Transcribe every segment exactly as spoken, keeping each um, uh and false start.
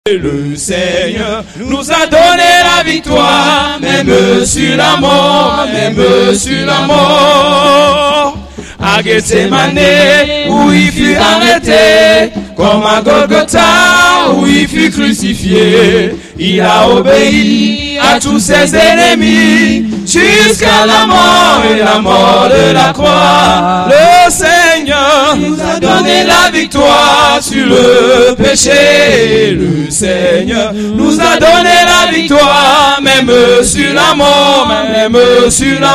Le Seigneur nous a donné la victoire, même sur la mort, même sur la mort. À Gethsemane, où il fut arrêté, comme à Golgotha, où il fut crucifié. Il a obéi à tous ses ennemis, jusqu'à la mort et la mort de la croix. Le Seigneur nous a donné la victoire sur le péché. Le Seigneur nous a donné la victoire, même sur la mort, même sur la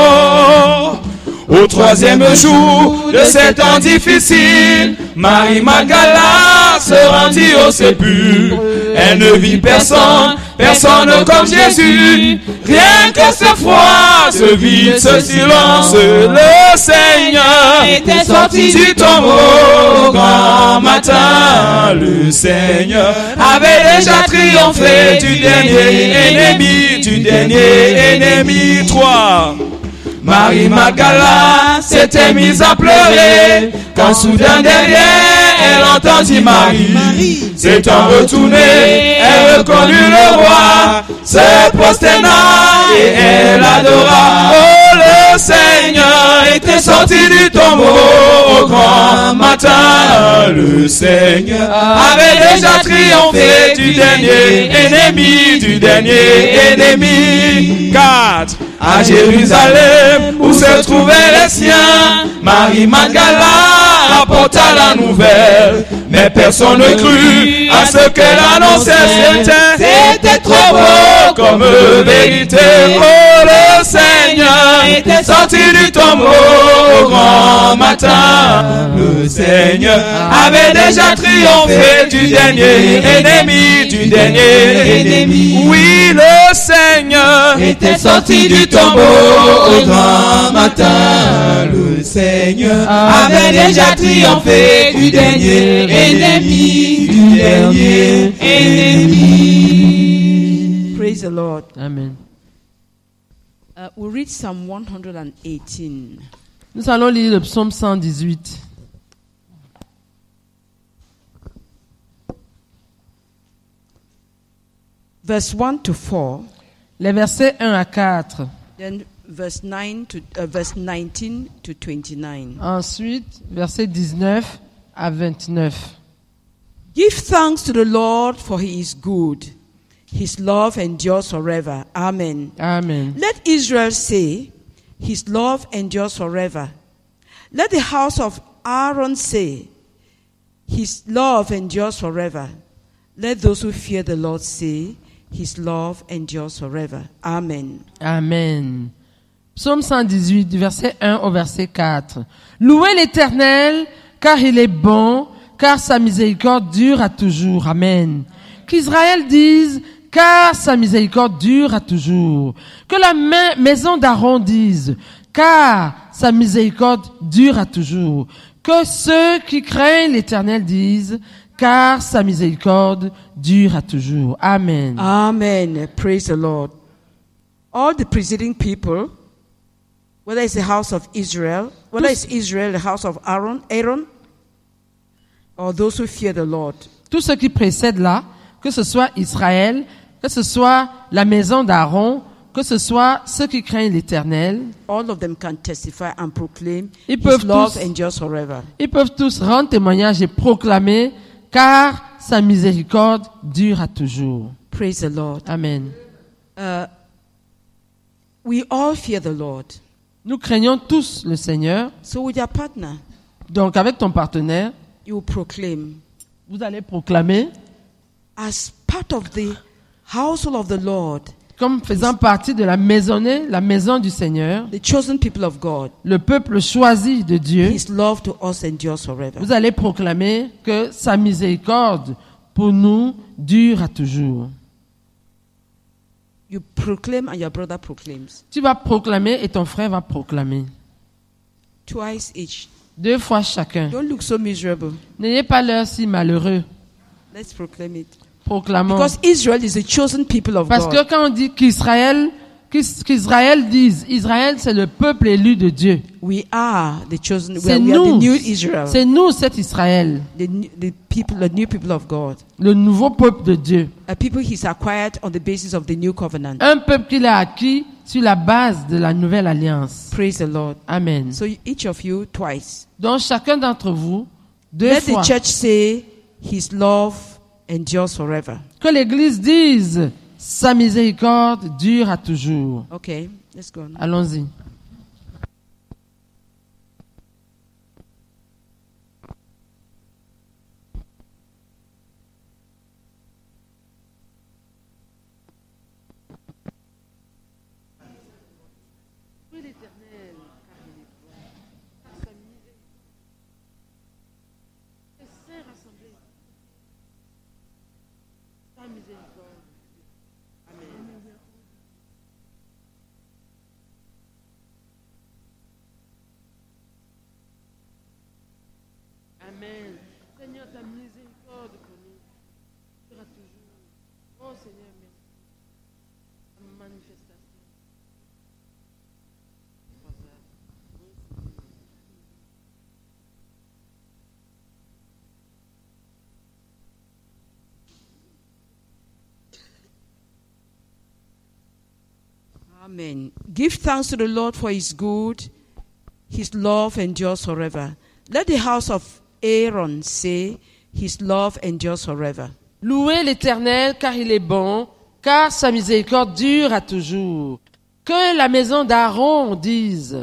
mort. Au troisième jour de ces temps difficiles, Marie Magdala se rendit au sépulcre. Elle ne vit personne, personne comme Jésus. Rien que ce froid, ce vide, ce silence. Le Seigneur était sorti du tombeau au grand matin. Le Seigneur avait déjà triomphé du dernier ennemi, du dernier ennemi. Trois. Marie Magdala s'était mise à pleurer quand soudain derrière elle entendit Marie. S'étant retournée, elle reconnut le roi, se prosterna et elle adora. Oh, le Seigneur était sorti du tombeau au grand matin. Le Seigneur avait déjà triomphé du dernier ennemi, du dernier ennemi. Quatre. À Jérusalem, où se trouvaient les siens, Marie Magdala apporta la nouvelle. Mais personne ne crut à ce qu'elle annonçait. C'était, c'était trop beau comme vérité. Oh, le Seigneur était sorti du tombeau au grand matin. Le Seigneur avait déjà triomphé du dernier ennemi, du dernier ennemi. Oui, le Seigneur était sorti du tombeau au grand matin. Le Seigneur avait déjà triomphé du dernier ennemi, du dernier ennemi. Praise the Lord. Amen. Uh, we read Psalm one hundred eighteen. Nous allons lire le psaume cent dix-huit. Verse one to four. Les versets un à quatre. Then verse nine to uh, verse nineteen to twenty-nine. Ensuite, versets dix-neuf à vingt-neuf. Give thanks to the Lord, for he is good. His love endures forever. Amen. Amen. Let Israel say, his love endures forever. Let the house of Aaron say, his love endures forever. Let those who fear the Lord say, his love endures forever. Amen. Amen. Psaume cent dix-huit, du verset un au verset quatre. Louez l'Éternel, car il est bon, car sa miséricorde dure à toujours. Amen. Qu'Israël dise, car sa miséricorde dure à toujours. Que la ma- maison d'Aaron dise, car sa miséricorde dure à toujours. Que ceux qui craignent l'Éternel disent, car sa miséricorde dure à toujours. Amen. Amen. Praise the Lord. All the preceding people, whether it's the house of Israel, whether it's Israel, the house of Aaron, Aaron, or those who fear the Lord, Tout ce qui précède là, que ce soit Israël, que ce soit la maison d'Aaron, que ce soit ceux qui craignent l'Éternel, all of them can testify and proclaim Ils his peuvent love tous- endures forever. ils peuvent tous rendre témoignage et proclamer, car sa miséricorde dure à toujours. Praise the Lord. Amen. Uh, we all fear the Lord. Nous craignons tous le Seigneur. So with your partner, Donc avec ton partenaire, you will proclaim, vous allez proclamer, as part of the household of the Lord, comme faisant partie de la maisonnée, la maison du Seigneur, the chosen people of God, le peuple choisi de Dieu, his love to us endures forever. vous allez proclamer que sa miséricorde pour nous dure à toujours. You proclaim and your brother proclaims. Tu vas proclamer et ton frère va proclamer. Twice each. Deux fois chacun. Don't look so miserable. N'ayez pas l'air si malheureux. Let's proclaim it. Proclamons. Because Israel is the chosen people of Parce God. que quand on dit qu'Israël qu'Is- qu'Israël dise, Israël c'est le peuple élu de Dieu. We are the chosen. We C'est are, we are the nous. new Israel. C'est nous cet Israël, The, new- the people, the new people of God. le nouveau peuple de Dieu. A people He's acquired on the basis of the new covenant. Un peuple qu'il a acquis sur la base de la nouvelle alliance. Praise the Lord. Amen. So each of you twice. Donc chacun d'entre vous, deux Let fois, the church say His love endures forever. que l'Église dise, sa miséricorde dure à toujours. Okay, let's go on. Allons-y. Amen. Seigneur, ta miséricorde pour nous sera toujours. Oh Seigneur, merci. Ta manifestation. Amen. Give thanks to the Lord for His good. His love endures forever. Let the house of Aaron say, His love endures forever. Louez l'Éternel car il est bon, car sa miséricorde dure à toujours. Que la maison d'Aaron dise,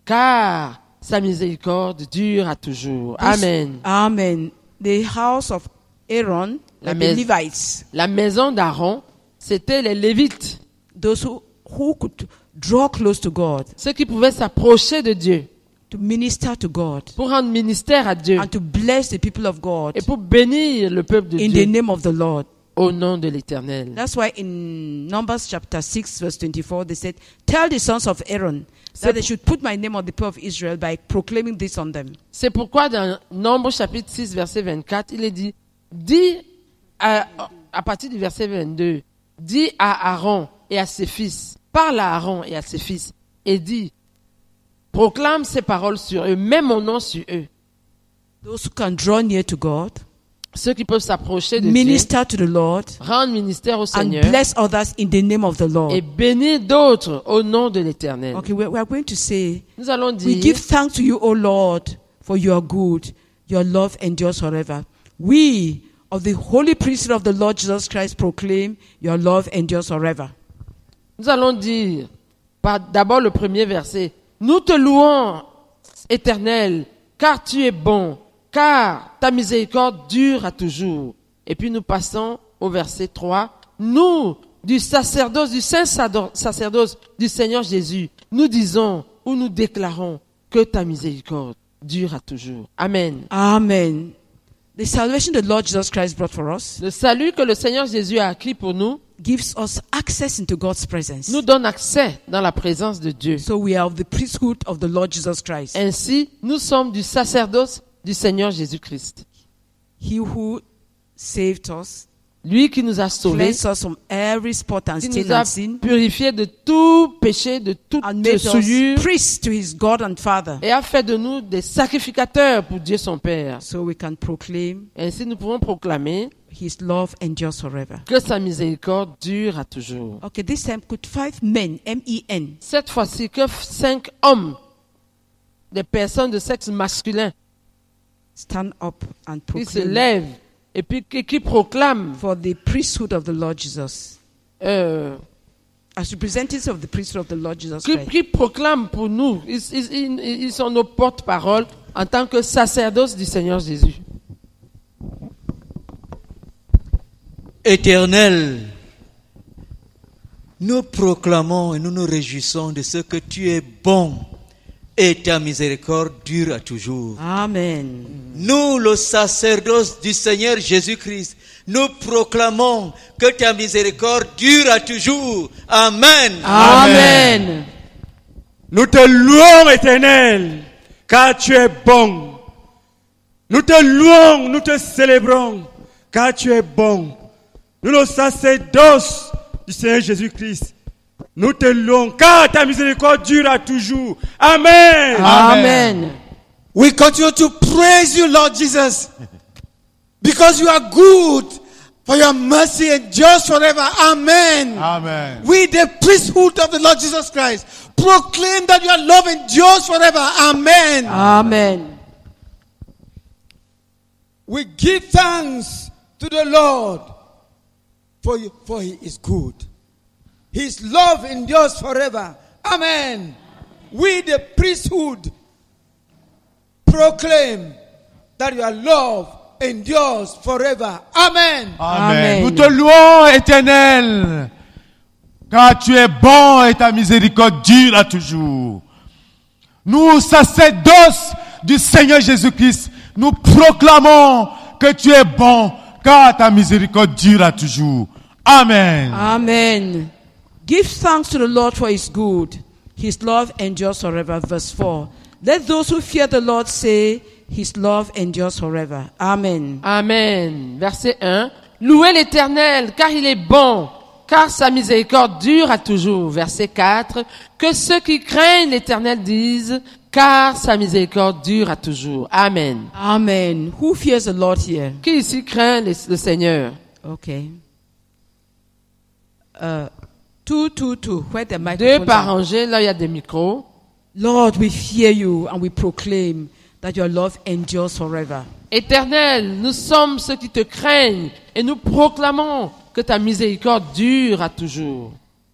car sa miséricorde dure à toujours. Amen. Amen. The house of Aaron, La like the mais- Levites, La maison d'Aaron, c'était les Lévites, those who, who could draw close to God, ceux qui pouvaient s'approcher de Dieu to minister to God, pour rendre ministère à Dieu and to bless the people of God et pour bénir le peuple de in the Dieu name of the Lord. au nom de l'Éternel. That's why in Numbers chapter six, verse twenty-four, they said, Tell the sons of Aaron C'est that they should put my name on the people of Israel by proclaiming this on them. C'est pourquoi dans Nombre chapitre six, verset vingt-quatre, il est dit, dis à, à partir du verset vingt-deux, dis à Aaron et à ses fils, parle à Aaron et à ses fils, et dis, proclame ces paroles sur eux, mets mon nom sur eux. Those who can draw near to God, Ceux qui peuvent s'approcher de minister to the Lord, Dieu, rendre ministère au and Seigneur bless others in the name of the Lord. et bénir d'autres au nom de l'Éternel. Okay, we we are going to say, Nous allons We dire, give thanks to you, O Lord, for your good. Your love endures forever. We of the holy priesthood of the Lord Jesus Christ proclaim your love endures forever. nous allons dire, par d'abord le premier verset, nous te louons, Éternel, car tu es bon, car ta miséricorde dure à toujours. Et puis nous passons au verset trois, nous, du sacerdoce, du saint sado- sacerdoce du Seigneur Jésus, nous disons ou nous déclarons que ta miséricorde dure à toujours. Amen. Amen. The salvation the Lord Jesus Christ brought for us Le salut que le Seigneur Jésus a acquis pour nous gives us access into God's presence. nous donne accès dans la présence de Dieu. So we are of the priesthood of the Lord Jesus Christ. Ainsi, nous sommes du sacerdoce du Seigneur Jésus-Christ. He who saved us, Lui qui nous a sauvés, cleansed us from every spot and qui stain nous a and sin, purifiés de tout péché, de toute and made souillure, us priests to his God and Father. et a fait de nous des sacrificateurs pour Dieu son Père. So we can proclaim Ainsi, nous pouvons proclamer his love endures forever. que sa miséricorde dure à toujours. Okay, this time could five men, M E N, Cette fois-ci, que cinq hommes, des personnes de sexe masculin, stand up and qui se proclaim lèvent et puis qui, qui proclament for the priesthood of the Lord Jesus. euh, As representatives of the priesthood of the Lord Jesus qui, Christ. qui proclament pour nous, ils, ils- ils- ils sont nos porte-paroles en tant que sacerdoce du Seigneur Jésus. Éternel, nous proclamons et nous nous réjouissons de ce que tu es bon et ta miséricorde dure à toujours. Amen. Nous, le sacerdoce du Seigneur Jésus-Christ, nous proclamons que ta miséricorde dure à toujours. Amen. Amen. Nous te louons, Éternel, car tu es bon. Nous te louons, nous te célébrons, car tu es bon. Nous, le sacerdoce du Seigneur Jésus-Christ, Nous te louons car ta miséricorde dure à toujours. Amen. Amen. We continue to praise you, Lord Jesus, because you are good, for your mercy endures forever. Amen. Amen. We, the priesthood of the Lord Jesus Christ, proclaim that your love endures forever. Amen. Amen. We give thanks to the Lord, for, you, for he is good. His love endures forever. Amen. We, the priesthood, proclaim that your love endures forever. Amen. Amen. Amen. Nous te louons, Éternel, car tu es bon et ta miséricorde dure à toujours. Nous, sacerdoces du Seigneur Jésus-Christ, nous proclamons que tu es bon, car ta miséricorde dure à toujours. Amen. Amen. Give thanks to the Lord for his good. His love endures forever. Verse four. Let those who fear the Lord say, his love endures forever. Amen. Amen. Verset un. Louez l'Éternel, car il est bon, car sa miséricorde dure à toujours. Verset quatre. Que ceux qui craignent l'Éternel disent, car sa miséricorde dure à toujours. Amen. Amen. Who fears the Lord here? Qui ici craint le, le Seigneur? Okay. Uh, two, two, two. Where the Deux microphones par are. rangée, là il y a des micros. Lord, we fear you and we proclaim that your love endures forever. Éternel, nous sommes ceux qui te craignent et nous proclamons que ta miséricorde dure à toujours.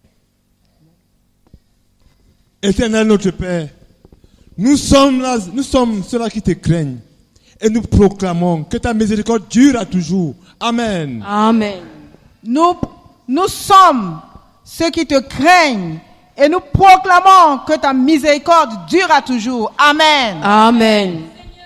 Éternel notre Père, nous sommes là, nous sommes ceux-là qui te craignent et nous proclamons que ta miséricorde dure à toujours. Amen. Amen. Nous, nous sommes ceux qui te craignent et nous proclamons que ta miséricorde dure à toujours. Amen. Amen.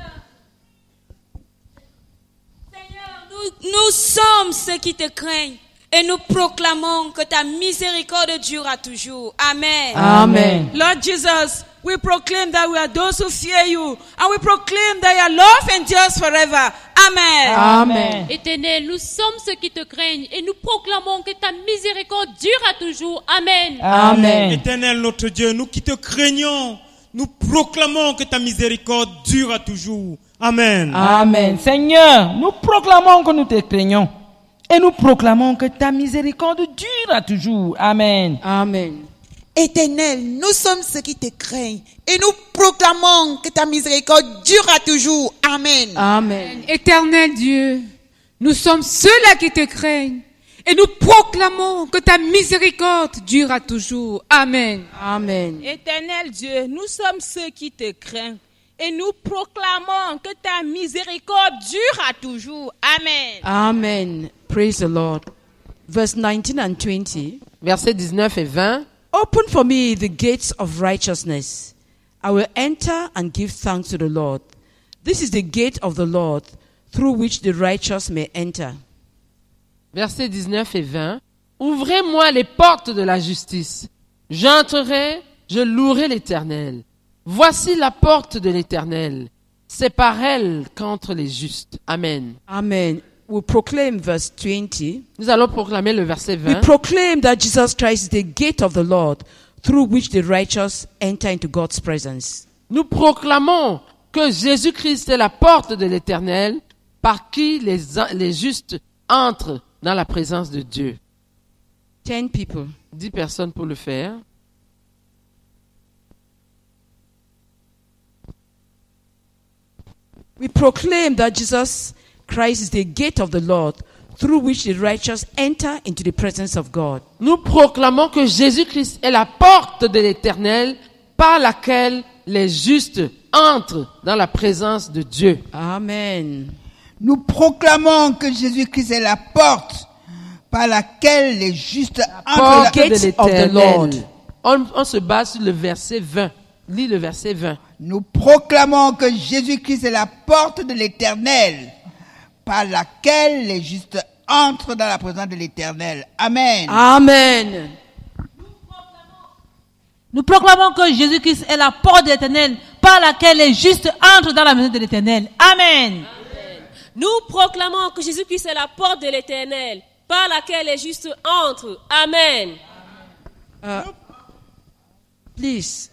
Seigneur, nous, nous sommes ceux qui te craignent et nous proclamons que ta miséricorde dure à toujours. Amen. Amen. Lord Jesus, we proclaim that we are those who fear you, and we proclaim that your love endures forever. Amen. Amen. Éternel, nous sommes ceux qui te craignent et nous proclamons que ta miséricorde dure à toujours. Amen. Amen. Éternel notre Dieu, nous qui te craignons, nous proclamons que ta miséricorde dure à toujours. Amen. Amen. Seigneur, nous proclamons que nous te craignons et nous proclamons que ta miséricorde dure à toujours. Amen. Amen. Éternel, nous sommes ceux qui te craignent et nous proclamons que ta miséricorde dure à toujours. Amen. Amen. Éternel Dieu, nous sommes ceux-là qui te craignent et nous proclamons que ta miséricorde dure à toujours. Amen. Amen. Éternel Dieu, nous sommes ceux qui te craignent et nous proclamons que ta miséricorde dure à toujours. Amen. Amen. Praise the Lord. Verse nineteen and twenty. Versets dix-neuf et vingt. Open for me the gates of righteousness. I will enter and give thanks to the Lord. This is the gate of the Lord, through which the righteous may enter. Versets dix-neuf et vingt. Ouvrez-moi les portes de la justice. J'entrerai, je louerai l'Éternel. Voici la porte de l'Éternel. C'est par elle qu'entrent les justes. Amen. Amen. We proclaim verse twenty. Nous allons proclamer le verset vingt. We proclaim that Jesus Christ is the gate of the Lord, through which the righteous enter into God's presence. Nous proclamons que Jésus-Christ est la porte de l'Éternel, par qui les, les justes entrent dans la présence de Dieu. Ten people. Dix personnes pour le faire. We proclaim that Jesus Christ is the gate of the Lord, through which the righteous enter into the presence of God. Nous proclamons que Jésus-Christ est la porte de l'Éternel, par laquelle les justes entrent dans la présence de Dieu. Amen. Nous proclamons que Jésus-Christ est la porte par laquelle les justes entrent. Porte de l'Éternel. On, on se base sur le verset vingt. Lis le verset vingt. Nous proclamons que Jésus-Christ est la porte de l'Éternel, par laquelle les justes entrent dans la présence de l'Éternel. Amen. Amen. Nous proclamons que Jésus-Christ est la porte de l'Éternel, par laquelle les justes entrent dans la maison de l'Éternel. Amen. Amen. Nous proclamons que Jésus-Christ est la porte de l'Éternel, par laquelle les justes entrent. Amen. Uh, Please.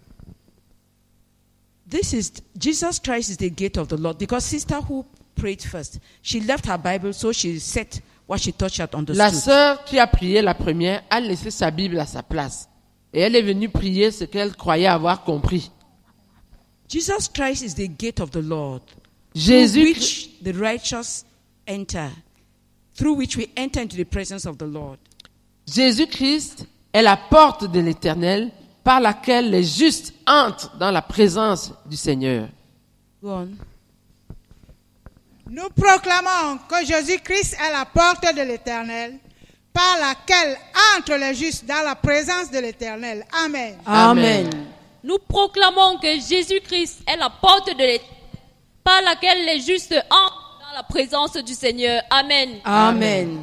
This is Jesus Christ is the gate of the Lord. Because sister who prayed first, she left her Bible, so she said what she thought she had understood. La sœur qui a prié la première a laissé sa Bible à sa place. Et elle est venue prier ce qu'elle croyait avoir compris. Jesus Christ is the gate of the Lord. Jésus, through which the righteous enter. Through which we enter into the presence of the Lord. Jésus-Christ est la porte de l'Éternel par laquelle les justes entrent dans la présence du Seigneur. Go on. Nous proclamons que Jésus-Christ est la porte de l'Éternel, par laquelle entrent les justes dans la présence de l'Éternel. Amen. Amen. Nous proclamons que Jésus-Christ est la porte de l'Éternel, par laquelle les justes entrent dans la présence du Seigneur. Amen. Amen.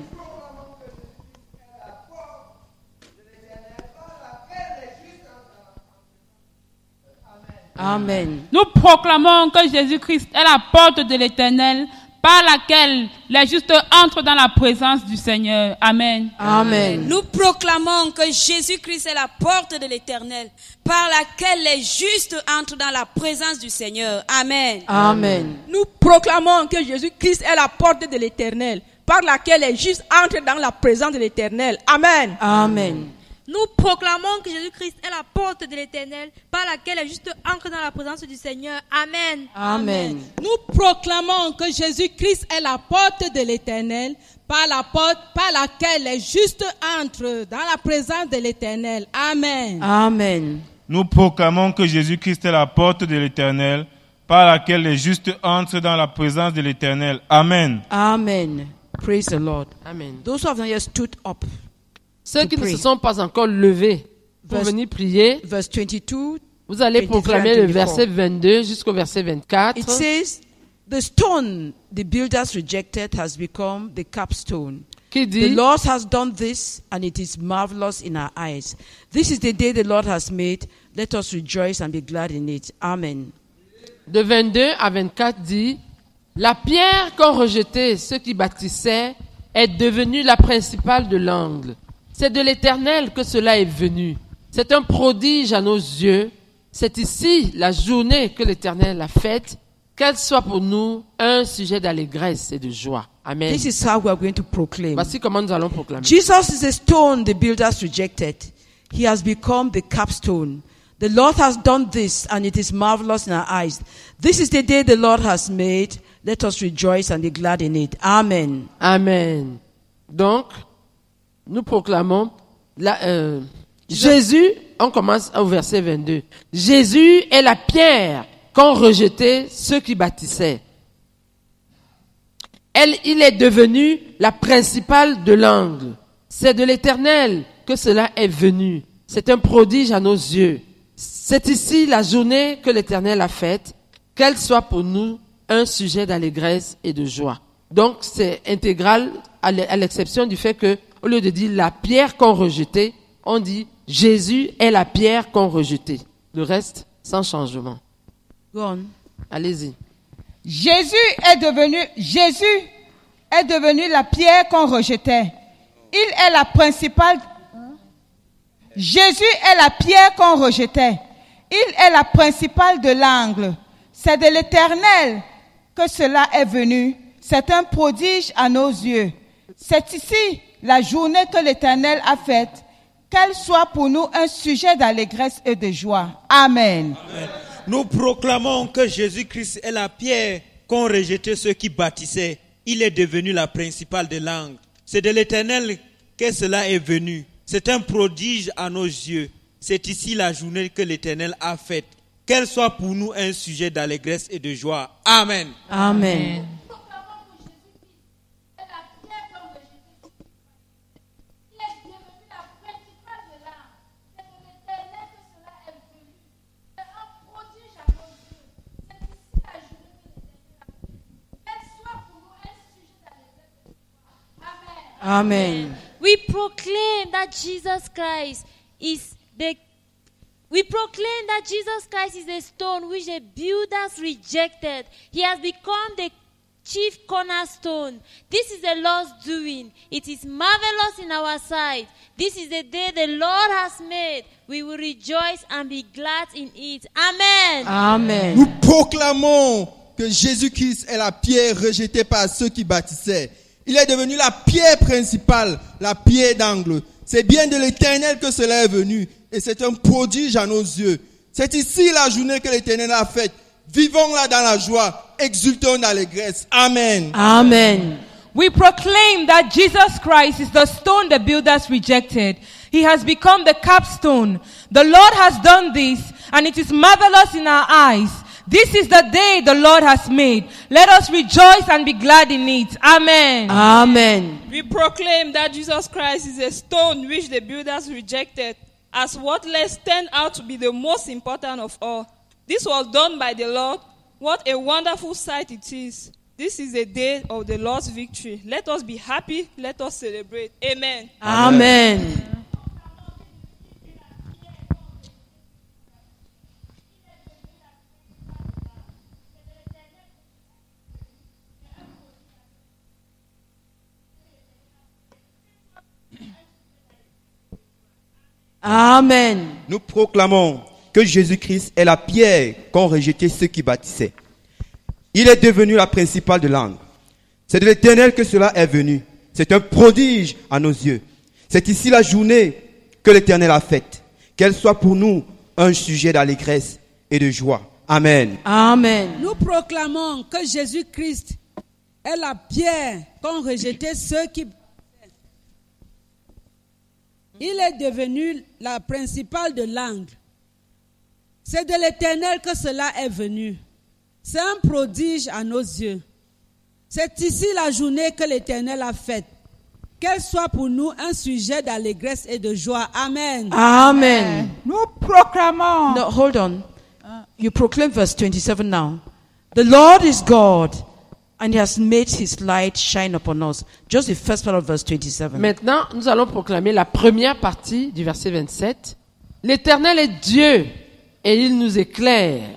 Amen. Nous proclamons que Jésus-Christ est la porte de l'Éternel par laquelle les justes entrent dans la présence du Seigneur. Amen. Amen. Nous proclamons que Jésus-Christ est la porte de l'Éternel par laquelle les justes entrent dans la présence du Seigneur. Amen. Amen. Nous proclamons que Jésus-Christ est la porte de l'Éternel par laquelle les justes entrent dans la présence de l'Éternel. Amen. Amen. Nous proclamons que Jésus-Christ est la porte de l'Éternel par laquelle les justes entrent dans la présence du Seigneur. Amen. Amen. Nous proclamons que Jésus-Christ est la porte de l'Éternel par la porte par laquelle les justes entrent dans la présence de l'Éternel. Amen. Amen. Nous proclamons que Jésus-Christ est la porte de l'Éternel par laquelle les justes entrent dans la présence de l'Éternel. Amen. Amen. Praise the Lord. Amen. Those who have not yet stood up. Ceux qui ne se sont pas encore levés pour venir prier, verse twenty-two, vous allez proclamer le verset vingt-deux jusqu'au verset vingt-quatre. It says, the stone the builders rejected has become the capstone. Qui dit, the Lord has done this and it is marvelous in our eyes. This is the day the Lord has made. Let us rejoice and be glad in it. Amen. De vingt-deux à vingt-quatre dit, la pierre qu'ont rejetée ceux qui bâtissaient est devenue la principale de l'angle. C'est de l'Éternel que cela est venu. C'est un prodige à nos yeux. C'est ici la journée que l'Éternel a faite. Qu'elle soit pour nous un sujet d'allégresse et de joie. Amen. This is how we are going to proclaim. Voici comment nous allons proclamer. Jesus is a stone the builders rejected. He has become the capstone. The Lord has done this and it is marvelous in our eyes. This is the day the Lord has made. Let us rejoice and be glad in it. Amen. Amen. Donc, nous proclamons la, euh, Jésus, on commence au verset vingt-deux. Jésus est la pierre qu'ont rejeté ceux qui bâtissaient. Elle, il est devenu la principale de l'angle. C'est de l'Éternel que cela est venu. C'est un prodige à nos yeux. C'est ici la journée que l'Éternel a faite. Qu'elle soit pour nous un sujet d'allégresse et de joie. Donc, c'est intégral à l'exception du fait que au lieu de dire la pierre qu'ont rejetée, on dit Jésus est la pierre qu'ont rejetée. Le reste, sans changement. Go on. Allez-y. Jésus est devenu, Jésus est devenu la pierre qu'on rejetait. Il est la principale. Jésus est la pierre qu'on rejetait. Il est la principale de l'angle. C'est de l'Éternel que cela est venu. C'est un prodige à nos yeux. C'est ici la journée que l'Éternel a faite, qu'elle soit pour nous un sujet d'allégresse et de joie. Amen. Amen. Nous proclamons que Jésus-Christ est la pierre qu'ont rejeté ceux qui bâtissaient. Il est devenu la principale de l'angle. C'est de l'Éternel que cela est venu. C'est un prodige à nos yeux. C'est ici la journée que l'Éternel a faite. Qu'elle soit pour nous un sujet d'allégresse et de joie. Amen. Amen. Amen. We proclaim that Jesus Christ is the We proclaim that Jesus Christ is a stone which the builders rejected. He has become the chief cornerstone. This is the Lord's doing. It is marvelous in our sight. This is the day the Lord has made. We will rejoice and be glad in it. Amen. Amen. Nous proclamons que Jésus-Christ est la pierre rejetée par ceux qui bâtissaient. Il est devenu la pierre principale, la pierre d'angle. C'est bien de l'Éternel que cela est venu et c'est un prodige à nos yeux. C'est ici la journée que l'Éternel a faite. Vivons-la dans la joie, exultons dans l'allégresse. Amen. Amen. We proclaim that Jesus Christ is the stone the builders rejected. He has become the capstone. The Lord has done this, and it is marvelous in our eyes. This is the day the Lord has made. Let us rejoice and be glad in it. Amen. Amen. We proclaim that Jesus Christ is a stone which the builders rejected, as worthless turned out to be the most important of all. This was done by the Lord. What a wonderful sight it is. This is the day of the Lord's victory. Let us be happy. Let us celebrate. Amen. Amen. Amen. Nous proclamons que Jésus-Christ est la pierre qu'ont rejeté ceux qui bâtissaient. Il est devenu la principale de l'angle. C'est de l'Éternel que cela est venu. C'est un prodige à nos yeux. C'est ici la journée que l'Éternel a faite. Qu'elle soit pour nous un sujet d'allégresse et de joie. Amen. Amen. Nous proclamons que Jésus-Christ est la pierre qu'ont rejeté ceux qui... Il est devenu la principale de l'angle. C'est de l'Éternel que cela est venu. C'est un prodige à nos yeux. C'est ici la journée que l'Éternel a faite. Qu'elle soit pour nous un sujet d'allégresse et de joie. Amen. Amen. Nous proclamons. No, hold on. You proclaim verse twenty-seven now. The Lord is God, and He has made His light shine upon us. Just the first part of verse twenty-seven. Maintenant, nous allons proclamer la première partie du verset vingt-sept. L'Éternel est Dieu, et il nous éclaire.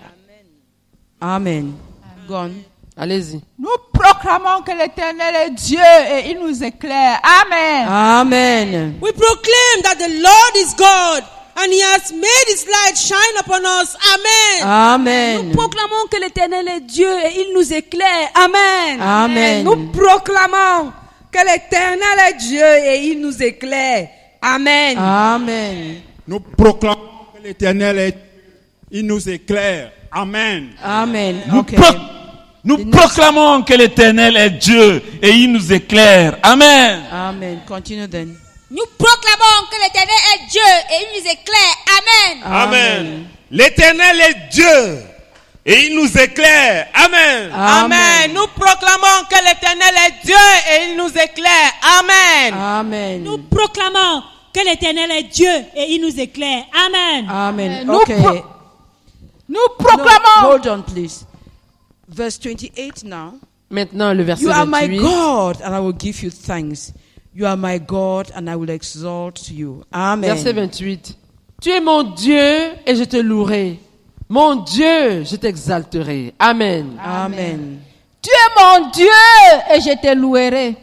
Amen. Go on. Allez-y. Nous proclamons que l'Éternel est Dieu et il nous éclaire. Amen. Amen. We proclaim that the Lord is God and He has made His light shine upon us. Amen. Amen. Nous proclamons que l'Éternel est Dieu et il nous éclaire. Amen. Amen. Nous proclamons que l'Éternel est Dieu et il nous éclaire. Amen. Amen. Nous proclamons que l'Éternel est il nous éclaire. Amen. Amen. Nous, Okay. pro- nous proclamons que l'Éternel est Dieu et il nous éclaire. Amen. Amen. Continue then. Nous proclamons que l'Éternel est Dieu et il nous éclaire. Amen. Amen. L'Éternel est Dieu et il nous éclaire. Amen. Amen. Nous proclamons que l'Éternel est Dieu et il nous éclaire. Amen. Amen. Nous proclamons que l'Éternel est Dieu et il nous éclaire. Amen. Amen. Nous Okay. pro- Nous proclamons. No, hold on, please. Verse twenty-eight now. Maintenant, le verset You are my vingt-huit. God, and I will give you thanks. You are my God, and I will exalt you. Amen. Verset vingt-huit. Tu es mon Dieu et je te louerai. Mon Dieu, je t'exalterai. Amen. Amen. Tu es mon Dieu et je te louerai.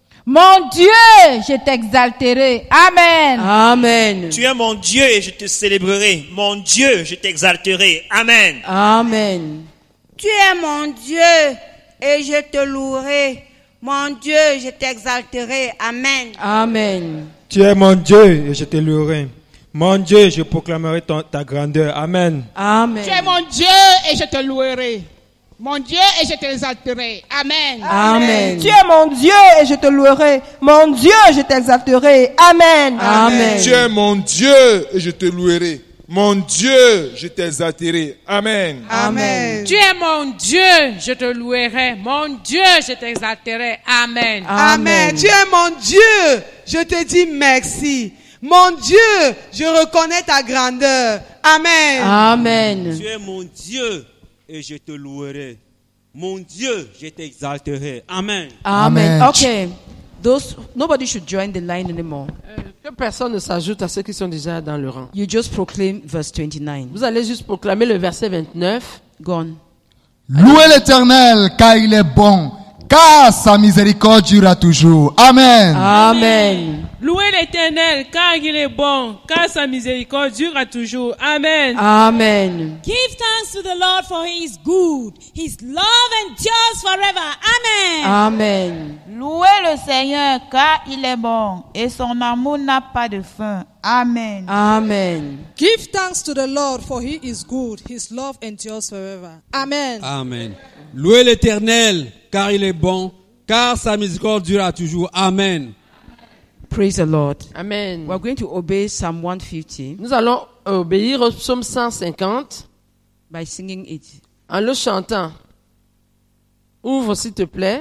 Mon Dieu, je t'exalterai. Amen. Amen. Tu es mon Dieu et je te célébrerai. Mon Dieu, je t'exalterai. Amen. Amen. Tu es mon Dieu et je te louerai. Mon Dieu, je t'exalterai. Amen. Amen. Tu es mon Dieu et je te louerai. Mon Dieu, je proclamerai ton- ta grandeur. Amen. Amen. Tu es mon Dieu et je te louerai. Mon Dieu et je t'exalterai. Amen. Amen. Tu es mon Dieu et je te louerai. Mon Dieu, je t'exalterai. Amen. Amen. Tu es mon Dieu et je te louerai. Mon Dieu, je t'exalterai. Amen. Amen. Tu es mon Dieu, je te louerai. Mon Dieu, je t'exalterai. Amen. Amen. Tu es mon Dieu, je te dis merci. Mon Dieu, je reconnais ta grandeur. Amen. Amen. Tu es mon Dieu et je te louerai. Mon Dieu, je t'exalterai. Amen. Amen. Okay. Those nobody should join the line anymore. Euh, que personne ne s'ajoute à ceux qui sont déjà dans le rang. You just proclaim verse twenty-nine. Vous allez juste proclamer le verset vingt-neuf. Go on. Louez l'Éternel car il est bon car sa miséricorde durera toujours. Amen. Amen. Louez l'Éternel, car il est bon, car sa miséricorde durera toujours. Amen. Amen. Give thanks to the Lord for he is good. His love endures forever. Amen. Amen. Louez le Seigneur car il est bon et son amour n'a pas de fin. Amen. Amen. Give thanks to the Lord for he is good. His love endures forever. Amen. Amen. Louez l'Éternel car il est bon, car sa miséricorde durera toujours. Amen. Praise the Lord. Amen. We're going to obey Psalm one fifty. Nous allons obéir au psaume cent cinquante by singing it. En le chantant. Ouvre s'il te plaît.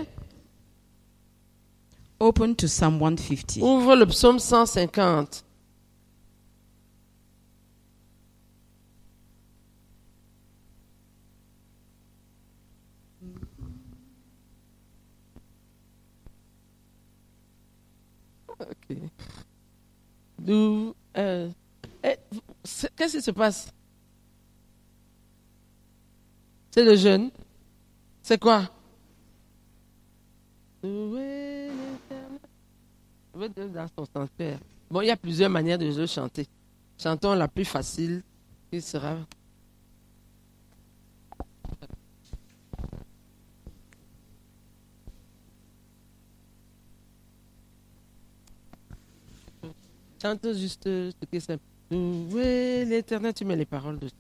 Open to Psalm one fifty. Ouvre le psaume cent cinquante. Ok. D'où, euh, eh, qu'est-ce qui se passe? C'est le jeûne. C'est quoi? Louer l'Éternel. Je vais dire dans son sanctuaire. Bon, il y a plusieurs manières de le chanter. Chantons la plus facile, qui sera. Chante juste ce qui est simple. Louez l'Éternel, tu mets les paroles de ça.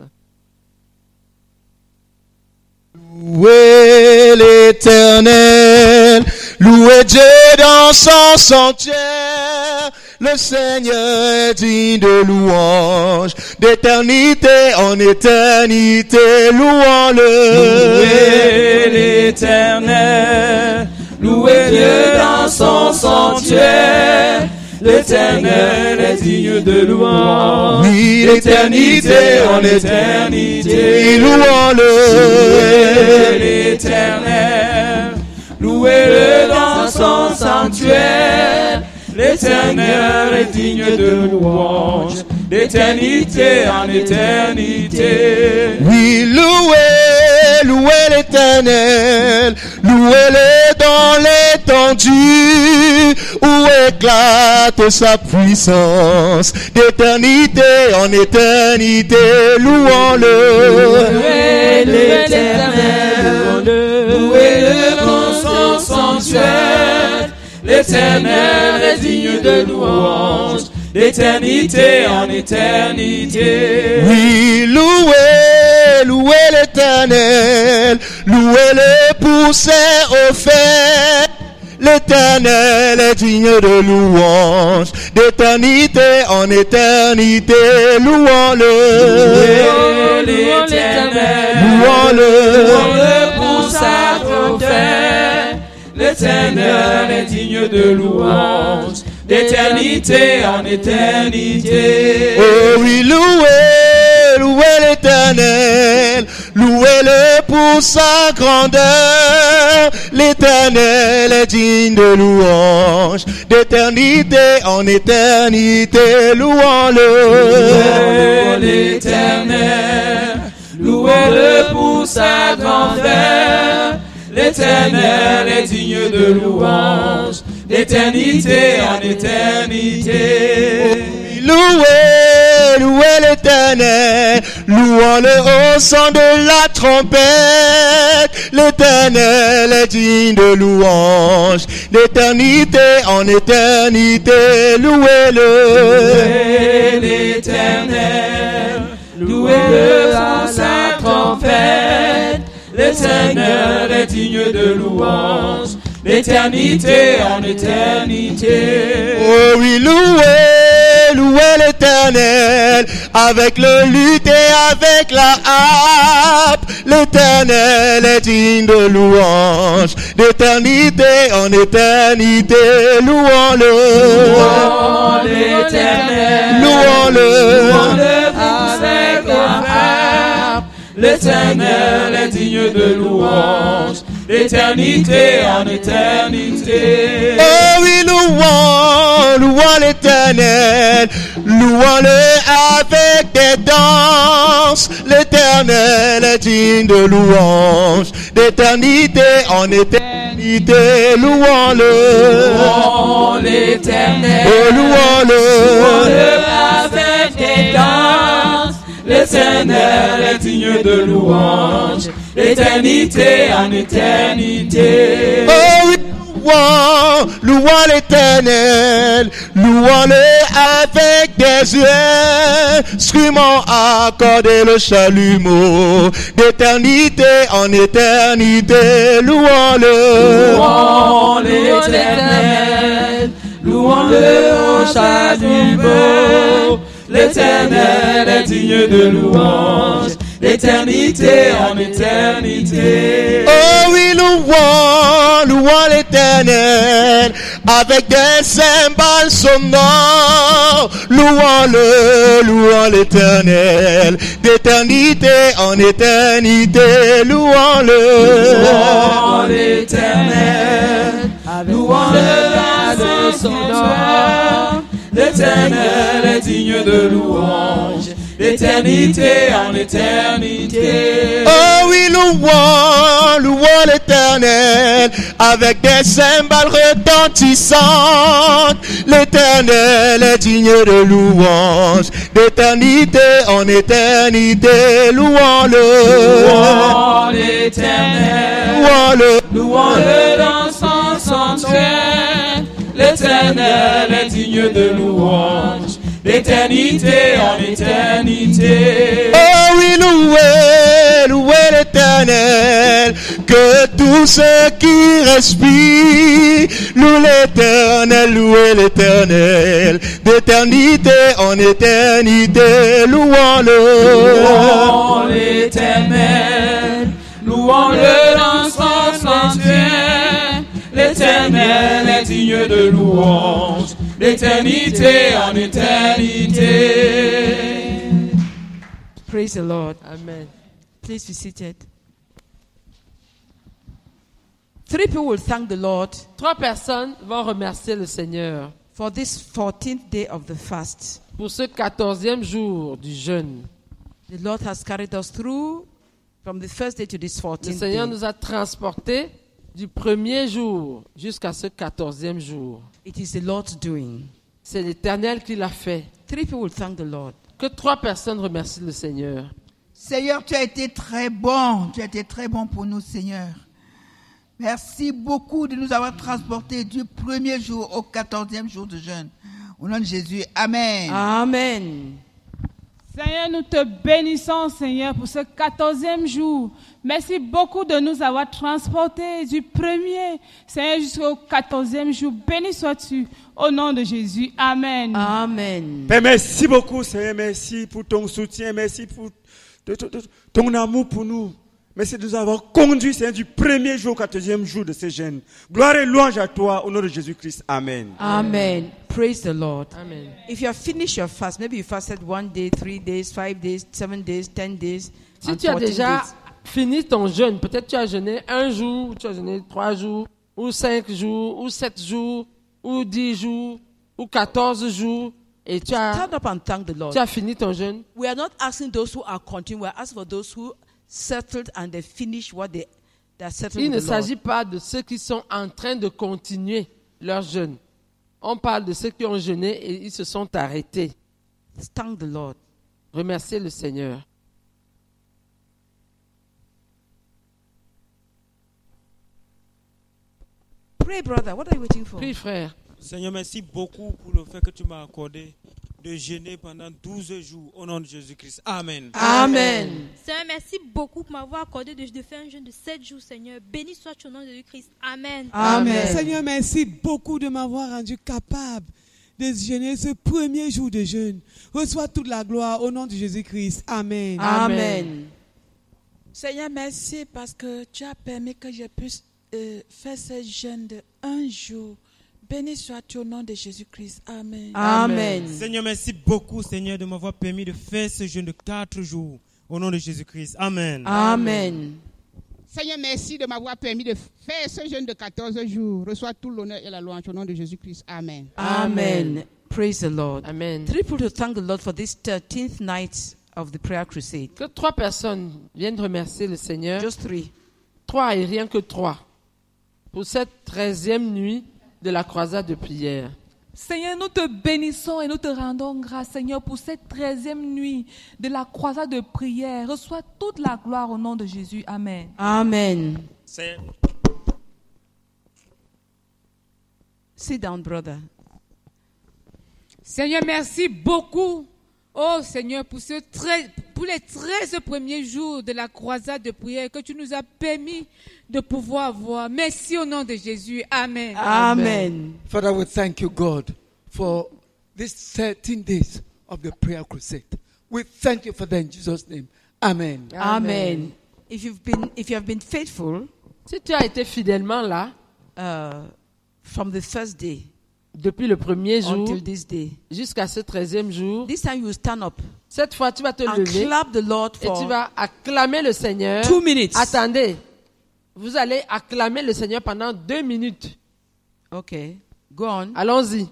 Louez l'Éternel, louez Dieu dans son sanctuaire. Le Seigneur est digne de louange, d'éternité en éternité, louons-le. Louez l'Éternel, louez Dieu dans son sanctuaire. L'Éternel est digne de louange, oui, d'éternité en éternité, louons-le. Louez l'Éternel, louez-le dans son sanctuaire. L'Éternel est digne de louange, d'éternité en éternité. Oui, louez, louez l'Éternel, louez-le dans l'étendue où éclate sa puissance, d'éternité en éternité, louons-le. Louez l'Éternel, louez-le dans son sanctuaire. L'Éternel est digne de louange, d'éternité en éternité. Oui, louez, louez l'Éternel, louez-le pour ses offres. L'Éternel est digne de louange, d'éternité en éternité, louons-le. Louez l'Éternel, louons-le, louons-le pour sa grandeur. L'Éternel est digne de louange, d'éternité en éternité. Oh oui, louez, louez l'Éternel, louez-le pour sa grandeur. L'Éternel est digne de louange, d'éternité en éternité, louons-le. Louez l'Éternel, louez-le pour sa grandeur. L'Éternel est digne de louange, d'éternité en éternité. Louez, louez l'Éternel, louons-le au son de la trompette. L'Éternel est digne de louange, d'éternité en éternité, louez-le. Louez l'Éternel, louez-le pour sa trompette. L'Éternel est digne de louange, d'éternité en éternité. Oh oui, louez, louez l'Éternel, avec le luth et avec la harpe. L'Éternel est digne de louange, d'éternité en éternité, louons-le. Louons l'Éternel, louons-le, louons-le avec la harpe. L'Éternel est digne de louange, d'éternité en éternité. Oh oui, louons, louons l'Éternel, louons-le avec des danses. L'Éternel est digne de louange, d'éternité en éternité. l'éternité, louons-le. Louons l'Éternel. Oh, louons-le. Louons-le avec des danses. L'Éternel est digne de louange. L'éternité en éternité. Oh oui, louons, louons l'Éternel, louons-le avec des instruments accordés le chalumeau, d'éternité en éternité, louons-le. Louons l'Éternel, louons-le au chalumeau. L'Éternel est digne de louange. L'éternité en éternité. Oh oui, louons, louons l'Éternel, avec des cymbales sonores, louons-le, louons l'Éternel, d'éternité en éternité, louons-le. Louons l'Éternel, louons-le dans son nom. L'Éternel est digne de louange. L'éternité en éternité. Oh oui, louons, louons l'Éternel, avec des cymbales retentissantes. L'Éternel est digne de louange, d'éternité en éternité, louons-le. Louons l'Éternel, louons-le, louons-le dans son sanctuaire. L'Éternel est digne de louange. D'éternité en éternité. Oh oui, louez, louez l'Éternel, que tous ceux qui respirent, louent l'Éternel, louez l'Éternel, d'éternité en éternité, louons-le. Louons l'Éternel, louons-le dans son sanctuaire. L'Éternel est digne de louange. D'éternité en éternité. Praise the Lord. Amen. Please be seated. Three people will thank the Lord Trois personnes vont remercier le Seigneur for this fourteenth day of the fast. pour ce quatorzième jour du jeûne. The Lord has carried us through from the first day to this Le fourteenth Seigneur day. nous a transportés du premier jour jusqu'à ce quatorzième jour. It is the Lord's doing. C'est l'Éternel qui l'a fait. Three people will thank the Lord. Que trois personnes remercient le Seigneur. Seigneur, tu as été très bon. Tu as été très bon pour nous, Seigneur. Merci beaucoup de nous avoir transportés du premier jour au quatorzième jour de jeûne. Au nom de Jésus, Amen. Amen. Seigneur, nous te bénissons, Seigneur, pour ce quatorzième jour. Merci beaucoup de nous avoir transportés du premier, Seigneur, jusqu'au quatorzième jour. Béni sois-tu au nom de Jésus. Amen. Amen. Père, merci beaucoup, Seigneur. Merci pour ton soutien. Merci pour ton amour pour nous. Merci de nous avoir conduits, Seigneur, du premier jour au quatorzième jour de ce jeûne. Gloire et louange à toi, au nom de Jésus-Christ. Amen. Amen. Praise the Lord. Amen. If you have finished your fast, maybe you fasted one day, three days, five days, seven days, ten days, Si and tu as fourteen déjà days. fini ton jeûne, peut-être tu as jeûné un jour, ou tu as jeûné trois jours, ou cinq jours, ou sept jours, ou dix jours, ou quatorze jours, et tu as, Stand up and thank the Lord. tu as fini ton jeûne. We are not asking those who are continuing. We are asking for those who settled and they finished what they, they are settled Il ne with the Lord. s'agit pas de ceux qui sont en train de continuer leur jeûne. On parle de ceux qui ont jeûné et ils se sont arrêtés. Thank the Lord. Remerciez le Seigneur. Pray, brother. What are you waiting for? Prie, frère. Seigneur, merci beaucoup pour le fait que tu m'as accordé de jeûner pendant douze jours au nom de Jésus-Christ. Amen. Amen. Seigneur, merci beaucoup pour m'avoir accordé de, de faire un jeûne de sept jours, Seigneur. Béni soit-tu au nom de Jésus-Christ. Amen. Amen. Seigneur, merci beaucoup de m'avoir rendu capable de jeûner ce premier jour de jeûne. Reçois toute la gloire au nom de Jésus-Christ. Amen. Amen. Seigneur, merci parce que tu as permis que je puisse euh, faire ce jeûne de un jour. Béni sois-tu au nom de Jésus-Christ. Amen. Amen. Seigneur, merci beaucoup, Seigneur, de m'avoir permis de faire ce jeûne de quatre jours au nom de Jésus-Christ. Amen. Amen. Seigneur, merci de m'avoir permis de faire ce jeûne de quatorze jours. Reçois tout l'honneur et la louange au nom de Jésus-Christ. Amen. Amen. Praise the Lord. Amen. Three people to thank the Lord for this thirteenth night of the prayer crusade. Que trois personnes viennent remercier le Seigneur. Just three. Trois et rien que trois. pour cette treizième nuit de la croisade de prière. Seigneur, nous te bénissons et nous te rendons grâce, Seigneur, pour cette treizième nuit de la croisade de prière. Reçois toute la gloire au nom de Jésus. Amen. Amen. C'est Sit down, brother. Seigneur, merci beaucoup, oh Seigneur, pour, ce treize, pour les treize premiers jours de la croisade de prière que tu nous as permis de pouvoir voir. Merci au nom de Jésus. Amen. Amen. Father, we thank you, God, for these thirteen days of the prayer crusade. We thank you for that in Jesus' name. Amen. Amen. Amen. If you've been, if you have been faithful, si tu as été fidèlement là, uh, from the first day, depuis le premier jour until this day, jusqu'à ce treizième jour, this time you stand up. Cette fois, tu vas te and lever clap the Lord for et tu vas acclamer le Seigneur. Two minutes. Attendez, vous allez acclamer le Seigneur pendant deux minutes. Ok, go on. Allons-y.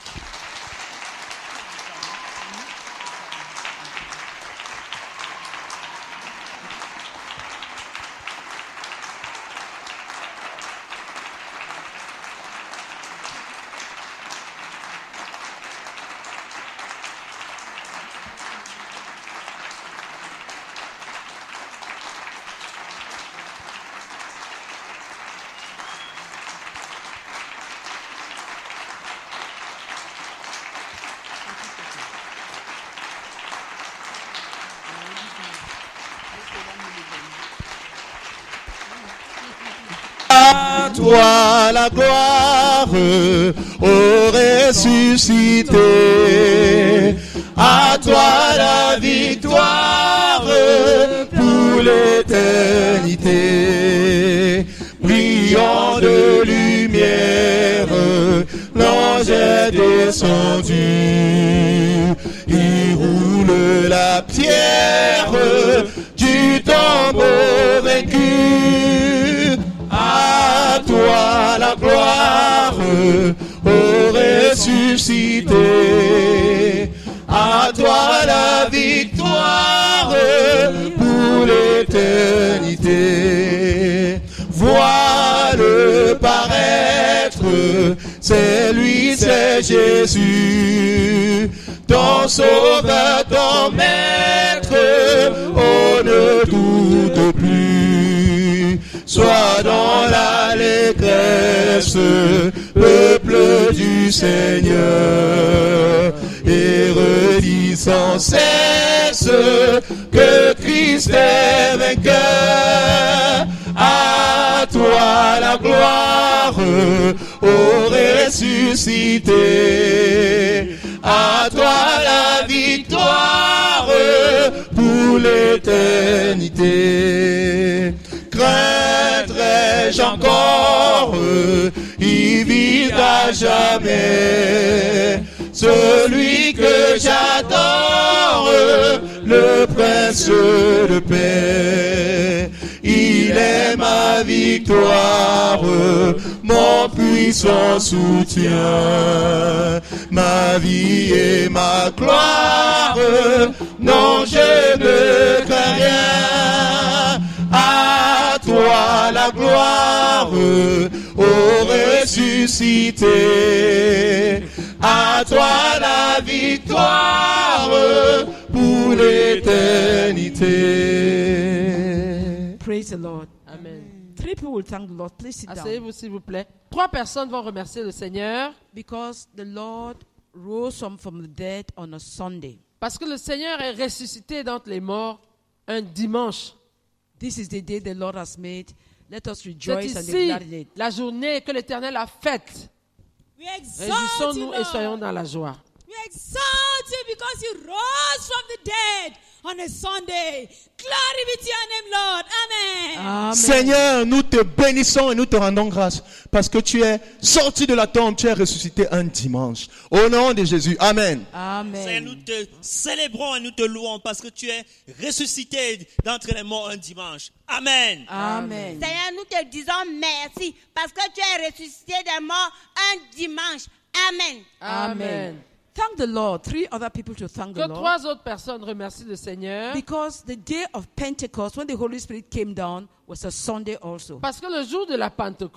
À toi la gloire, ô ressuscité. À toi la victoire pour l'éternité. Brillant de lumière, l'ange est descendu. Il roule la pierre du tombeau vaincu. À toi la gloire, ô ressuscité. À toi la victoire pour l'éternité. Vois-le paraître, c'est lui, c'est Jésus. Ton sauveur, ton maître, on ne doute plus. Sois dans l'allégresse, peuple du Seigneur, et redis sans cesse que Christ est vainqueur. À toi la gloire, ô ressuscité. À toi la victoire pour l'éternité. Craindrai-je encore, il vit à jamais. Celui que j'adore, le prince de paix. Il est ma victoire, mon puissant soutien, ma vie et ma gloire. Non, je ne crains rien. À toi la gloire, ô ressuscité. À toi la victoire pour l'éternité. Praise the Lord. Amen. Three people will thank the Lord. Please sit down. Asseyez-vous s'il vous plaît. Trois personnes vont remercier le Seigneur. Because the Lord rose from, from the dead on a Sunday. Parce que le Seigneur est ressuscité d'entre les morts un dimanche. This is the day the Lord has made. Let us rejoice and C'est be ici glad in it. la journée que l'Éternel a faite. We exalt you, Réjouissons-nous et Lord. soyons dans la joie. We exalt you because you rose from the dead on a Sunday. Glory be to your name, Lord. Amen. Amen. Seigneur, nous te bénissons et nous te rendons grâce parce que tu es sorti de la tombe, tu es ressuscité un dimanche. Au nom de Jésus, Amen. Amen. Seigneur, nous te célébrons et nous te louons parce que tu es ressuscité d'entre les morts un dimanche. Amen. Amen. Seigneur, nous te disons merci parce que tu es ressuscité des morts un dimanche. Amen. Amen. Thank the Lord. Three other people to thank Que the Lord. trois autres personnes remercient le Seigneur. Because the day of Pentecost, when the Holy Spirit came down, was a Sunday also. Parce que le jour de la Pentecôte,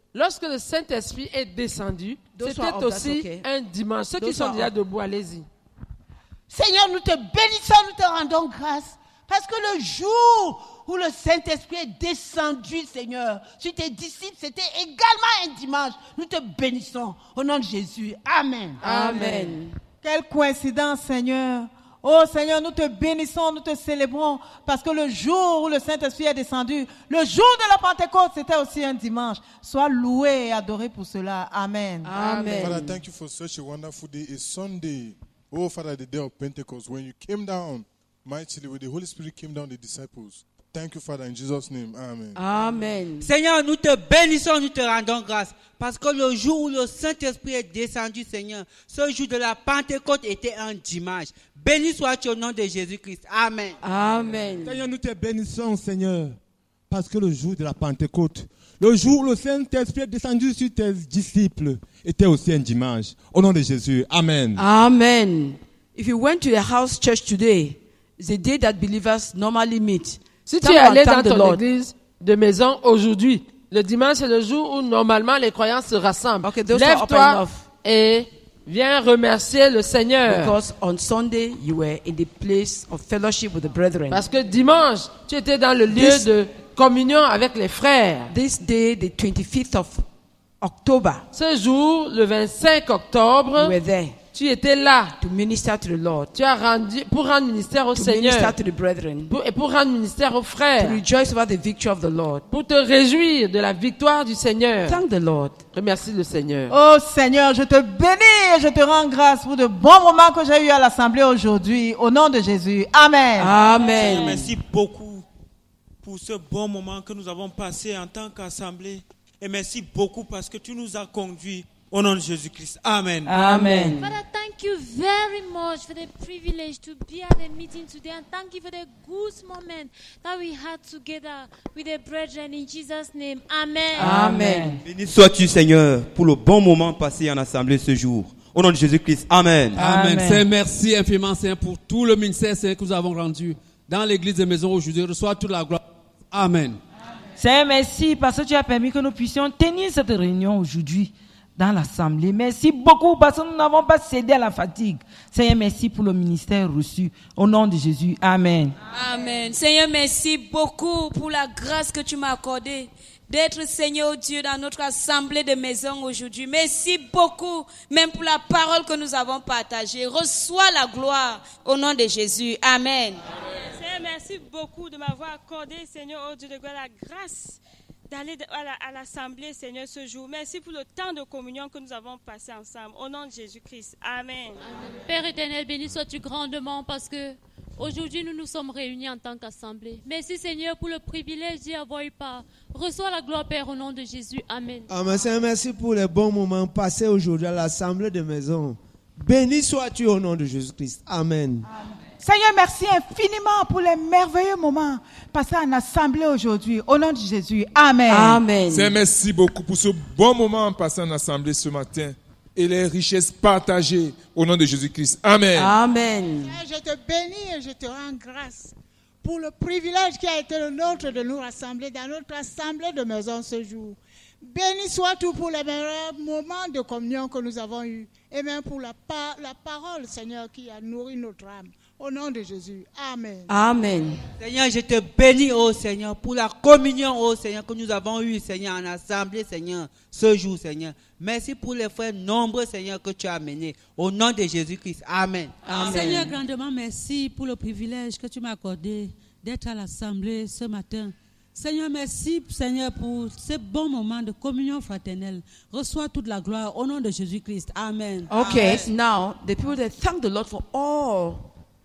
lorsque le Saint-Esprit est descendu, Those c'était who are of that, aussi okay. un dimanche. Ceux qui Those sont who are déjà of- debout, allez-y. Seigneur, nous te bénissons, nous te rendons grâce. Parce que le jour où le Saint-Esprit est descendu, Seigneur, sur tes disciples, c'était également un dimanche. Nous te bénissons au nom de Jésus. Amen. Amen. Quelle coïncidence, Seigneur. Oh Seigneur, nous te bénissons, nous te célébrons, parce que le jour où le Saint-Esprit est descendu, le jour de la Pentecôte, c'était aussi un dimanche. Sois loué et adoré pour cela. Amen. Father, thank you for such a wonderful day. It's Sunday. Oh, Father, the day of Pentecost, when you came down mightily, when the Holy Spirit came down the disciples. Thank you, Father, in Jesus' name. Amen. Amen. Seigneur, nous te bénissons, nous te rendons grâce. Parce que le jour où le Saint-Esprit est descendu, Seigneur, ce jour de la Pentecôte était un dimanche. Béni sois-tu au nom de Jésus-Christ. Amen. Amen. Seigneur, nous te bénissons, Seigneur, parce que le jour de la Pentecôte, le jour où le Saint-Esprit est descendu sur tes disciples, était aussi un dimanche. Au nom de Jésus. Amen. Amen. If you went to a house church today, it's a day that believers normally meet. Si tu Thank es allé God, dans thank the ton Lord. église de maison aujourd'hui, le dimanche c'est le jour où normalement les croyants se rassemblent. those are up and Lève-toi off. et viens remercier le Seigneur. Because on Sunday you were in the place of fellowship with the brethren. Parce que dimanche, tu étais dans le lieu This- de communion avec les frères. This day, the twenty-fifth of October, Ce jour, le vingt-cinq octobre, you were there tu étais là. to minister to the Lord, Tu as rendu pour rendre ministère au to Seigneur minister to the brethren, pour- et pour rendre ministère aux to frères, rejoice over the victory of the Lord. pour te réjouir de la victoire du Seigneur. Thank the Lord. Remercie le Seigneur. Oh Seigneur, je te bénis et je te rends grâce pour de bons moments que j'ai eu à l'Assemblée aujourd'hui. Au nom de Jésus. Amen. Amen. Merci beaucoup pour ce bon moment que nous avons passé en tant qu'assemblée. Et merci beaucoup parce que tu nous as conduits au nom de Jésus-Christ. Amen. Amen. Father, thank you very much for the privilege to be at the meeting today, and thank you for the good moment that we had together with the brethren in Jesus' name. Amen. Amen. Béni sois-tu, Seigneur, pour le bon moment passé en assemblée ce jour. Au nom de Jésus-Christ. Amen. Amen. Seigneur, merci infiniment, Seigneur, pour tout le ministère, Seigneur, que nous avons rendu dans l'église des maisons aujourd'hui. Reçois toute la gloire. Amen. Seigneur, merci parce que tu as permis que nous puissions tenir cette réunion aujourd'hui dans l'Assemblée. Merci beaucoup parce que nous n'avons pas cédé à la fatigue. Seigneur, merci pour le ministère reçu. Au nom de Jésus. Amen. Amen. Seigneur, merci beaucoup pour la grâce que tu m'as accordée d'être, Seigneur Dieu, dans notre assemblée de maison aujourd'hui. Merci beaucoup, même pour la parole que nous avons partagée. Reçois la gloire au nom de Jésus. Amen. Seigneur, merci beaucoup de m'avoir accordé, Seigneur, oh Dieu de gloire, la grâce d'aller à la- à l'assemblée, Seigneur, ce jour. Merci pour le temps de communion que nous avons passé ensemble. Au nom de Jésus-Christ. Amen. Père éternel, béni sois-tu grandement parce que aujourd'hui nous nous sommes réunis en tant qu'assemblée. Merci Seigneur pour le privilège d'y avoir eu part. Reçois la gloire Père au nom de Jésus. Amen. Amen. Seigneur, merci pour les bons moments passés aujourd'hui à l'Assemblée de maison. Béni sois-tu au nom de Jésus-Christ. Amen. Seigneur, merci infiniment pour les merveilleux moments passés en Assemblée aujourd'hui. Au nom de Jésus. Amen. Seigneur, merci beaucoup pour ce bon moment passé en assemblée ce matin et les richesses partagées au nom de Jésus-Christ. Amen. Amen. Seigneur, je te bénis et je te rends grâce pour le privilège qui a été le nôtre de nous rassembler dans notre assemblée de maison ce jour. Béni sois-tu pour les meilleurs moments de communion que nous avons eus et même pour la, pa- la parole, Seigneur, qui a nourri notre âme. Au nom de Jésus. Amen. Amen. Seigneur, je te bénis, oh Seigneur, pour la communion, oh Seigneur, que nous avons eue, Seigneur, en assemblée, Seigneur, ce jour, Seigneur. Merci pour les frères nombreux, Seigneur, que tu as amenés. Au nom de Jésus-Christ. Amen. Seigneur, grandement merci pour le privilège que tu m'as accordé d'être à l'Assemblée ce matin. Seigneur, merci, Seigneur, pour ces bons moments de communion fraternelle. Reçois toute la gloire au nom de Jésus-Christ. Amen. Okay, Amen. now the people that thank the Lord for all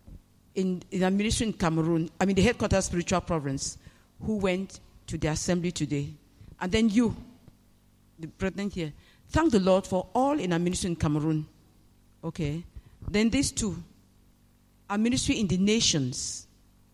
in, in our ministry in Cameroon, I mean the headquarters spiritual province, who went to the assembly today. And then you, the brethren here, thank the Lord for all in our ministry in Cameroon. Okay. Then these two, our ministry in the nations.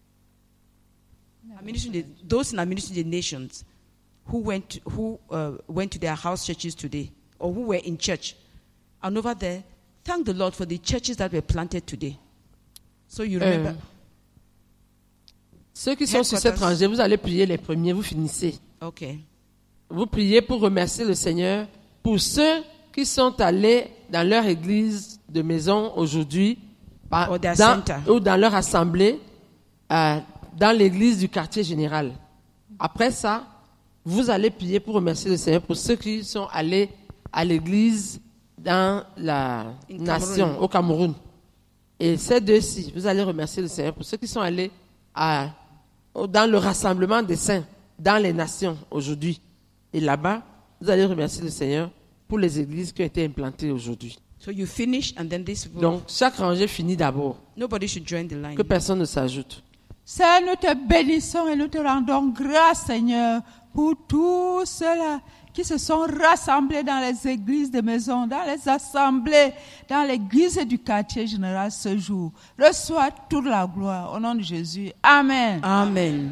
Our ministry in the, those in our ministry in the nations who went who uh, went to their house churches today, or who were in church. And over there, thank the Lord for the churches that were planted today. So you remember. Euh, ceux qui sont sur cette rangée, vous allez prier les premiers, vous finissez. Okay. vous priez pour remercier le Seigneur pour ceux qui sont allés dans leur église de maison aujourd'hui par- Or their dans- center. ou dans leur assemblée euh, dans l'église du quartier général. Après ça, vous allez prier pour remercier le Seigneur pour ceux qui sont allés à l'église dans la In nation, Cameroun. au Cameroun. Et ces deux-ci, vous allez remercier le Seigneur pour ceux qui sont allés à, au- dans le rassemblement des saints, dans les nations aujourd'hui. Et là-bas, vous allez remercier le Seigneur pour les églises qui ont été implantées aujourd'hui. So you finish and then this will. Donc, chaque rangée finit d'abord. Nobody should join the line. Que personne ne s'ajoute. Seigneur, nous te bénissons et nous te rendons grâce, Seigneur, pour tous ceux-là qui se sont rassemblés dans les églises de maison, dans les assemblées, dans l'église du quartier général ce jour. Reçois toute la gloire au nom de Jésus. Amen. Amen.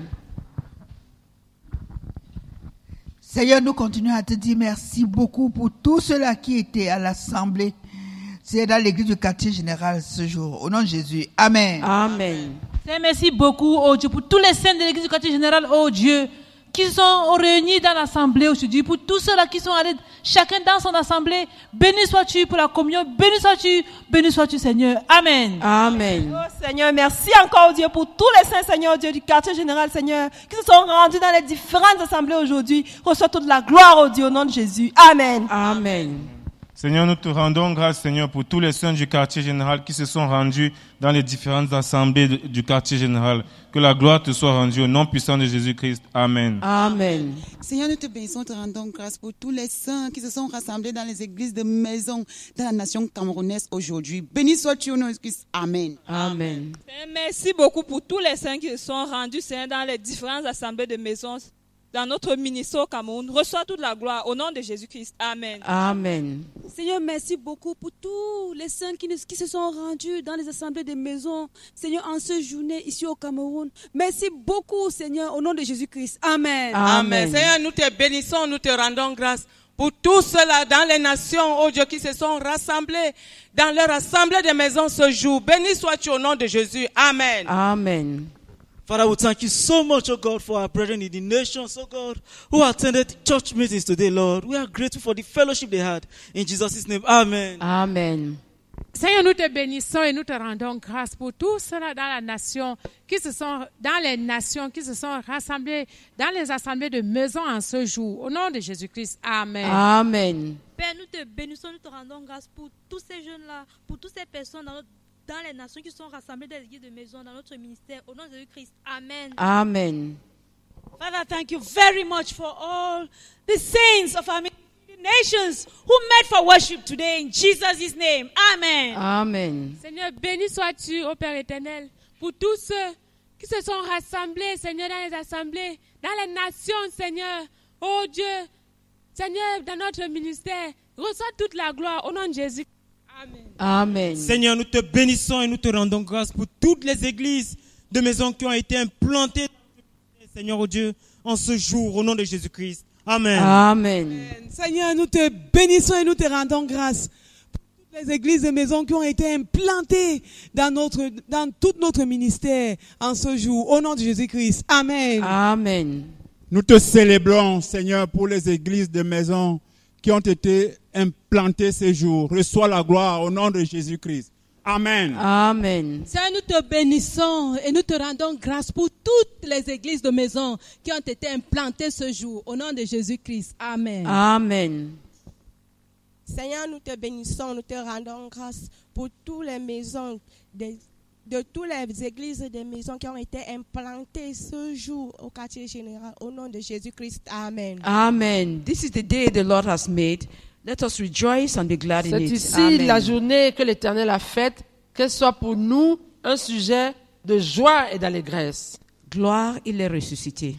Seigneur, nous continuons à te dire merci beaucoup pour tous ceux-là qui étaient à l'assemblée. C'est dans l'église du quartier général ce jour. Au nom de Jésus. Amen. Amen. Seigneur, merci beaucoup, oh Dieu, pour tous les saints de l'église du quartier général, oh Dieu, qui sont réunis dans l'assemblée aujourd'hui, pour tous ceux-là qui sont allés, chacun dans son assemblée. Béni sois-tu pour la communion, béni sois-tu, béni sois-tu, Seigneur. Amen. Amen. Oh, Seigneur, merci encore, Dieu, pour tous les saints, Seigneur, Dieu, du quartier général, Seigneur, qui se sont rendus dans les différentes assemblées aujourd'hui. Reçois toute la gloire, oh Dieu, au nom de Jésus. Amen. Amen. Seigneur, nous te rendons grâce, Seigneur, pour tous les saints du quartier général qui se sont rendus dans les différentes assemblées de- du quartier général. Que la gloire te soit rendue au nom puissant de Jésus-Christ. Amen. Amen. Seigneur, nous te bénissons, te rendons grâce pour tous les saints qui se sont rassemblés dans les églises de maison dans la nation camerounaise aujourd'hui. Béni sois-tu au nom de Christ. Amen. Amen. Seigneur, merci beaucoup pour tous les saints qui se sont rendus, Seigneur, dans les différentes assemblées de maison, dans notre ministère au Cameroun. Reçois toute la gloire au nom de Jésus-Christ. Amen. Amen. Seigneur, merci beaucoup pour tous les saints qui, nous- qui se sont rendus dans les assemblées des maisons, Seigneur, en ce journée ici au Cameroun. Merci beaucoup, Seigneur, au nom de Jésus-Christ. Amen. Amen. Seigneur, nous te bénissons, nous te rendons grâce pour tous ceux-là dans les nations, oh Dieu, qui se sont rassemblés dans leur assemblée de maisons ce jour. Béni sois-tu au nom de Jésus. Amen. Amen. Father, we thank you so much, oh God, for our brethren in the nations, oh God, who attended church meetings today, Lord. We are grateful for the fellowship they had. In Jesus' name, amen. Amen. Seigneur, nous te bénissons et nous te rendons grâce pour tous ceux-là dans la nation, qui se sont, dans les nations, qui se sont rassemblés dans les assemblées de maison en ce jour. Au nom de Jésus-Christ. Amen. Amen. Père, nous te bénissons, nous te rendons grâce pour tous ces jeunes-là, pour toutes ces personnes dans, notre- dans les nations qui sont rassemblées dans les églises de maison, dans notre ministère. Au nom de Jésus-Christ. Amen. Amen. Father, thank you very much for all the saints of our nations who met for worship today in Jesus' name. Amen. Amen. Seigneur, béni sois-tu, ô Père éternel, pour tous ceux qui se sont rassemblés, Seigneur, dans les assemblées, dans les nations, Seigneur. Oh Dieu, Seigneur, dans notre ministère, reçois toute la gloire au nom de Jésus. Amen. Amen. Seigneur, nous te bénissons et nous te rendons grâce pour toutes les églises de maisons qui ont été implantées, Seigneur, oh Dieu, en ce jour, au nom de Jésus-Christ. Amen. Amen. Seigneur, nous te bénissons et nous te rendons grâce pour toutes les églises et maisons qui ont été implantées dans, notre, dans tout notre ministère en ce jour. Au nom de Jésus-Christ. Amen. Amen. Nous te célébrons, Seigneur, pour les églises de maison qui ont été implantées ces jours. Reçois la gloire au nom de Jésus-Christ. Amen. Amen. Seigneur, nous te bénissons et nous te rendons grâce pour toutes les églises de maison qui ont été implantées ce jour. Au nom de Jésus-Christ. Amen. Amen. Seigneur, nous te bénissons, nous te rendons grâce pour toutes les maisons, de, de toutes les églises et des maisons qui ont été implantées ce jour au quartier général. Au nom de Jésus-Christ. Amen. Amen. This is the day the Lord has made. Let us rejoice and be glad in C'est it. ici Amen. la journée que l'Éternel a faite, qu'elle soit pour nous un sujet de joie et d'allégresse. Gloire, il est ressuscité.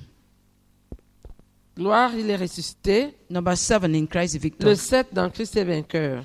Gloire, il est ressuscité. Number seven, in Christ the victor. Le sept, dans Christ est vainqueur.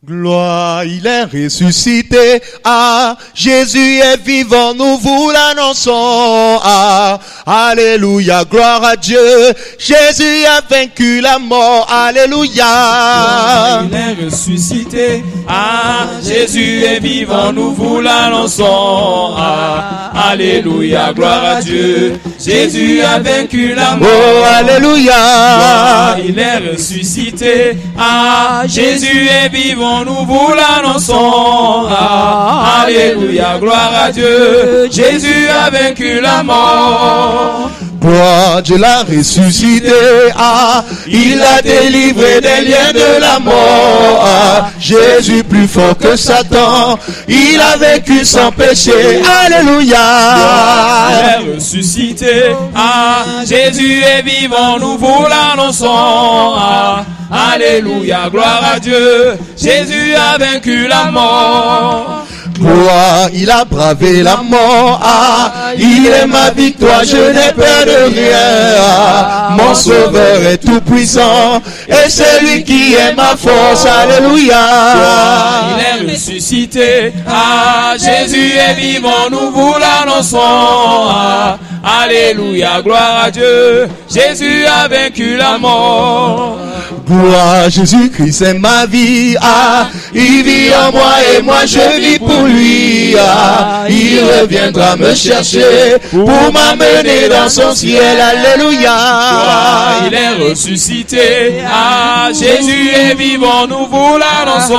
Gloire, il est ressuscité. Ah, Jésus est vivant, nous vous l'annonçons. Ah, alléluia, gloire à Dieu. Jésus a vaincu la mort. Alléluia. Gloire, il est ressuscité. Ah, Jésus est vivant, nous vous l'annonçons. Ah, alléluia, gloire à Dieu. Jésus a vaincu la mort. Oh, alléluia. Gloire, il est ressuscité. Ah, Jésus est vivant, nous vous l'annonçons. Ah, alléluia, gloire à Dieu. Jésus a vaincu la mort. Gloire, Dieu l'a ressuscité. Ah, il a délivré des liens de la mort. Ah, Jésus plus fort que Satan. Il a vécu sans péché. Alléluia. Gloire, il est ressuscité. Ah, Jésus est vivant, nous vous l'annonçons. Ah, alléluia, gloire à Dieu. Jésus a vaincu la mort. Gloire, il a bravé la mort. Ah, il est ma victoire, je n'ai peur de rien. Ah, mon sauveur est tout puissant et c'est lui qui est ma force. Alléluia. Gloire, il est ressuscité. Ah, Jésus est vivant, nous vous l'annonçons. Ah, alléluia, gloire à Dieu. Jésus a vaincu la mort. Gloire, Jésus-Christ est ma vie. Ah, il vit en moi et moi je vis pour lui. Ah, il reviendra me chercher pour m'amener dans son ciel. Alléluia. Gloire, il est ressuscité. Ah, Jésus est vivant, nous vous l'annonçons.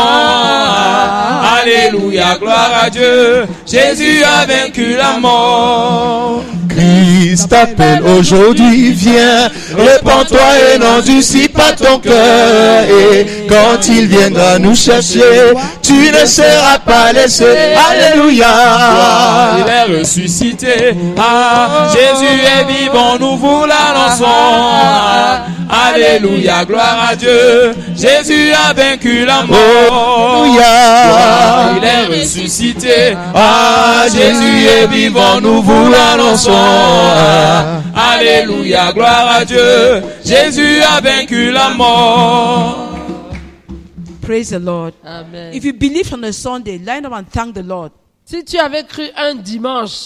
Ah, alléluia, gloire à Dieu. Jésus a vaincu la mort. Christ t'appelle aujourd'hui, viens, répands-toi et n'endurcis pas ton cœur. Et quand il viendra nous chercher, tu ne seras pas laissé. Alléluia. Gloire, il est ressuscité. Ah, Jésus est vivant, nous vous l'annonçons. Ah, alléluia, gloire à Dieu. Jésus a vaincu la mort. Gloire, il est ressuscité. Ah, Jésus est vivant, nous vous l'annonçons. Ah, alléluia, gloire à Dieu. Jésus a vaincu la mort. Praise the Lord. Amen. If you believe on a Sunday, line up and thank the Lord. Si tu avais cru un dimanche,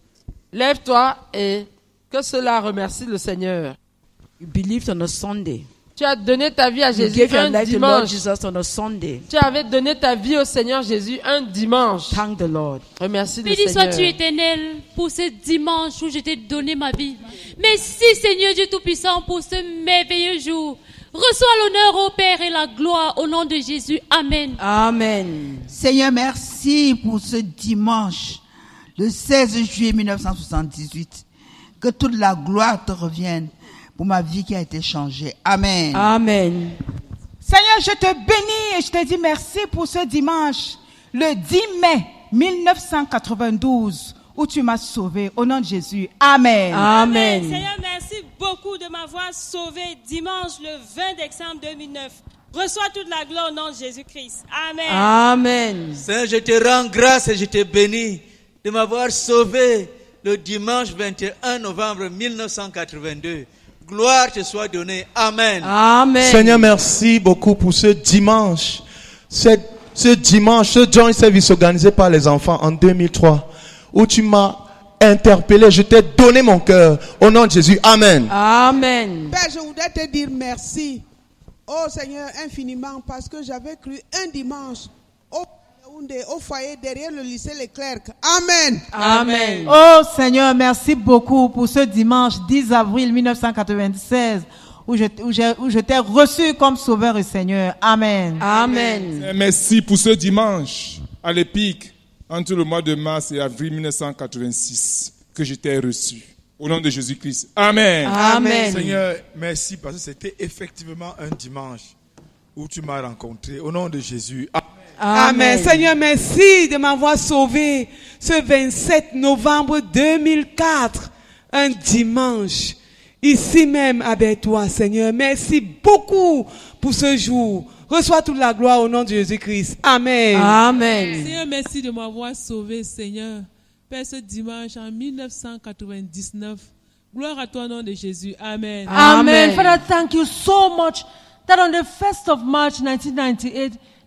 lève-toi et que cela remercie le Seigneur. You believed on a Sunday. Tu as donné ta vie à You Jésus gave your un life to Lord dimanche. Jesus on a Sunday. Tu avais donné ta vie au Seigneur Jésus un dimanche. Thank the Lord. Remercie le Béni Seigneur. sois-tu, Éternel, pour ce dimanche où je t'ai donné ma vie. Merci, Seigneur Dieu Tout-Puissant, pour ce merveilleux jour. Reçois l'honneur au Père et la gloire au nom de Jésus. Amen. Amen. Seigneur, merci pour ce dimanche, le seize juillet mille neuf cent soixante-dix-huit. Que toute la gloire te revienne pour ma vie qui a été changée. Amen. Amen. Seigneur, je te bénis et je te dis merci pour ce dimanche, le dix mai mille neuf cent quatre-vingt-douze, où tu m'as sauvé. Au nom de Jésus. Amen. Amen. Seigneur, merci beaucoup de m'avoir sauvé dimanche le vingt décembre deux mille neuf. Reçois toute la gloire au nom de Jésus-Christ. Amen. Amen. Seigneur, je te rends grâce et je te bénis de m'avoir sauvé le dimanche vingt et un novembre mille neuf cent quatre-vingt-deux. Gloire te soit donnée. Amen. Amen. Seigneur, merci beaucoup pour ce dimanche. C'est, ce dimanche, ce joint service organisé par les enfants en deux mille trois, où tu m'as interpellé, je t'ai donné mon cœur. Au nom de Jésus. Amen. Amen. Père, je voudrais te dire merci, oh Seigneur, infiniment, parce que j'avais cru un dimanche au, au foyer derrière le lycée Leclerc. Amen. Amen. Oh Seigneur, merci beaucoup pour ce dimanche dix avril mille neuf cent quatre-vingt-seize où je, où j'ai, où je t'ai reçu comme sauveur et Seigneur. Amen. Amen. Merci pour ce dimanche à l'Épique entre le mois de mars et avril mille neuf cent quatre-vingt-six que je t'ai reçu. Au nom de Jésus-Christ. Amen. Amen. Seigneur, merci parce que c'était effectivement un dimanche où tu m'as rencontré. Au nom de Jésus. Amen. Amen. Amen. Seigneur, merci de m'avoir sauvé ce vingt-sept novembre deux mille quatre, un dimanche, ici même avec toi, Seigneur. Merci beaucoup pour ce jour. Reçois toute la gloire au nom de Jésus-Christ. Amen. Amen. Seigneur, merci de m'avoir sauvé, Seigneur. Père, ce dimanche en mille neuf cent quatre-vingt-dix-neuf. Gloire à toi au nom de Jésus. Amen. Amen. Father, thank you so much that on the first of March nineteen ninety-eight,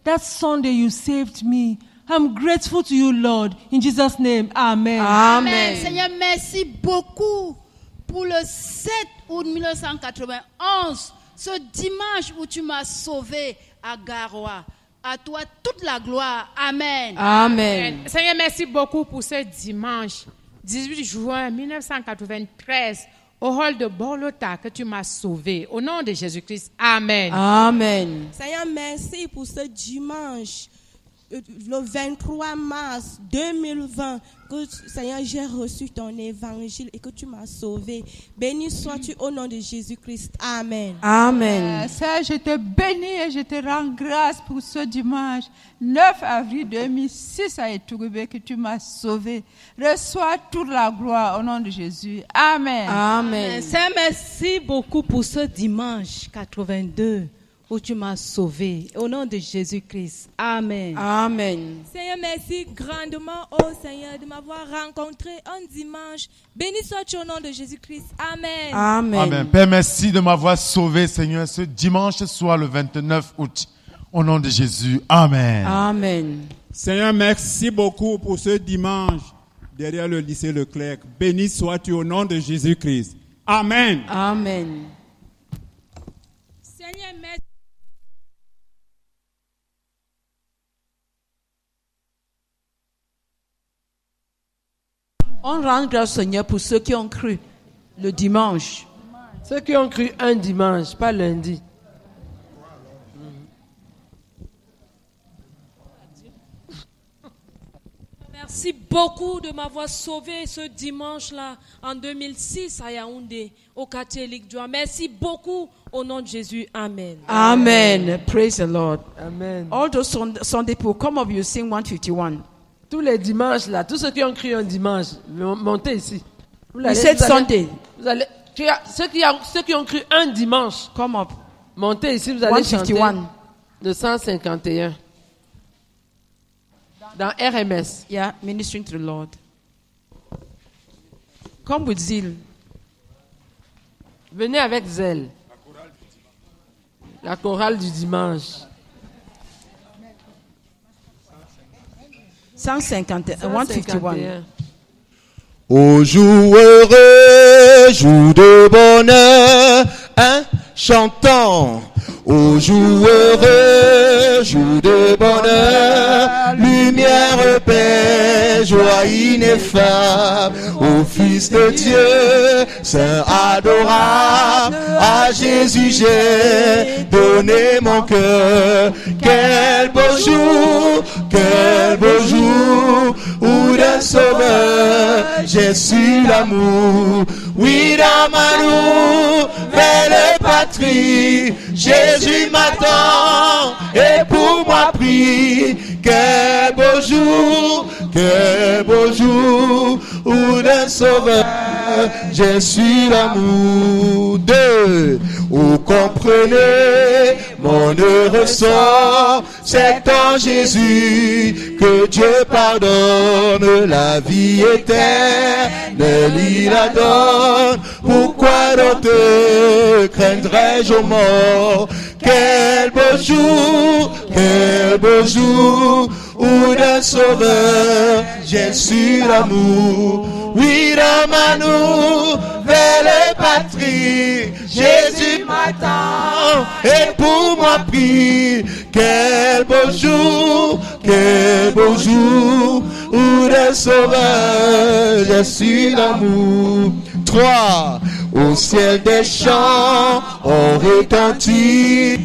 that Sunday you saved me. I'm grateful to you, Lord. In Jesus' name, amen. Amen. Seigneur, merci beaucoup pour le sept août mille neuf cent quatre-vingt-onze, ce dimanche où tu m'as sauvé à Garoua. À toi toute la gloire. Amen. Amen. Seigneur, merci beaucoup pour ce dimanche, dix-huit juin mille neuf cent quatre-vingt-treize, au hall de Borlota, que tu m'as sauvé. Au nom de Jésus-Christ. Amen. Amen. Seigneur, merci pour ce dimanche, le vingt-trois mars deux mille vingt, que Seigneur, j'ai reçu ton évangile et que tu m'as sauvé. Béni sois-tu au nom de Jésus-Christ. Amen. Amen. Euh, Seigneur, je te bénis et je te rends grâce pour ce dimanche, neuf avril deux mille six à Etourubé, que tu m'as sauvé. Reçois toute la gloire au nom de Jésus. Amen. Amen. Seigneur, merci beaucoup pour ce dimanche quatre-vingt-deux. Où tu m'as sauvé. Au nom de Jésus-Christ. Amen. Amen. Seigneur, merci grandement, oh Seigneur, de m'avoir rencontré un dimanche. Béni sois-tu au nom de Jésus-Christ. Amen. Amen. Amen. Père, merci de m'avoir sauvé, Seigneur, ce dimanche soir, le vingt-neuf août. Au nom de Jésus. Amen. Amen. Seigneur, merci beaucoup pour ce dimanche derrière le lycée Leclerc. Béni sois-tu au nom de Jésus-Christ. Amen. Amen. Seigneur, merci. On rend grâce au Seigneur pour ceux qui ont cru le dimanche. Ceux qui ont cru un dimanche, pas lundi. Merci beaucoup de m'avoir sauvé ce dimanche-là en deux mille six à Yaoundé, au quartier Ligue-Joie. Merci beaucoup au nom de Jésus. Amen. Amen. Praise the Lord. Amen. All those Sunday people, come up, you sing one fifty-one. Tous les dimanches là, tous ceux qui ont cru un dimanche, montez ici. Vous allez, vous allez, Sunday. Vous allez, ceux, qui a, ceux qui ont cru un dimanche, come up. Montez ici, vous allez chanter le cent cinquante et un. Dans R M S. Yeah, ministering to the Lord. Come with zeal. Venez avec zèle. La chorale du dimanche. cent cinquante et un, cent cinquante et un. Ô jour heureux, jour de bonheur, hein, chantons. Ô jour heureux, jour de bonheur, lumière, paix, joie ineffable, au Fils de Dieu, Saint adorable, à Jésus j'ai donné mon cœur. Quel beau jour, quel beau jour, où d'un sauveur j'ai su l'amour. Oui, dans ma nouvelle patrie, Jésus m'attend et pour moi prie. Quel beau jour, quel beau jour, où d'un sauveur j'ai su l'amour. Deux, vous comprenez mon heureux sort, c'est en Jésus que Dieu pardonne la vie éternelle, il la donne. Pourquoi donc craindrais-je aux morts? Quel beau jour, quel beau jour, où d'un sauveur j'ai su l'amour. Oui, dans ma nouvelle patrie, Jésus m'attend et pour moi prie. Quel beau jour, quel beau jour, où d'un sauveur j'ai su l'amour. Trois, au ciel des chants, on retentit.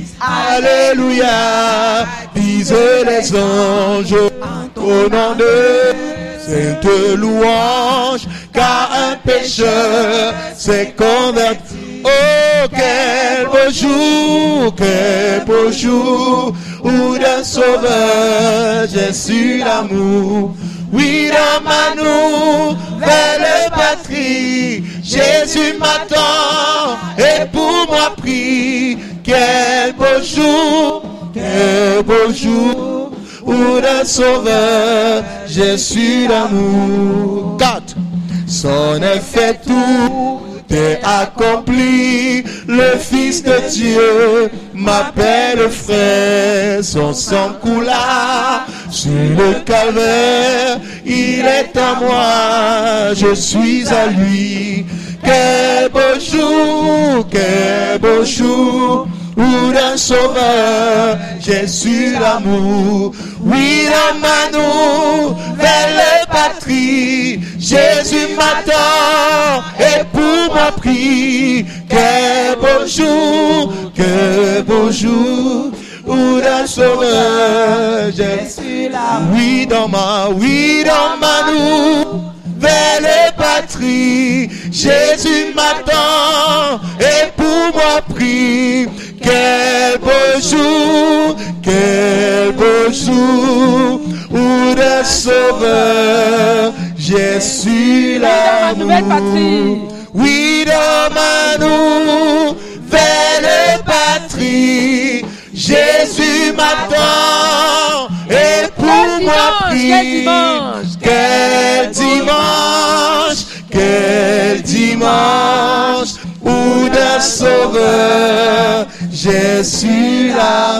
Alléluia, disent les anges, au nom de sainte louange, car un pécheur s'est converti. Oh, quel beau jour, quel beau jour, où d'un sauveur j'ai su l'amour. Oui, dans ma nouvelle patrie, Jésus m'attend et pour moi prie. Quel beau jour, quel beau jour, où d'un sauveur j'ai su l'amour. Quatre, son effet tout est accompli. Le Fils de Dieu m'appelle frère. Son sang coula sur le calvaire. Il est à moi, je suis à lui. Quel beau jour, quel beau jour, où d'un sauveur j'ai su l'amour. Oui, dans ma nouvelle patrie, Jésus m'attend et pour moi prie. Quel beau jour, quel beau jour, où d'un sauveur j'ai su l'amour. Oui, dans ma, oui, dans ma nouvelle patrie, Jésus m'attend et pour moi prie. Quel beau jour, quel beau jour, où de sauveur j'ai su l'amour. Oui, dans ma nouvelle patrie, Jésus m'attend et pour moi prie. Quel dimanche, quel dimanche, où d'un sauveur j'ai su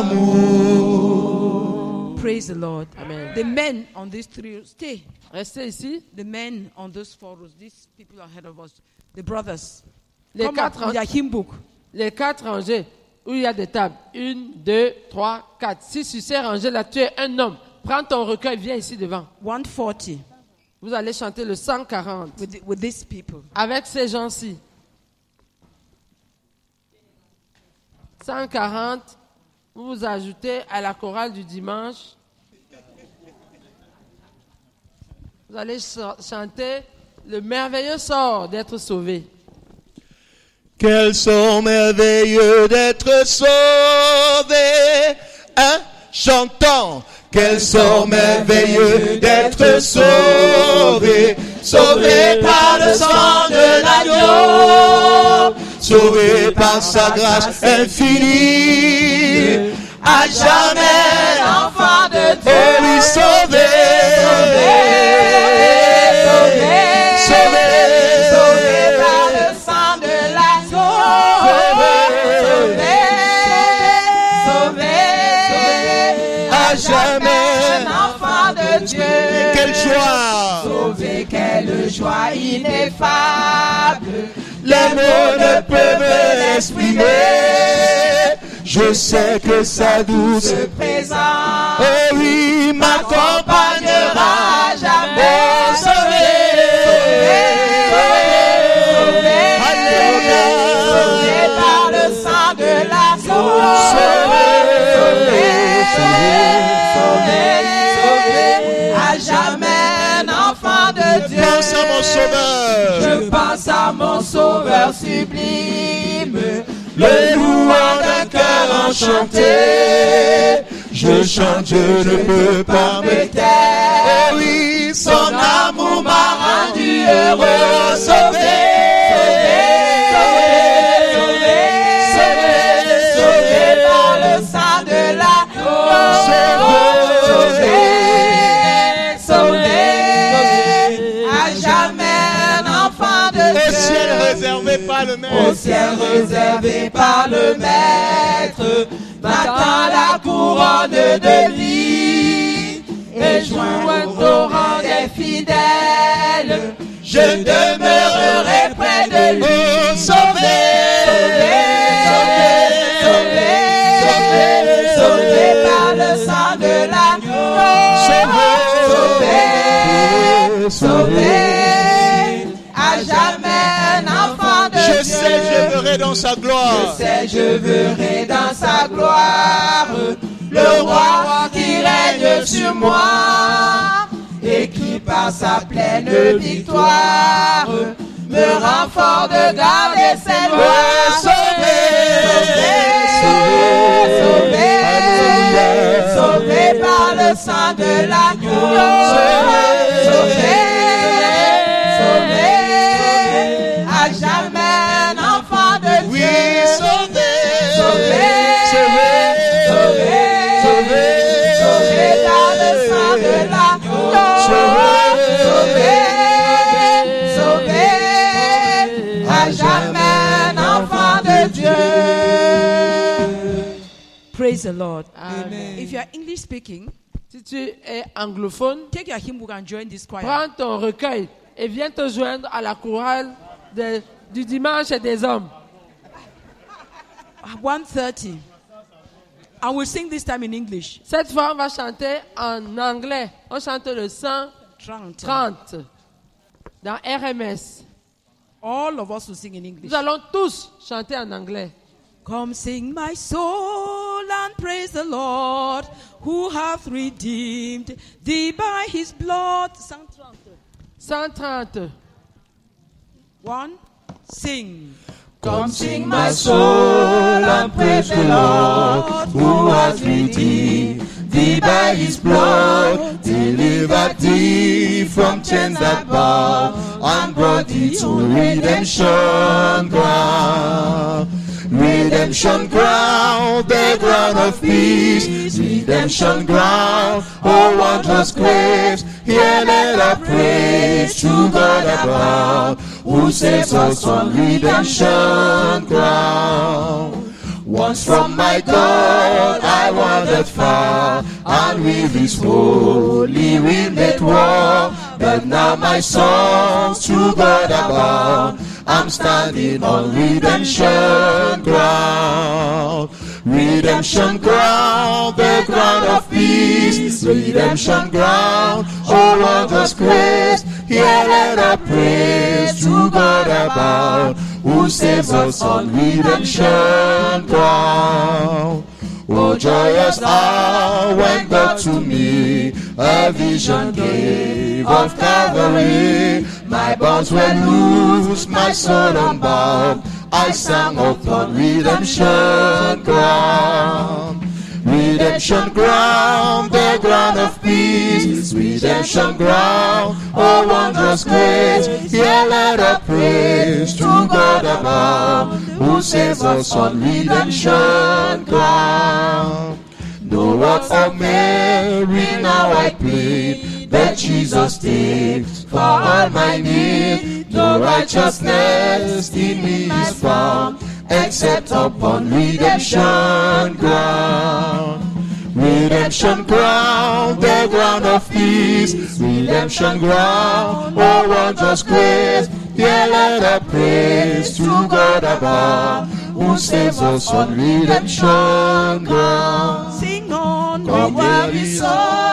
l'amour. Praise the Lord. Amen. The men on these three stay. Restez ici. The men on those four rows. These people ahead of us. The brothers. Les Come quatre, up with their hymn book. Les quatre rangées où il y a des tables. Une, deux, trois, quatre. Si sur ces rangées-là, tu es un homme, prends ton recueil, viens ici devant. one forty. Vous allez chanter le cent quarante. With, the, with these people. Avec ces gens-ci. cent quarante, vous vous ajoutez à la chorale du dimanche. Vous allez ch- chanter le merveilleux sort d'être sauvé. Quel sort merveilleux d'être sauvé, hein, chantons. Quel sort merveilleux d'être sauvé, sauvé par le sang de l'agneau, sauvé par sa grâce infinie, à jamais l'enfant de Dieu. Oh oui, sauvé, sauvé, sauvé, sauvé par le sang de l'agneau, sauvé, sauvé, sauvé, à jamais l'enfant de Dieu. Quelle joie, sauvé, quelle joie ineffable. Les mots ne peuvent l'exprimer. Je sais que sa douce présence, oh oui, m'accompagnera jamais. Sauvé, sauvé, sauvé, alléluia, sauvé par le sang de l'agneau. Sauvé, sauvé, sauvé, sauvé, à jamais l'enfant de Dieu. Pense à mon sauveur. Je pense à mon sauveur sublime, le louant d'un cœur enchanté. Je chante, je ne peux pas me taire. Oh oui, son amour m'a rendu heureux. Sauvé, sauvé, sauvé, sauvé, sauvé par le sang de l'agneau. Sauvé, sauvé, sauvé, à jamais l'enfant de Dieu. Au ciel réservé par le maître. Au ciel réservé par le maître, m'attend la couronne de vie et joint au rang des fidèles. Je demeurerai près de lui. Oh, sauvé, sauvé, sauvé, sauvé, sauvé par le sang de l'agneau. Sauvé, sauvé, à jamais l'enfant de Dieu. Je sais, je verrai dans sa gloire. Je sais, je verrai dans sa gloire le roi qui règne sur moi et qui par sa pleine victoire me rend fort de garder ses lois. Sauvé, sauvé, sauvé, sauvé, sauvé par le sang de l'agneau. Sauvé, sauvé, sauvé, à jamais l'enfant de Dieu. Oui, sauvé, sauvé, sauvé, sauvé, sauvé, sauvé par le sang de l'agneau. Sauvé, sauvé, sauvé, à jamais Praise the Lord. Amen. If you are English speaking, si tu es anglophone, take your hymn book and join this choir. prends ton recueil et viens te joindre à la chorale de, du dimanche des hommes. one thirty. And we'll sing this time in English. Cette fois, on va chanter en anglais. On chante le cent trente dans R M S. All of us will sing in English. Nous allons tous chanter en anglais. Come sing my soul and praise the Lord who hath redeemed thee by his blood. cent trente. One, sing. Come sing my soul and praise the Lord who has redeemed thee by his blood, delivered thee from chains that bound, and brought thee to redemption ground. Redemption ground, the ground of peace. Redemption ground, oh wondrous grace. Here let our praise to God above, who saves us on redemption ground. Once from my God I wandered far, and with his holy will made war. But now my songs to God abound, I'm standing on redemption ground. Redemption ground, the ground of peace. Redemption ground, oh wondrous grace. Here let our praise to God abound, who saves us on redemption ground. Oh joyous hour when God to me a vision gave of Calvary. My bonds were loose, my soul unbound, I sang upon redemption ground. Redemption ground, the ground of peace. Redemption ground, oh wondrous grace. Here let our praise to God above, who saves us on redemption ground. No word of Mary now I plead, that Jesus takes for all my need. No righteousness in me is found, except upon redemption ground. Redemption ground, the ground of peace. Redemption ground, oh wondrous grace. Here let our praise to God above, who saves us on redemption ground. Sing on, come weary soul,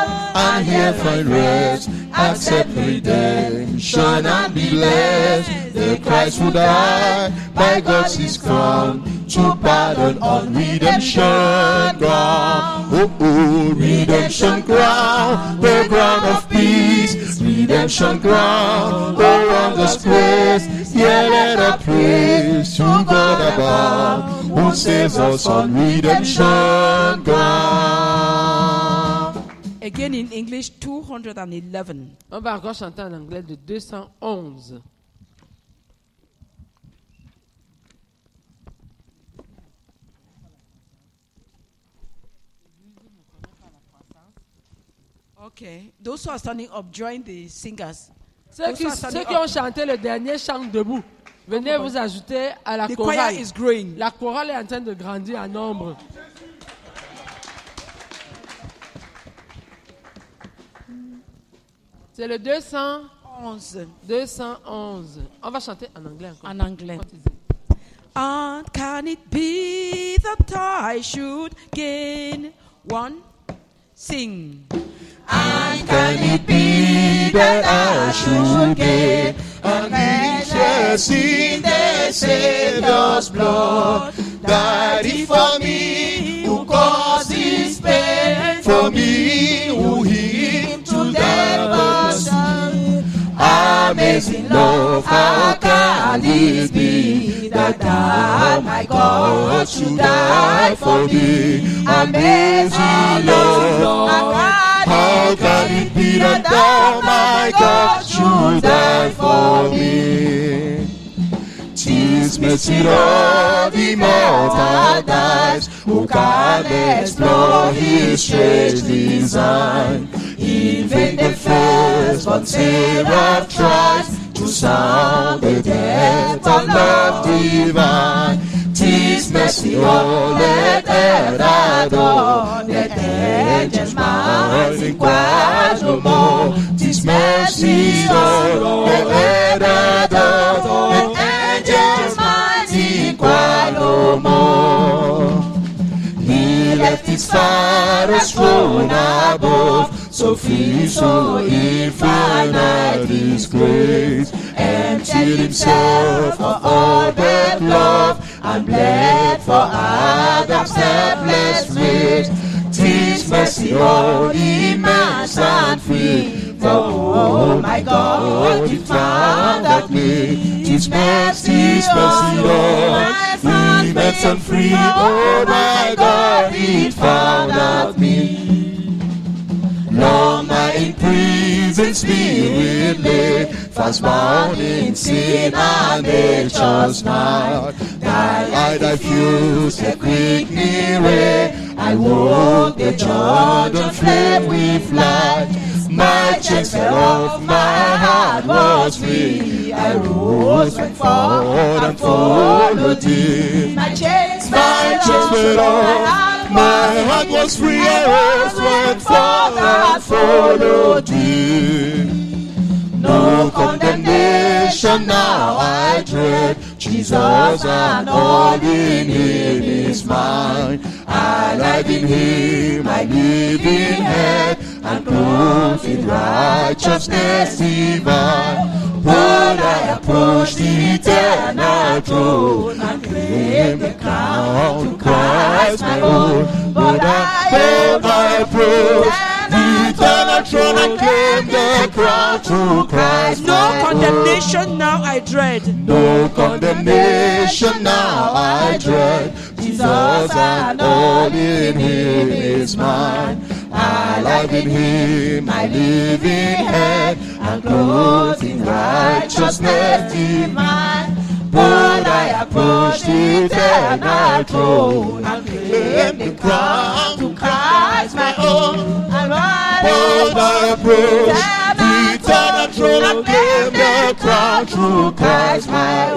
and here find rest. Accept redemption and be blessed. The Christ who died by God's his crown, to pardon on redemption ground. Oh, oh, redemption ground, the ground of peace. Redemption ground, oh wondrous grace. Here let our praise to God above, who saves us on redemption ground. Again in English, two hundred eleven. On va encore chanter en anglais de deux cent onze. Okay. Those who are standing up, join the singers. Ceux qui, ceux qui ont chanté le dernier chant debout, venez vous ajouter à la The chorale. choir is growing. La chorale est en train de grandir en nombre. C'est le deux cent onze. deux cent onze. On va chanter en anglais encore. En anglais. And can it be that I should gain one? Sing. And can it be that I should gain an interest in the Savior's blood, that he for me who caused his pain, for me who him to devotion. Amazing love, how can it be that thou, my God, should die for me? Amazing love, how can it be that thou, my God, should die for me? Tis mercy of the immortal dies, who can explore his strange design. In vain the first but seraph tries to sound the depth of love divine. Tis mercy mercy, oh, let earth adore. Let angels mighty cry no more. Tis mercy, oh, let earth adore. Let angels mighty cry no more. He left his Father's throne above, so free, so infinite his grace, emptied himself of all that love, and bled for Adam's helpless race. Tis mercy, all immense and free, for oh my God, you found at me. Tis mercy, tis mercy, all immense and free, oh my God, it found at me. Long my imprisoned spirit lay, fast bound in sin and nature's night. Thy light diffused a quickening ray, I walked the Jordan flame with light. My chains fell off, my heart was free. I rose, went forward and followed thee. My chains fell off, my heart was free. I rose, went forward and followed thee. No condemnation now I dread, Jesus and all in him is mine. I live in him, I live in head, and clothed in righteousness divine. But I approach the eternal throne and claim the crown to Christ my own. But I, but I approach the eternal throne and claim the crown to Christ No my own. condemnation now I dread. No condemnation now I dread. Jesus and all in him is mine. I live in him, I live in head, and clothed in righteousness divine. But I approach the eternal throne and claim the crown to Christ my own. And but I approach the eternal throne and claim the crown to Christ my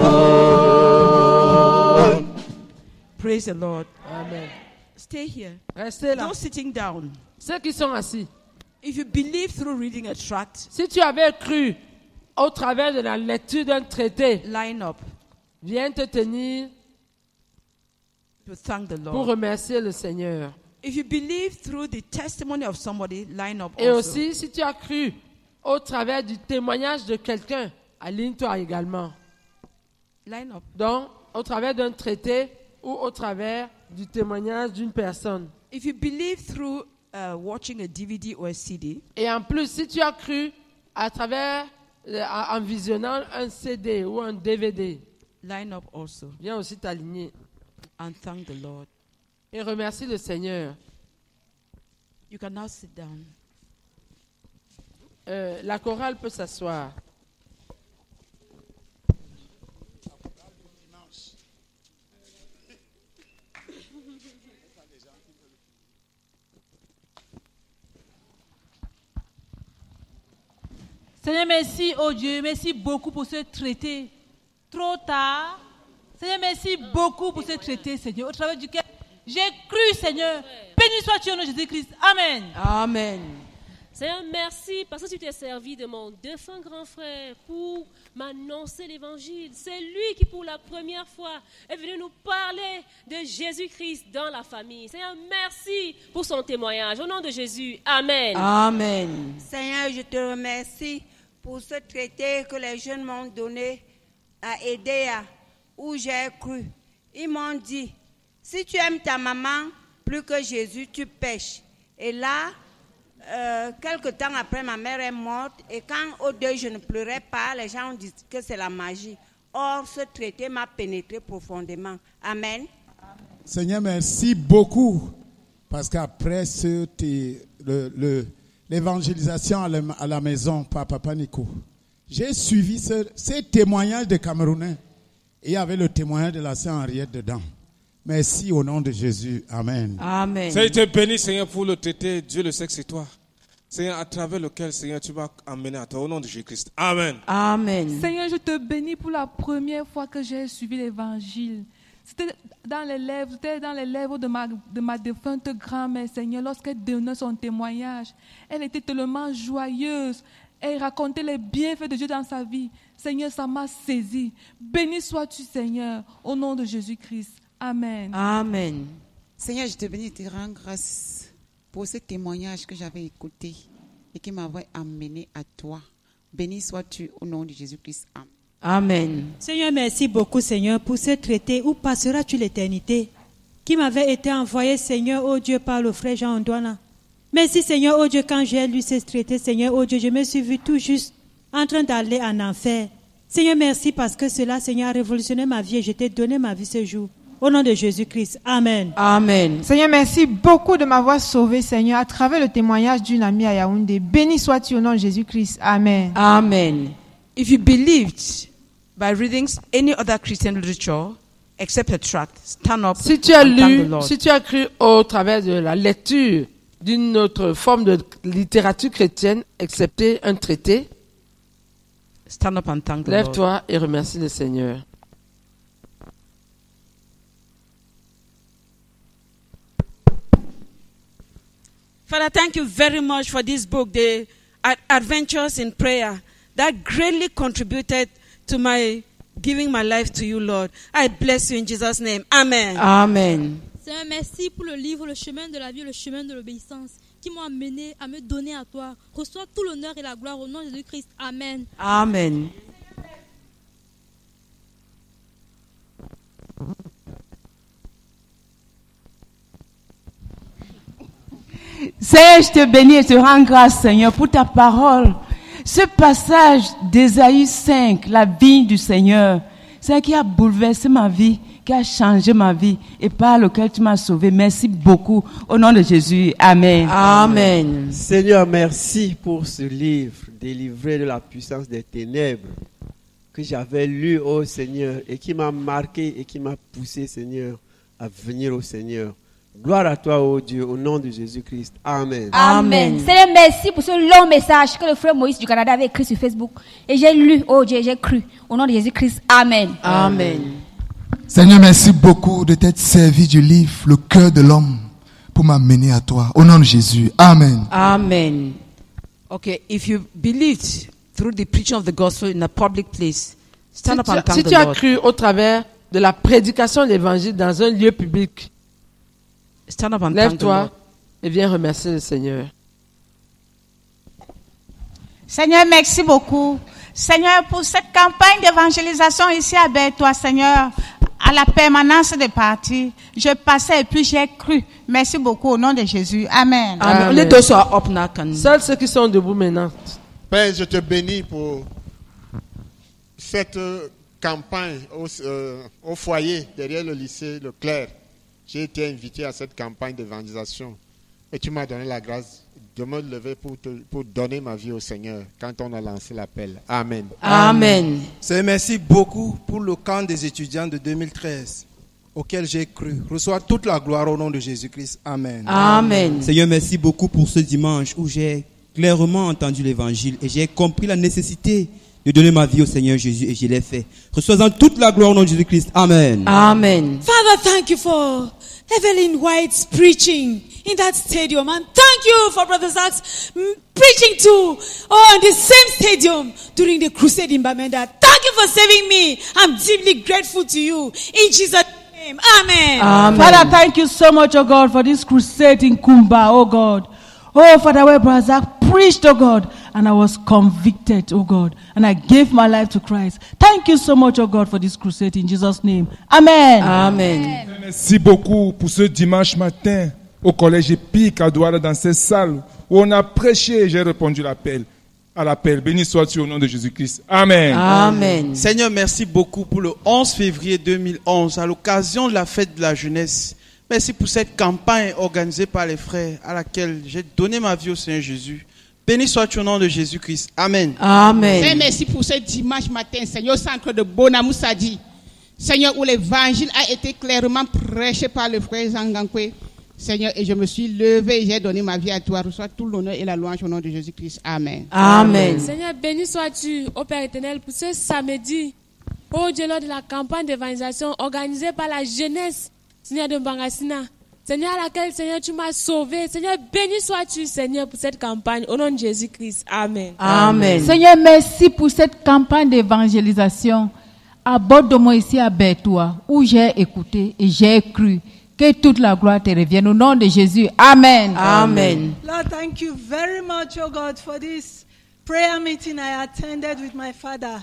own. Praise the Lord. Amen. Stay here. Restez là. No sitting down. Ceux qui sont assis. If you believe through reading a tract, Si tu avais cru au travers de la lecture d'un traité, line up viens te tenir to thank the pour Lord. remercier le Seigneur. If you believe through the testimony of somebody, line up Et also. aussi, si tu as cru au travers du témoignage de quelqu'un, aligne-toi également. Line up. Donc, au travers d'un traité ou au travers du témoignage d'une personne. If you believe through uh, watching a D V D or a C D, Et en plus, si tu as cru à travers, euh, en visionnant un C D ou un D V D, line up also viens aussi t'aligner and thank the Lord. et remercie le Seigneur. You can now sit down. Euh, la chorale peut s'asseoir. Seigneur, merci, oh Dieu, merci beaucoup pour ce traité. Trop tard. Seigneur, merci beaucoup pour ce traité, Seigneur, au travers duquel j'ai cru, Seigneur. Béni sois-tu au nom de Jésus-Christ. Amen. Amen. Seigneur, merci parce que tu t'es servi de mon défunt grand frère pour m'annoncer l'évangile. C'est lui qui, pour la première fois, est venu nous parler de Jésus-Christ dans la famille. Seigneur, merci pour son témoignage. Au nom de Jésus, Amen. Amen. Seigneur, je te remercie pour ce traité que les jeunes m'ont donné à Edea, où j'ai cru. Ils m'ont dit, si tu aimes ta maman plus que Jésus, tu pêches. Et là, Euh, quelque temps après, ma mère est morte et quand au deuil je ne pleurais pas, les gens ont dit que c'est la magie. Or, ce traité m'a pénétré profondément. Amen. Seigneur, merci beaucoup parce qu'après ce, le, le, l'évangélisation à la, à la maison par Papa Nico, j'ai suivi ce, ces témoignages de Camerounais et il y avait le témoignage de la sœur Henriette dedans. Merci au nom de Jésus. Amen. Amen. Seigneur, tu es béni, Seigneur, pour le traité. Dieu le sait que c'est toi. Seigneur, à travers lequel, Seigneur, tu vas emmener à toi au nom de Jésus-Christ. Amen. Amen. Seigneur, je te bénis pour la première fois que j'ai suivi l'évangile. C'était dans les lèvres, c'était dans les lèvres de ma, de ma défunte grand-mère, Seigneur, lorsqu'elle donnait son témoignage. Elle était tellement joyeuse. Elle racontait les bienfaits de Dieu dans sa vie. Seigneur, ça m'a saisi. Béni sois-tu, Seigneur, au nom de Jésus-Christ. Amen. Amen. Seigneur, je te bénis et te rends grâce pour ce témoignage que j'avais écouté et qui m'avait amené à toi. Béni sois-tu au nom de Jésus-Christ. Amen. Amen. Seigneur, merci beaucoup, Seigneur, pour ce traité. Où passeras-tu l'éternité qui m'avait été envoyé, Seigneur, oh Dieu, par le frère Jean Antoine. Merci, Seigneur, oh Dieu, quand j'ai lu ce traité, Seigneur, oh Dieu, je me suis vu tout juste en train d'aller en enfer. Seigneur, merci parce que cela, Seigneur, a révolutionné ma vie et je t'ai donné ma vie ce jour. Au nom de Jésus-Christ. Amen. Amen. Seigneur, merci beaucoup de m'avoir sauvé, Seigneur, à travers le témoignage d'une amie à Yaoundé. Béni sois-tu au nom de Jésus-Christ. Amen. Amen. If you believed by reading any other Christian literature except a tract, stand up Si tu as and thank lu, the Lord. si tu as cru au travers de la lecture d'une autre forme de littérature chrétienne, excepté un traité, stand up and thank the Lord. lève-toi et remercie le Seigneur. Father, thank you very much for this book, The Ad- Adventures in Prayer, that greatly contributed to my giving my life to you, Lord. I bless you in Jesus' name. Amen. Amen. Seigneur, merci pour le livre, le chemin de la vie, le chemin de l'obéissance, qui m'ont amené à me donner à toi. Reçois tout l'honneur et la gloire au nom de Jésus-Christ. Amen. Amen. Seigneur, je te bénis et te rends grâce, Seigneur, pour ta parole. Ce passage d'Ésaïe cinq, la vie du Seigneur, c'est qui a bouleversé ma vie, qui a changé ma vie et par lequel tu m'as sauvé. Merci beaucoup. Au nom de Jésus. Amen. Amen. Seigneur, merci pour ce livre, délivré de la puissance des ténèbres, que j'avais lu, oh Seigneur, et qui m'a marqué et qui m'a poussé, Seigneur, à venir au Seigneur. Gloire à toi, oh Dieu, au nom de Jésus-Christ. Amen. Amen. Seigneur, merci pour ce long message que le frère Moïse du Canada avait écrit sur Facebook. Et j'ai lu, oh Dieu, j'ai cru. Au nom de Jésus-Christ. Amen. Amen. Seigneur, merci beaucoup de t'être servi du livre, le cœur de l'homme, pour m'amener à toi. Au nom de Jésus. Amen. Amen. Okay, if you believed through the preaching of the gospel in a public place, stand Si up tu, and thank si the tu as Lord. cru au travers de la prédication de l'évangile dans un lieu public, stand up and thank the lève-toi Lord. et viens remercier le Seigneur. Seigneur, merci beaucoup. Seigneur, pour cette campagne d'évangélisation ici avec toi, Seigneur, à la permanence des partis. Je passais et puis j'ai cru. Merci beaucoup au nom de Jésus. Amen. Amen. Only those who are up now can. Seuls ceux qui sont debout maintenant. Père, je te bénis pour cette euh, campagne au, euh, au foyer derrière le lycée Leclerc. J'ai été invité à cette campagne d'évangélisation et tu m'as donné la grâce de me lever pour, te, pour donner ma vie au Seigneur quand on a lancé l'appel. Amen. Amen. Seigneur, merci beaucoup pour le camp des étudiants de deux mille treize auquel j'ai cru. Reçois toute la gloire au nom de Jésus-Christ. Amen. Amen. Seigneur, merci beaucoup pour ce dimanche où j'ai clairement entendu l'évangile et j'ai compris la nécessité de donner ma vie au Seigneur Jésus et je l'ai fait. Reçois-en toute la gloire au nom de Jésus-Christ. Amen. Amen. Father, thank you for Evelyn White's preaching in that stadium. And thank you for Brother Zach's mm, preaching too, oh, in the same stadium during the crusade in Bamenda. Thank you for saving me. I'm deeply grateful to you. In Jesus' name, amen. Amen. Father, thank you so much, oh God, for this crusade in Kumba, oh God. Oh, Father, where Brother Zach preached, oh God, and I was convicted, oh God, and I gave my life to Christ. Thank you so much, oh God, for this crusade in Jesus' name. Amen. Amen. Merci beaucoup pour ce dimanche matin au collège épique à Douala dans cette salle où on a prêché et j'ai répondu l'appel. À l'appel. Béni sois-tu au nom de Jésus-Christ. Amen. Amen. Seigneur, merci beaucoup pour le onze février deux mille onze, à l'occasion de la fête de la jeunesse. Merci pour cette campagne organisée par les frères à laquelle j'ai donné ma vie au Seigneur Jésus. Béni sois-tu au nom de Jésus-Christ. Amen. Amen. Seigneur, merci pour ce dimanche matin, Seigneur, au centre de Bonamoussadi. Seigneur, où l'évangile a été clairement prêché par le frère Zangankwe. Seigneur, et je me suis levé et j'ai donné ma vie à toi. Reçois tout l'honneur et la louange au nom de Jésus-Christ. Amen. Amen. Seigneur, béni sois-tu, ô Père éternel, pour ce samedi Oh Dieu, lors de la campagne d'évangélisation organisée par la jeunesse, Seigneur de Bangassina, Seigneur, à laquelle, Seigneur, tu m'as sauvé. Seigneur, béni sois-tu, Seigneur, pour cette campagne. Au nom de Jésus-Christ. Amen. Amen. Seigneur, merci pour cette campagne d'évangélisation. À bord de moi ici à Bertois, où j'ai écouté et j'ai cru. Que toute la gloire te revienne. Au nom de Jésus. Amen. Amen. Lord, thank you very much, oh God, for this prayer meeting I attended with my father.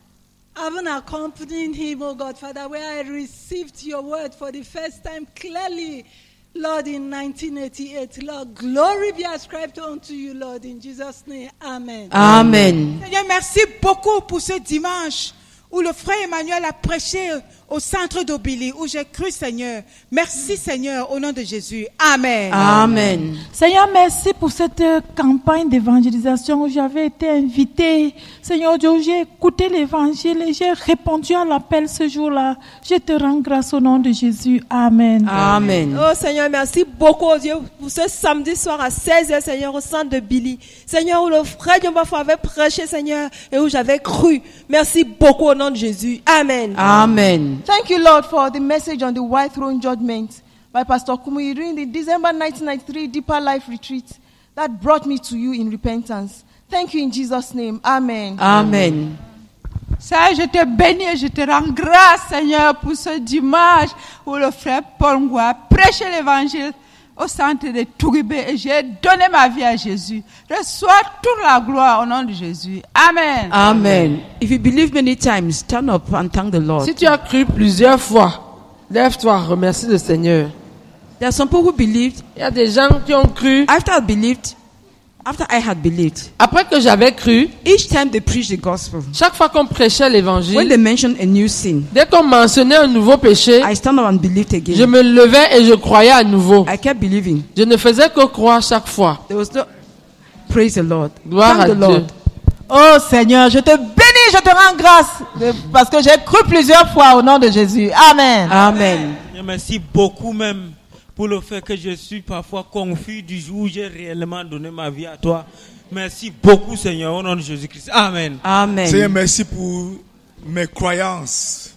Having accompanied him, oh God, Father, where I received your word for the first time clearly, Lord, in nineteen eighty-eight. Lord, glory be ascribed unto you, Lord, in Jesus' name. Amen. Amen. Seigneur, merci beaucoup pour ce dimanche où le frère Emmanuel a prêché au centre d'Obili, où j'ai cru, Seigneur. Merci, Seigneur, au nom de Jésus. Amen. Amen. Seigneur, merci pour cette campagne d'évangélisation où j'avais été invitée. Seigneur Dieu, j'ai écouté l'évangile et j'ai répondu à l'appel ce jour-là. Je te rends grâce au nom de Jésus. Amen. Amen. Oh Seigneur, merci beaucoup, oh Dieu, pour ce samedi soir à seize heures, Seigneur, au centre de Billy. Seigneur, où le frère Diomafo avait prêché, Seigneur, et où j'avais cru. Merci beaucoup au nom de Jésus. Amen. Amen. Thank you, Lord, for the message on the white throne judgment by Pastor Kumuyi during the December nineteen ninety-three Deeper Life Retreat that brought me to you in repentance. Thank you in Jesus' name. Amen. Amen. Seigneur, je te bénis et je te rends grâce, Seigneur, pour ce dimanche où le frère Paul Ngwa a prêché l'évangile au centre de Touribé et j'ai donné ma vie à Jésus. Reçois toute la gloire au nom de Jésus. Amen. Amen. If you believe many times, stand up and thank the Lord. Si tu as cru plusieurs fois, lève-toi, remercie le Seigneur. There are some people who believed. Il y a des gens qui ont cru. After I believed, after I had believed, après que j'avais cru, each time they preached the gospel, chaque fois qu'on prêchait l'évangile, when they mentioned a new sin, dès qu'on mentionnait un nouveau péché, I stand up and believed again. Je me levais et je croyais à nouveau. I kept believing. Je ne faisais que croire chaque fois. There was no praise the Lord. Gloire Thank à the Dieu. Lord. Oh Seigneur, je te bénis, je te rends grâce de- parce que j'ai cru plusieurs fois au nom de Jésus. Amen. Amen. Merci beaucoup même pour le fait que je suis parfois confus du jour où j'ai réellement donné ma vie à toi. Merci beaucoup, Seigneur, au nom de Jésus-Christ. Amen. Amen. Seigneur, merci pour mes croyances.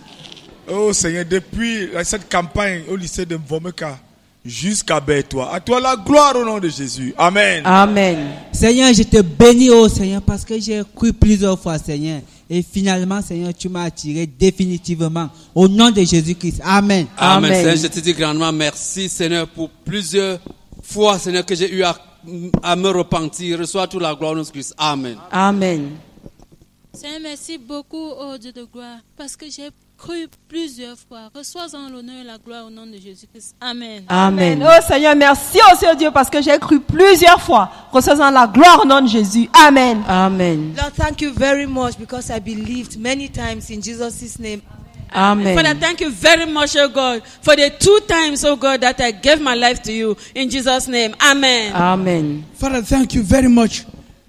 Oh Seigneur, depuis cette campagne au lycée de Mvomeka jusqu'à Bertois, à toi la gloire au nom de Jésus. Amen. Amen. Seigneur, je te bénis, oh Seigneur, parce que j'ai cru plusieurs fois, Seigneur. Et finalement, Seigneur, tu m'as attiré définitivement. Au nom de Jésus-Christ. Amen. Amen. Seigneur, je te dis grandement merci, Seigneur, pour plusieurs fois, Seigneur, que j'ai eu à, à me repentir. Reçois toute la gloire au nom de Christ. Amen. Amen. Seigneur, merci beaucoup, oh Dieu de gloire, parce que j'ai cru plusieurs fois. Reçois-en l'honneur et la gloire au nom de Jésus-Christ. Amen. Amen. Oh Seigneur, merci aussi, oh Dieu, parce que j'ai cru plusieurs fois. Reçois-en la gloire au nom de Jésus. Amen. Amen. Lord, thank you very much because I believed many times in Jesus' name. Amen. Father, thank you very much, oh God, for the two times, oh God, that I gave my life to you. In Jesus' name. Amen. Amen. Father, thank you very much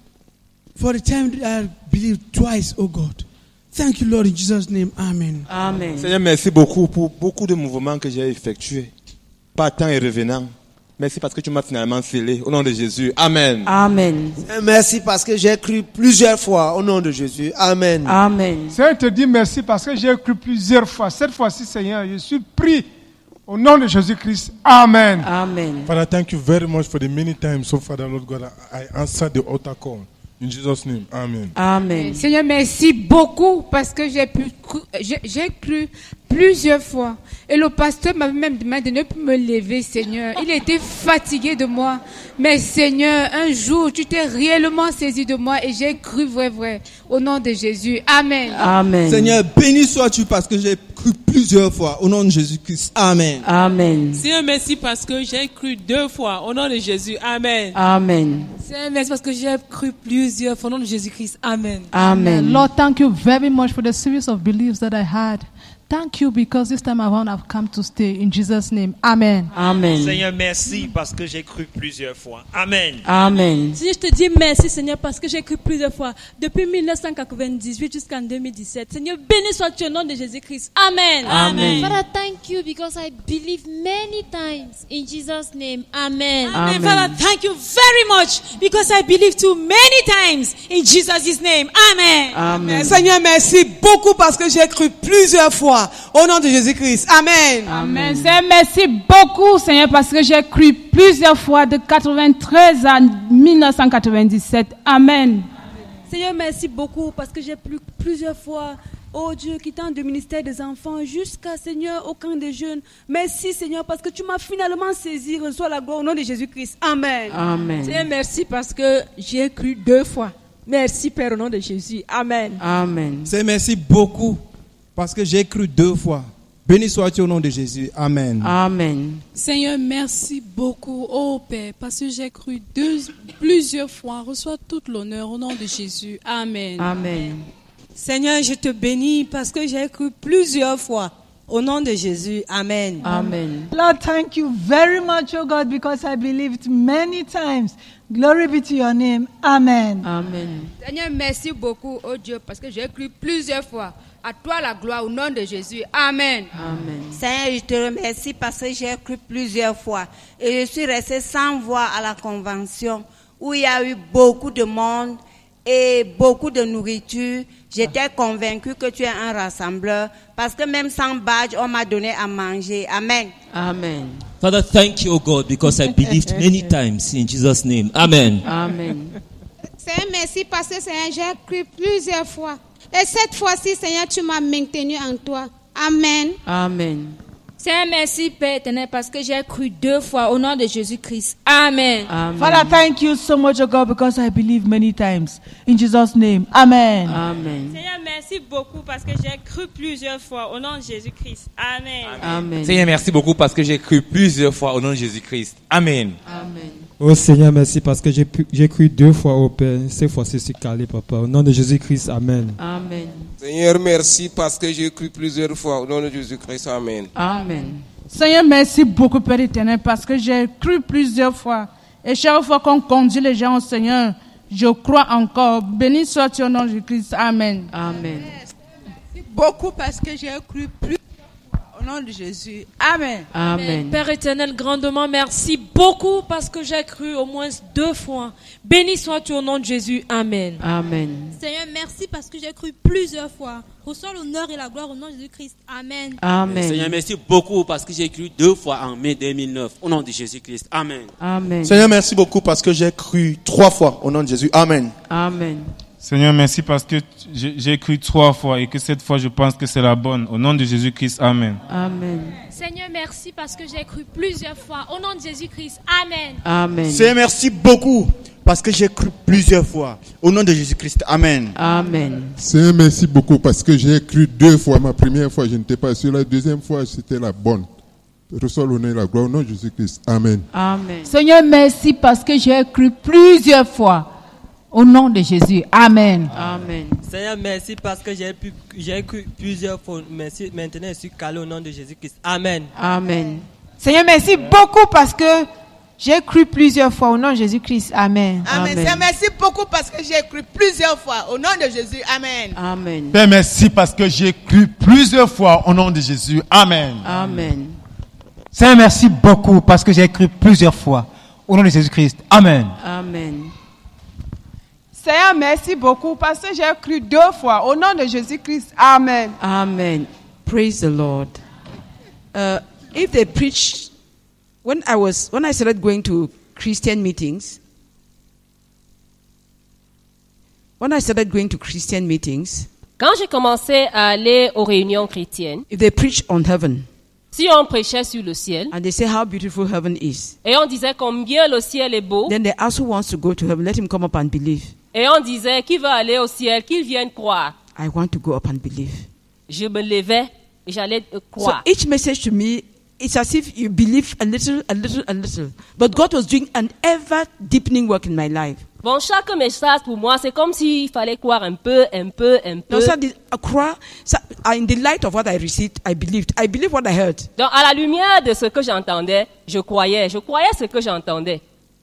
for the time that I believed twice, oh God. Thank you, Lord, in Jesus' name. Amen. Amen. Seigneur, merci beaucoup pour beaucoup de mouvements que j'ai effectués. Partant et revenant. Merci parce que tu m'as finalement scellé. Au nom de Jésus. Amen. Amen. Merci parce que j'ai cru plusieurs fois au nom de Jésus. Amen. Amen. Seigneur, je te dis merci parce que j'ai cru plusieurs fois. Cette fois-ci, Seigneur, je suis pris au nom de Jésus-Christ. Amen. Amen. Father, thank you very much for the many times, so Father, Lord God, I answered the altar call. In Jesus' name, Amen. Amen. Seigneur, merci beaucoup parce que j'ai pu, cru- j'ai j'ai cru plusieurs fois. Et le pasteur m'avait même demandé de ne plus me lever, Seigneur. Il était fatigué de moi. Mais Seigneur, un jour, tu t'es réellement saisi de moi et j'ai cru vrai, vrai. Au nom de Jésus. Amen. Amen. Seigneur, béni sois-tu parce que j'ai cru plusieurs fois. Au nom de Jésus-Christ. Amen. Amen. Seigneur, merci parce que j'ai cru deux fois. Au nom de Jésus. Amen. Amen. Seigneur, merci parce que j'ai cru plusieurs fois. Au nom de Jésus-Christ. Amen. Amen. Lord, thank you very much for the series of beliefs that I had Thank you because this time around I've come to stay. In Jesus' name, Amen. Amen. Seigneur, merci parce que j'ai cru plusieurs fois. Amen. Amen. Seigneur, je te dis merci, Seigneur, parce que j'ai cru plusieurs fois. Depuis mille neuf cent quatre-vingt-dix-huit jusqu'en deux mille dix-sept. Seigneur, béni soit-tu au nom de Jésus-Christ. Amen. Amen. Father, thank you because I believe many times. In Jesus' name, Amen. Amen. Father, thank you very much because I believe too many times. In Jesus' name, Amen. Amen. Seigneur, merci beaucoup parce que j'ai cru plusieurs fois. Au nom de Jésus-Christ. Amen. Amen. Seigneur, merci beaucoup, Seigneur, parce que j'ai cru plusieurs fois de quatre-vingt-treize à mille neuf cent quatre-vingt-dix-sept. Amen. Seigneur, merci beaucoup parce que j'ai plu plusieurs fois, oh Dieu, quittant du ministère des enfants jusqu'à, Seigneur, au camp des jeunes. Merci, Seigneur, parce que tu m'as finalement saisi. Reçois la gloire au nom de Jésus-Christ. Amen. Amen. Seigneur, merci parce que j'ai cru deux fois. Merci, Père, au nom de Jésus. Amen. Amen. C'est merci beaucoup parce que j'ai cru deux fois. Béni sois-tu au nom de Jésus. Amen. Amen. Seigneur, merci beaucoup, oh Père, parce que j'ai cru deux, plusieurs fois. Reçois tout l'honneur au nom de Jésus. Amen. Amen. Seigneur, je te bénis parce que j'ai cru plusieurs fois. Au nom de Jésus. Amen. Amen. Lord, thank you very much, oh God, because I believed many times. Glory be to your name. Amen. Amen. Seigneur, merci beaucoup, oh Dieu, parce que j'ai cru plusieurs fois. À toi la gloire au nom de Jésus. Amen. Amen. Seigneur, je te remercie parce que j'ai cru plusieurs fois. Et je suis restée sans voix à la convention où il y a eu beaucoup de monde et beaucoup de nourriture. J'étais convaincue que tu es un rassembleur parce que même sans badge, on m'a donné à manger. Amen. Amen. Father, thank you, O God, because I believed many times in Jesus' name. Amen. Amen. Seigneur, merci parce que Seigneur, j'ai cru plusieurs fois. Et cette fois-ci, Seigneur, tu m'as maintenu en toi. Amen. Amen. Seigneur, merci Père éternel parce que j'ai cru deux fois au nom de Jésus-Christ. Amen. Amen. Father, thank you so much, oh God, because I believe many times. In Jesus' name, Amen. Amen. Seigneur, merci beaucoup parce que j'ai cru plusieurs fois au nom de Jésus-Christ. Amen. Amen. Seigneur, merci beaucoup parce que j'ai cru plusieurs fois au nom de Jésus-Christ. Amen. Amen. Oh Seigneur, merci parce que j'ai, pu, j'ai cru deux fois au Père. Cette fois-ci, je suis calé, Papa. Au nom de Jésus-Christ, Amen. Amen. Seigneur, merci parce que j'ai cru plusieurs fois au nom de Jésus-Christ. Amen. Amen. Seigneur, merci beaucoup, Père éternel, parce que j'ai cru plusieurs fois. Et chaque fois qu'on conduit les gens au Seigneur, je crois encore. Béni soit-tu au nom de Jésus-Christ. Amen. Amen. Merci beaucoup parce que j'ai cru plusieurs fois au nom de Jésus. Amen. Amen. Père éternel, grandement merci beaucoup parce que j'ai cru au moins deux fois. Béni sois-tu au nom de Jésus. Amen. Amen. Seigneur, merci parce que j'ai cru plusieurs fois. Reçois l'honneur et la gloire au nom de Jésus-Christ. Amen. Amen. Seigneur, merci beaucoup parce que j'ai cru deux fois en mai deux mille neuf. Au nom de Jésus-Christ. Amen. Amen. Seigneur, merci beaucoup parce que j'ai cru trois fois au nom de Jésus. Amen. Amen. Seigneur, merci parce que j'ai, j'ai cru trois fois et que cette fois je pense que c'est la bonne. Au nom de Jésus-Christ. Amen. Amen. Seigneur, merci parce que j'ai cru plusieurs fois. Au nom de Jésus-Christ. Amen. Amen. Seigneur, merci beaucoup parce que j'ai cru plusieurs fois au nom de Jésus-Christ. Amen. Amen. Seigneur, merci beaucoup parce que j'ai cru deux fois. Ma première fois, je n'étais pas sûr. La deuxième fois, c'était la bonne. Reçois l'honneur et la gloire au nom de Jésus-Christ. Amen. Amen. Seigneur, merci parce que j'ai cru plusieurs fois. Au nom de Jésus. Amen. Amen. Seigneur, merci parce que j'ai, pu, j'ai cru plusieurs fois. Merci. Maintenant, je suis calé au nom de Jésus-Christ. Amen. Amen. Seigneur, merci beaucoup parce que j'ai cru plusieurs fois au nom de Jésus-Christ. Amen. Amen. Amen. Seigneur, merci beaucoup parce que j'ai cru plusieurs fois au nom de Jésus. Amen. Amen. Père, merci parce que j'ai cru plusieurs fois au nom de Jésus. Amen. Amen. Seigneur, merci beaucoup parce que j'ai cru plusieurs fois au nom de Jésus-Christ. Amen. Amen. Seigneur, merci beaucoup parce que j'ai cru deux fois au nom de Jésus-Christ. Amen. Amen. Praise the Lord. Uh, if they preach, when I was when I started going to Christian meetings, when I started going to Christian meetings, quand j'ai commencé à aller aux réunions chrétiennes, if they preach on heaven, si on prêchait sur le ciel, and they say how beautiful heaven is, et on disait combien le ciel est beau, then they also wants to go to heaven. Let him come up and believe. Et on disait qui veut aller au ciel, qu'il vienne croire. I want to go up and believe. Je me levais et j'allais croire. So each message to me it's as if you believe a little, a little, a little. But God was doing an ever deepening work in my life. Bon, chaque message pour moi, c'est comme s'il fallait croire un peu, un peu, un peu. No, so the, I cry, so in the light of what I received, I believed. I believed what I heard. Donc, à la lumière de ce que j'entendais, je croyais. Je croyais ce que j'entendais.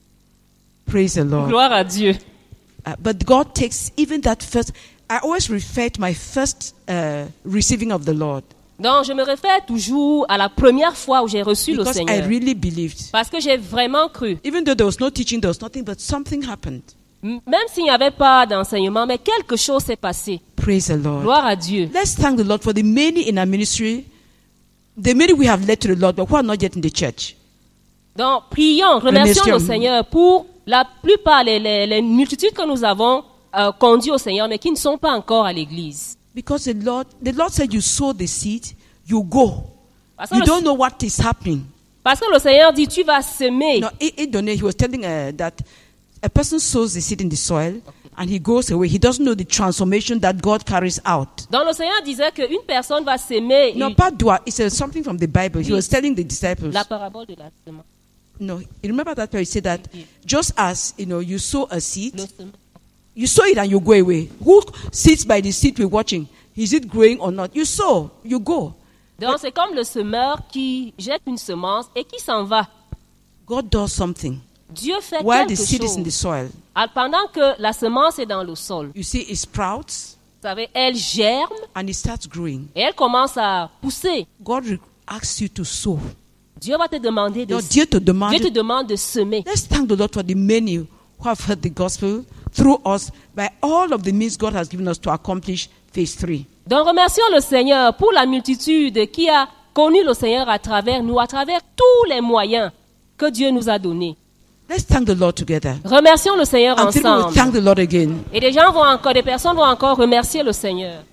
Praise the Lord. Gloire à Dieu. Uh, but God takes even that first. I always refer to my first uh, receiving of the Lord. Donc, je me réfère toujours à la première fois où j'ai reçu Because le I Seigneur. really believed. Parce que j'ai vraiment cru. Even though there was no teaching, there was nothing, but something happened. M- Même s'il n'y avait pas d'enseignement, mais quelque chose s'est passé. Praise the Lord. Gloire à Dieu. Let's thank the Lord for the many in our ministry, the many we have led to the Lord, but who are not yet in the church. Donc, prions, remercions Remercions. le Seigneur pour la plupart, les, les, les multitudes que nous avons euh, conduits au Seigneur, mais qui ne sont pas encore à l'église. Because the Lord, the Lord said, you sow the seed, you go. Parce que You le- don't know what is happening. Parce que le Seigneur dit, tu vas semer. No, he, he, don't know. He was telling uh, that a person sows the seed in the soil and he goes away. He doesn't know the transformation that God carries out. Donc, le Seigneur disait qu'une personne va semer. No, il- pas doit. It's uh, something from the Bible. He was telling the disciples. La parabole de la semence. No, you remember that where he said that just as you know you sow a seed, Le sem- you sow it and you go away. Who sits by the seed we're watching? Is it growing or not? You sow, you go. Donc, c'est comme le semeur qui jette une semence et qui s'en va. God does something Dieu fait while the quelque seed is in the chose. soil. Ah, pendant que la semence est dans le sol. You see, it sprouts Vous savez, elle germe and it starts growing. et elle commence à pousser. God re- asks you to sow. Dieu va te demander de No, Dieu te demande. Dieu te demande de semer. Let's thank the Lord for the many who have heard the gospel through us by all of the means God has given us to accomplish phase three. Donc remercions le Seigneur pour la multitude qui a connu le Seigneur à travers nous, à travers tous les moyens que Dieu nous a donnés. Let's thank the Lord together. Remercions le Seigneur And then we will ensemble. thank the Lord again. Et des gens vont encore, des personnes vont encore remercier le Seigneur.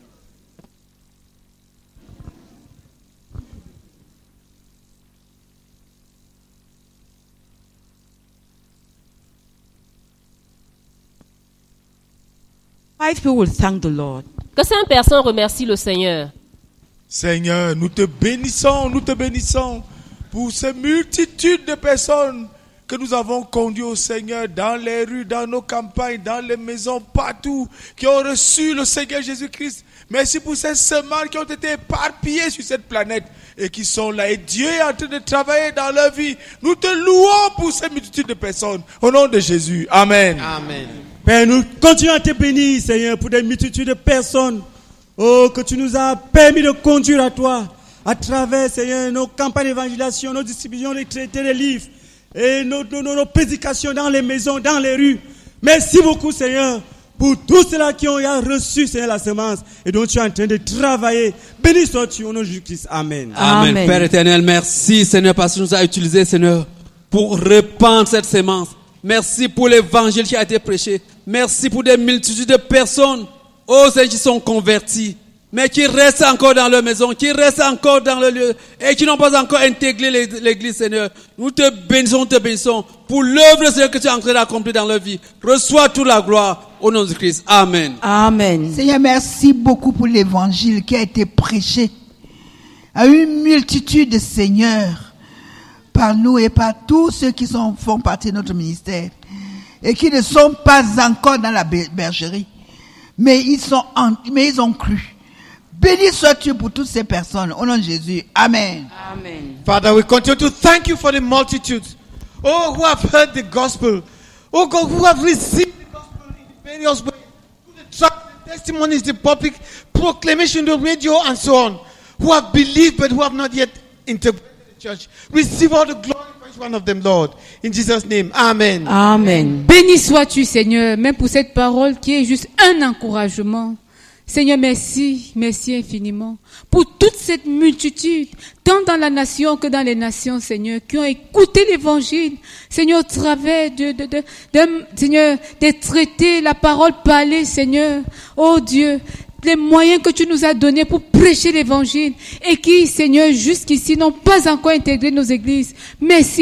Five people will thank the Lord. Que cinq personnes remercient le Seigneur. Seigneur, nous te bénissons, nous te bénissons pour ces multitudes de personnes que nous avons conduites au Seigneur dans les rues, dans nos campagnes, dans les maisons, partout, qui ont reçu le Seigneur Jésus-Christ. Merci pour ces semences qui ont été éparpillées sur cette planète et qui sont là. Et Dieu est en train de travailler dans leur vie. Nous te louons pour ces multitudes de personnes. Au nom de Jésus. Amen. Amen. Père, nous continuons à te bénir, Seigneur, pour des multitudes de personnes, oh, que tu nous as permis de conduire à toi, à travers, Seigneur, nos campagnes d'évangélisation, nos distributions de traités, de livres, et nos, nos, nos, nos prédications dans les maisons, dans les rues. Merci beaucoup, Seigneur, pour tous ceux-là qui ont reçu, Seigneur, la semence, et dont tu es en train de travailler. Béni sois-tu au nom de Jésus-Christ. Amen. Amen. Amen. Père éternel, merci, Seigneur, parce que tu nous as utilisés, Seigneur, pour répandre cette semence. Merci pour l'évangile qui a été prêché. Merci pour des multitudes de personnes, oh Seigneur, qui sont converties, mais qui restent encore dans leur maison, qui restent encore dans le lieu, et qui n'ont pas encore intégré l'église, Seigneur. Nous te bénissons, nous te bénissons pour l'œuvre, Seigneur, que tu es en train d'accomplir dans leur vie. Reçois toute la gloire au nom de Christ. Amen. Amen. Seigneur, merci beaucoup pour l'évangile qui a été prêché à une multitude de seigneurs, par nous et par tous ceux qui sont, font partie de notre ministère et qui ne sont pas encore dans la bergerie, mais ils sont en, mais ils ont cru. Béni sois-tu pour toutes ces personnes au nom de Jésus. Amen. Amen. Father, we continue to thank you for the multitudes, oh, who have heard the gospel, oh God, who have received the gospel in various ways, the tract, the testimonies, the public proclamation, the radio, and so on, who have believed but who have not yet integrated the church. Receive all the glory for each one of them, Lord. In Jesus' name, Amen. Amen. Béni sois-tu, Seigneur, même pour cette parole qui est juste un encouragement. Seigneur, merci, merci infiniment pour toute cette multitude, tant dans la nation que dans les nations, Seigneur, qui ont écouté l'évangile, Seigneur, au travers de, de, de, de, Seigneur, des traités, la parole parlée, Seigneur, oh Dieu, les moyens que tu nous as donnés pour prêcher l'évangile et qui, Seigneur, jusqu'ici n'ont pas encore intégré nos églises. Merci pour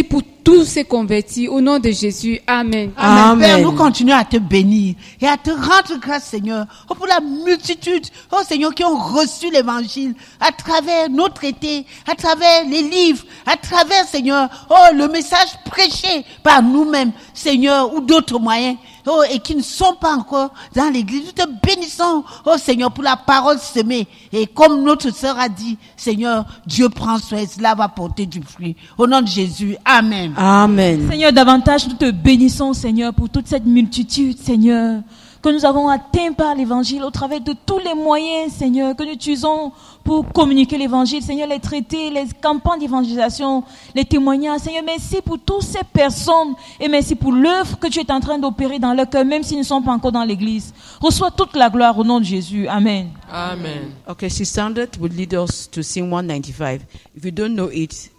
tous ces convertis au nom de Jésus. Amen. Amen. Père, nous continuons à te bénir et à te rendre grâce, Seigneur, oh, pour la multitude, oh Seigneur, qui ont reçu l'évangile à travers nos traités, à travers les livres, à travers, Seigneur, oh, le message prêché par nous-mêmes, Seigneur, ou d'autres moyens. Oh, et qui ne sont pas encore dans l'église. Nous te bénissons, oh Seigneur, pour la parole semée. Et comme notre sœur a dit, Seigneur, Dieu prend soin et cela va porter du fruit. Au nom de Jésus, Amen. Amen. Seigneur, davantage nous te bénissons, Seigneur, pour toute cette multitude, Seigneur, que nous avons atteint par l'évangile au travers de tous les moyens, Seigneur, que nous utilisons pour communiquer l'évangile, Seigneur, les traités, les campagnes d'évangélisation, les témoignages. Seigneur, merci pour toutes ces personnes et merci pour l'œuvre que tu es en train d'opérer dans leur cœur, même s'ils ne sont pas encore dans l'église. Reçois toute la gloire au nom de Jésus. Amen. Amen. Okay, Sister Sandra will lead us to sing one ninety-five. If you don't know it,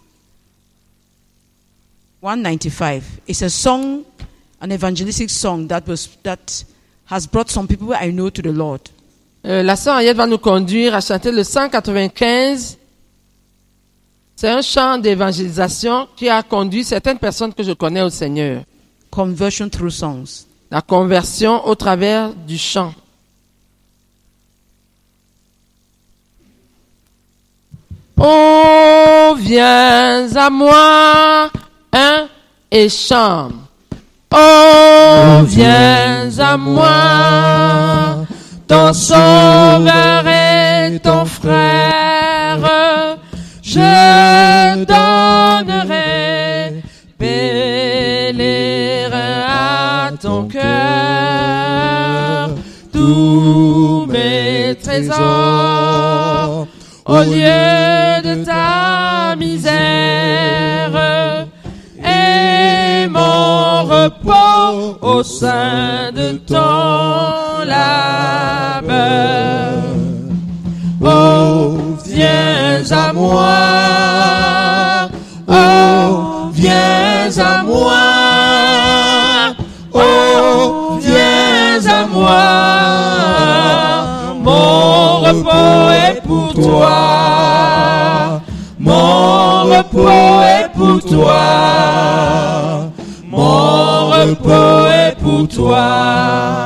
one ninety-five is a song, an evangelistic song that was that has brought some people I know to the Lord. Euh, la sœur Ayette va nous conduire à chanter le cent quatre-vingt-quinze. C'est un chant d'évangélisation qui a conduit certaines personnes que je connais au Seigneur. Conversion through songs. La conversion au travers du chant. Oh, viens à moi, hein, et chante. Oh, viens à moi, ton sauveur et ton frère, je donnerai pèlerin à ton cœur tous mes trésors au lieu de ta misère et mon repos au sein de ton labeur. Oh, viens à moi, oh, viens à moi, oh, viens à moi, mon repos est pour toi, mon repos est pour toi, mon repos est pour toi.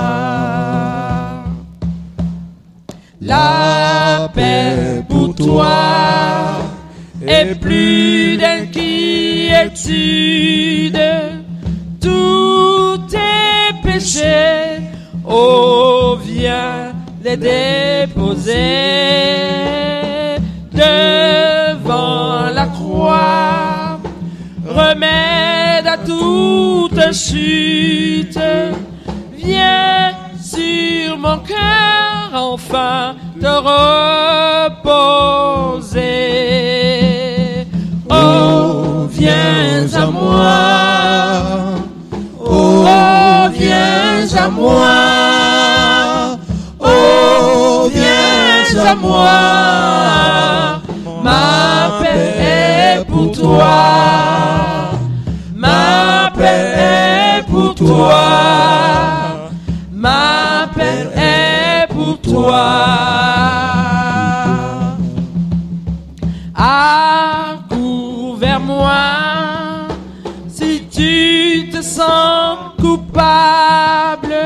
La paix pour toi et plus d'inquiétude, tous tes péchés, oh viens les déposer devant la croix, remède à toute chute, viens sur mon cœur enfin te reposer. Oh, viens à moi, oh, viens à moi, oh, viens à moi, ma paix est pour toi, ma paix est pour toi, ma paix est pour toi. Accours vers moi si tu te sens coupable,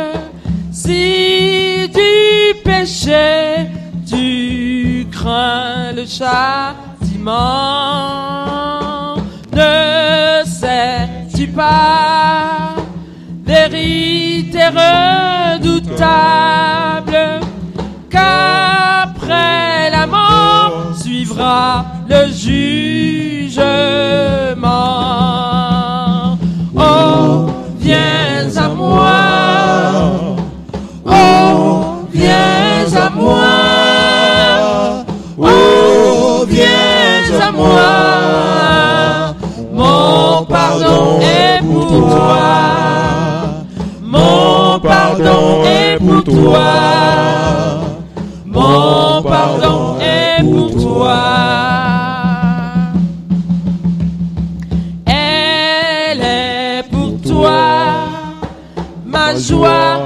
si du péché tu crains le châtiment. Ne sais-tu pas, vérité redoutable, qu'après la mort suivra le jugement. Oh, viens à moi, oh, viens à moi, oh, viens à moi, mon pardon est pour toi, mon pardon est pour toi, mon pardon est pour toi. Elle est pour toi, ma joie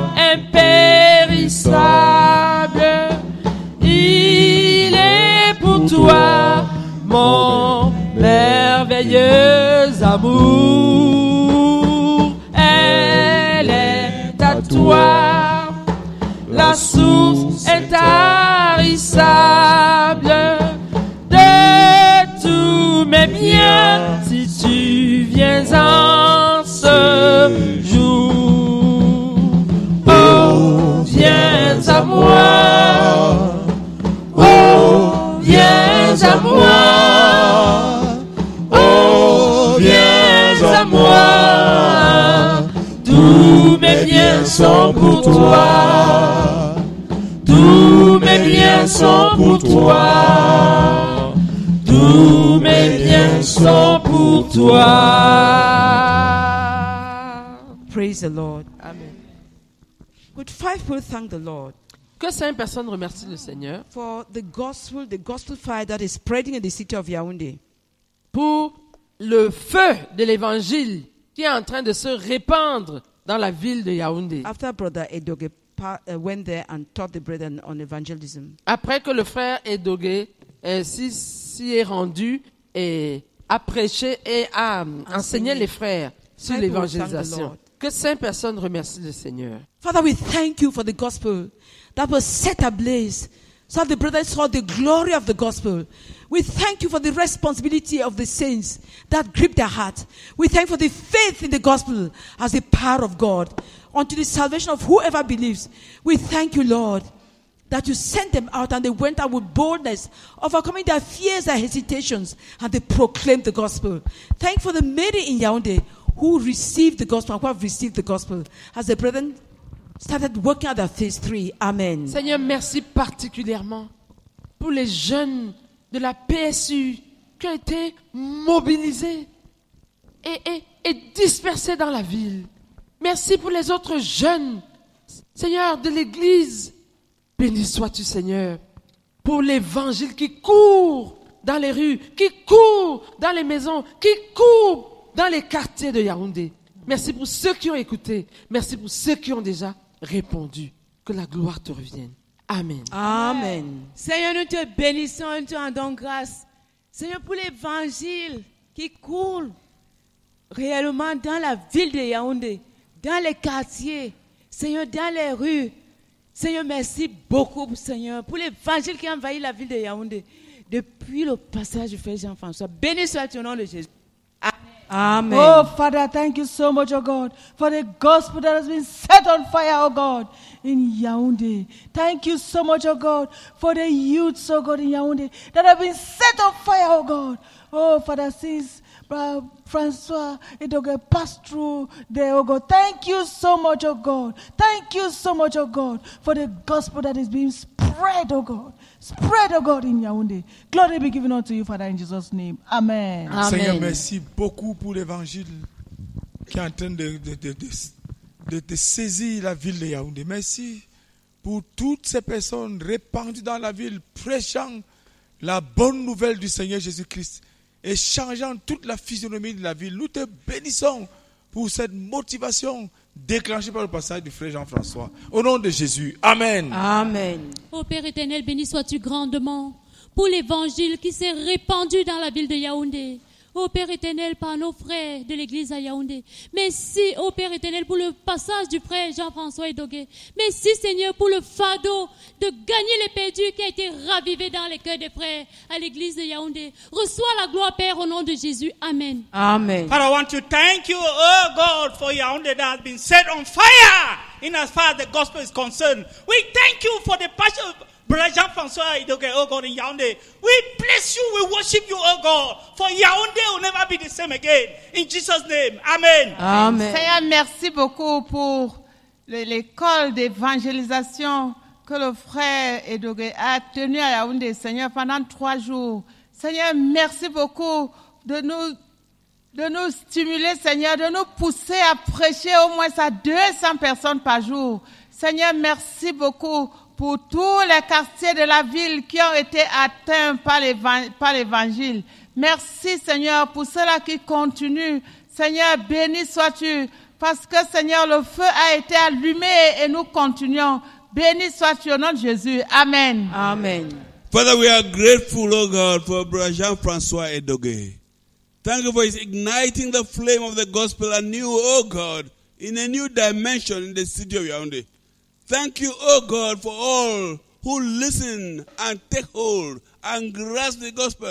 impérissable. Il est pour toi, mon merveilleux amour. mes biens, si tu viens en ce jour. Oh, viens à moi. Oh, viens à moi. Oh, viens à moi. Tous mes biens sont pour toi. Tous mes biens sont pour toi. Tous mes biens sont pour toi. Praise the Lord. Amen. Could five people thank the Lord Que cinq personnes remercient le Seigneur for the gospel, the gospel fire that is spreading in the city of Yaoundé. pour le feu de l'évangile qui est en train de se répandre dans la ville de Yaoundé. After Brother Edoge pa- uh, went there and taught the brethren on evangelism. Après que le frère Edoge euh, s'y, s'y est rendu et a prêché et a euh, enseigné les frères sur Bible will thank the l'évangélisation. Lord. Que cinq personnes remercient le Seigneur. Father, we thank you for the gospel that was set ablaze so that the brothers saw the glory of the gospel. We thank you for the responsibility of the saints that gripped their heart. We thank you for the faith in the gospel as the power of God unto the salvation of whoever believes. We thank you, Lord, that you sent them out and they went out with boldness, overcoming their fears and hesitations, and they proclaimed the gospel. Thank you for the many in Yaoundé who received the gospel, who have received the gospel, as the brethren started working at their phase three. Amen. Seigneur, merci particulièrement pour les jeunes de la P S U qui ont été mobilisés et, et, et dispersés dans la ville. Merci pour les autres jeunes, Seigneur, de l'Église. Béni sois-tu, Seigneur, pour l'évangile qui court dans les rues, qui court dans les maisons, qui court dans les quartiers de Yaoundé. Merci pour ceux qui ont écouté. Merci pour ceux qui ont déjà répondu. Que la gloire te revienne. Amen. Amen. Seigneur, nous te bénissons et nous te rendons grâce. Seigneur, pour l'évangile qui coule réellement dans la ville de Yaoundé, dans les quartiers, Seigneur, dans les rues. Seigneur, merci beaucoup, Seigneur, pour l'évangile qui envahit la ville de Yaoundé depuis le passage du frère Jean-François. Béni soit au nom de Jésus. Amen. Oh, Father, thank you so much, oh God, for the gospel that has been set on fire, oh God, in Yaoundé. Thank you so much, oh God, for the youths, oh God, in Yaoundé that have been set on fire, oh God. Oh, Father, since uh, Francois Edoge passed through there, oh God. Thank you so much, oh God. Thank you so much, oh God, for the gospel that is being spread, oh God. Spread, oh God, in Yaoundé. Glory be given unto you, Father, in Jesus' name. Amen. Amen. Seigneur, merci beaucoup pour l'évangile qui est en train de, de, de, de, de, de saisir la ville de Yaoundé. Merci pour toutes ces personnes répandues dans la ville, prêchant la bonne nouvelle du Seigneur Jésus-Christ et changeant toute la physionomie de la ville. Nous te bénissons pour cette motivation déclenchée par le passage du frère Jean-François. Au nom de Jésus. Amen. Amen. Ô Père éternel, béni sois-tu grandement pour l'évangile qui s'est répandu dans la ville de Yaoundé. Ô Père éternel, par nos frères de l'église à Yaoundé. Merci, ô Père éternel, pour le passage du frère Jean-François Edoge. Merci, Seigneur, pour le fardeau de gagner les perdus qui a été ravivé dans les cœurs des frères à l'église de Yaoundé. Reçois la gloire, Père, au nom de Jésus. Amen. Amen. Father, I want to thank you, oh God, for Yaoundé that has been set on fire in as far as the gospel is concerned. We thank you for the passion of Brother Jean-François Edoge, oh God, in Yaoundé. We bless you, we worship you, oh God, for Yaoundé will never be the same again. In Jesus' name, Amen. Amen. Seigneur, merci beaucoup pour le- l'école d'évangélisation que le frère Edoge a tenue à Yaoundé, Seigneur, pendant trois jours. Seigneur, merci beaucoup de nous, de nous stimuler, Seigneur, de nous pousser à prêcher au moins à deux cents personnes par jour. Seigneur, merci beaucoup pour tous les quartiers de la ville qui ont été atteints par l'évan- par l'évangile. Merci, Seigneur, pour ceux-là qui continuent. Seigneur, béni sois-tu, parce que, Seigneur, le feu a été allumé et nous continuons. Béni sois-tu au nom de Jésus. Amen. Amen. Father, we are grateful, oh God, for Brother Jean-François Edoge. Thank you for his igniting the flame of the gospel anew, oh God, in a new dimension in the city of Yaoundé. Thank you, oh God, for all who listen and take hold and grasp the gospel.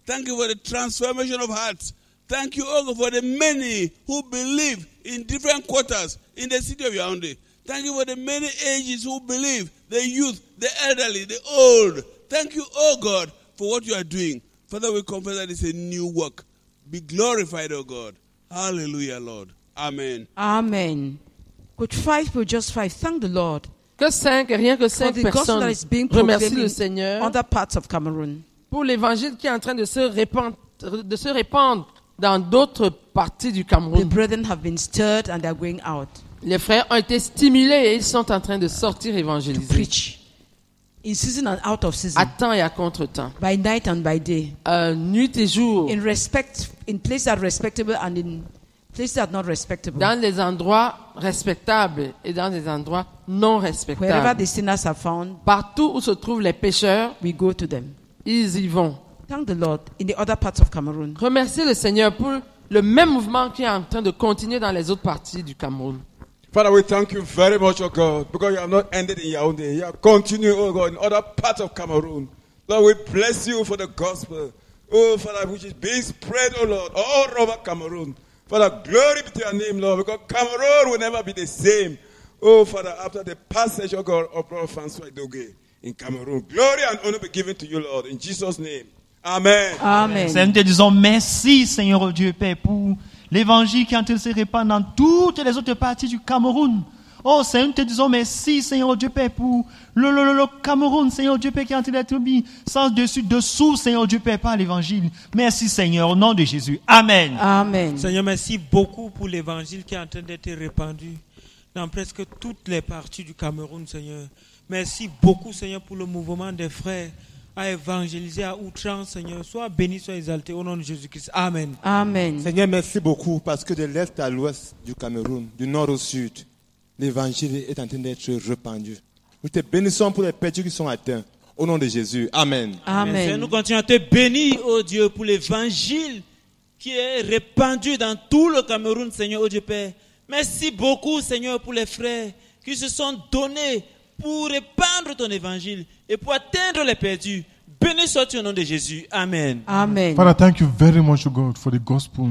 Thank you for the transformation of hearts. Thank you, oh God, for the many who believe in different quarters in the city of Yaoundé. Thank you for the many ages who believe, the youth, the elderly, the old. Thank you, oh God, for what you are doing. Father, we confess that it's a new work. Be glorified, oh God. Hallelujah, Lord. Amen. Amen. Could five people, just five, thank the Lord. Que cinq, rien que For cinq the gospel that is personnes being remercient le proclaimed in Seigneur other parts of Cameroon. pour l'évangile qui est en train de se répandre, de se répandre dans d'autres parties du The Cameroun. brethren have been stirred and they are going out. Les frères ont été stimulés et ils sont en train de sortir évangéliser. Preach. In season and out of season. À temps et à contre-temps. By night and by day. Euh, nuit et jour. In respect, in places that are respectable and in places that are not respectable. Dans les endroits respectables et dans les endroits non Wherever respectables. the sinners are found, Partout où se trouvent les pécheurs, we go to them. ils y vont. Thank the Lord in the other parts of Cameroon. Remerciez le Seigneur pour le même mouvement qui est en train de continuer dans les autres parties du Cameroun. Father, we thank you very much, oh God, because you have not ended in Yaoundé. You have continued, oh God, in other parts of Cameroon. Lord, we bless you for the gospel, oh Father, which is being spread, oh Lord, all over Cameroon. Father, glory be to your name, Lord, because Cameroon will never be the same. Oh Father, after the passage, oh God, of Brother Francois Dogué in Cameroon. Glory and honor be given to you, Lord, in Jesus' name. Amen. Amen. Seigneur, nous te disons merci, Seigneur oh Dieu, Père, pour l'évangile qui est en train de se répandre dans toutes les autres parties du Cameroun. Oh, Seigneur, nous te disons merci, Seigneur oh Dieu, Père, pour le, le, le, le Cameroun, Seigneur oh Dieu, Père, qui est en train d'être mis sans dessus, dessous, Seigneur oh Dieu, Père, par l'évangile. Merci, Seigneur, au nom de Jésus. Amen. Amen. Seigneur, merci beaucoup pour l'évangile qui est en train d'être répandu dans presque toutes les parties du Cameroun, Seigneur. Merci beaucoup, Seigneur, pour le mouvement des frères à évangéliser à outrance, Seigneur. Sois béni, sois exalté au nom de Jésus-Christ. Amen. Amen. Seigneur, merci beaucoup parce que de l'est à l'ouest du Cameroun, du nord au sud, l'évangile est en train d'être répandu. Nous te bénissons pour les péchés qui sont atteints. Au nom de Jésus. Amen. Amen. Seigneur, nous continuons à te bénir, oh Dieu, pour l'évangile qui est répandu dans tout le Cameroun, Seigneur, oh Dieu Père. Merci beaucoup, Seigneur, pour les frères qui se sont donnés pour répandre ton évangile et pour atteindre les perdus. Béni sois-tu au nom de Jésus. Amen. Amen. Father, thank you very much, O God, for the gospel.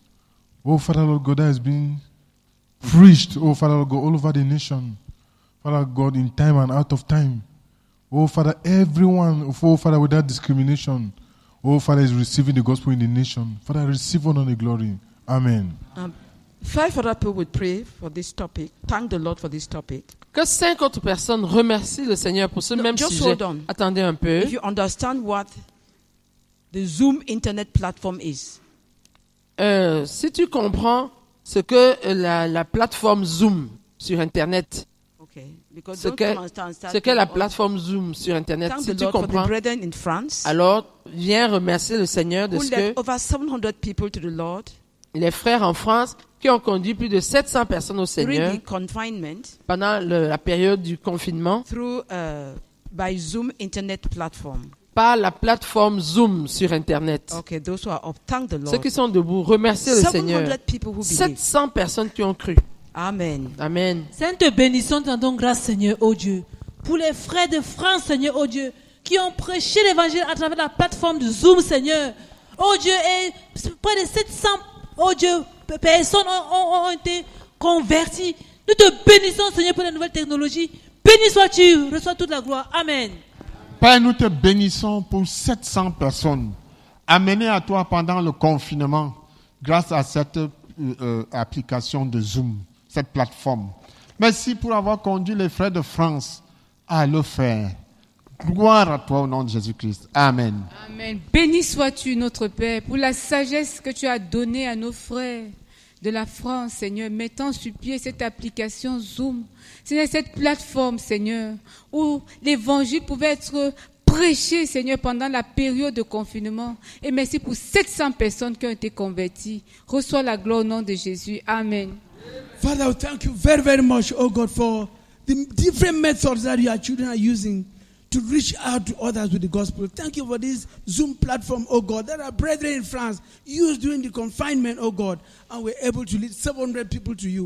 Oh, Father, Lord God, that has been preached, oh, Father, Lord God, all over the nation. Father God, in time and out of time. Oh, Father, everyone, oh, Father, without discrimination, oh, Father, is receiving the gospel in the nation. Father, receive honor and glory. Amen. Um, five other people would pray for this topic. Thank the Lord for this topic. Que cinq autres personnes remercient le Seigneur pour ce No, même just sujet. hold on. Attendez un peu. If you understand what the Zoom internet platform is, Euh, si tu comprends ce que euh, la, la plateforme Zoom sur Internet, okay, because ce don't qu'est come and start- start ce qu'est la all- plateforme Zoom sur Internet, Thank si the tu Lord for the comprends, brethren in France alors viens remercier le Seigneur de who ce led que over seven hundred people to the Lord les frères en France qui ont conduit plus de sept cents personnes au Seigneur during the confinement pendant le- la période du confinement through uh, by Zoom internet platform. par la plateforme Zoom sur Internet. Okay, those who are up, thank the Lord. Ceux qui sont debout, remerciez le seven Seigneur. hundred people who sept believe. cents personnes qui ont cru. Amen. Amen. Seigneur, te bénissons, te rendons grâce, Seigneur, oh Dieu, pour les frères de France, Seigneur, oh Dieu, qui ont prêché l'évangile à travers la plateforme de Zoom, Seigneur. Oh Dieu, et près de sept cents, oh Dieu, personnes ont, ont- ont été converties. Nous te bénissons, Seigneur, pour les nouvelles technologies. Béni sois-tu, reçois toute la gloire. Amen. Père, nous te bénissons pour sept cents personnes amenées à toi pendant le confinement grâce à cette euh, euh, application de Zoom, cette plateforme. Merci pour avoir conduit les frères de France à le faire. Gloire à toi au nom de Jésus-Christ. Amen. Amen. Béni sois-tu, notre Père, pour la sagesse que tu as donnée à nos frères de la France, Seigneur, mettant sur pied cette application Zoom. Seigneur, cette plateforme, Seigneur, où l'évangile pouvait être prêché, Seigneur, pendant la période de confinement. Et merci pour sept cents personnes qui ont été converties. Reçois la gloire au nom de Jésus. Amen. Father, we thank you very, very much, oh God, for the different methods that your children are using to reach out to others with the gospel. Thank you for this Zoom platform, oh God, that our brethren in France used during the confinement, oh God, and we're able to lead seven hundred people to you.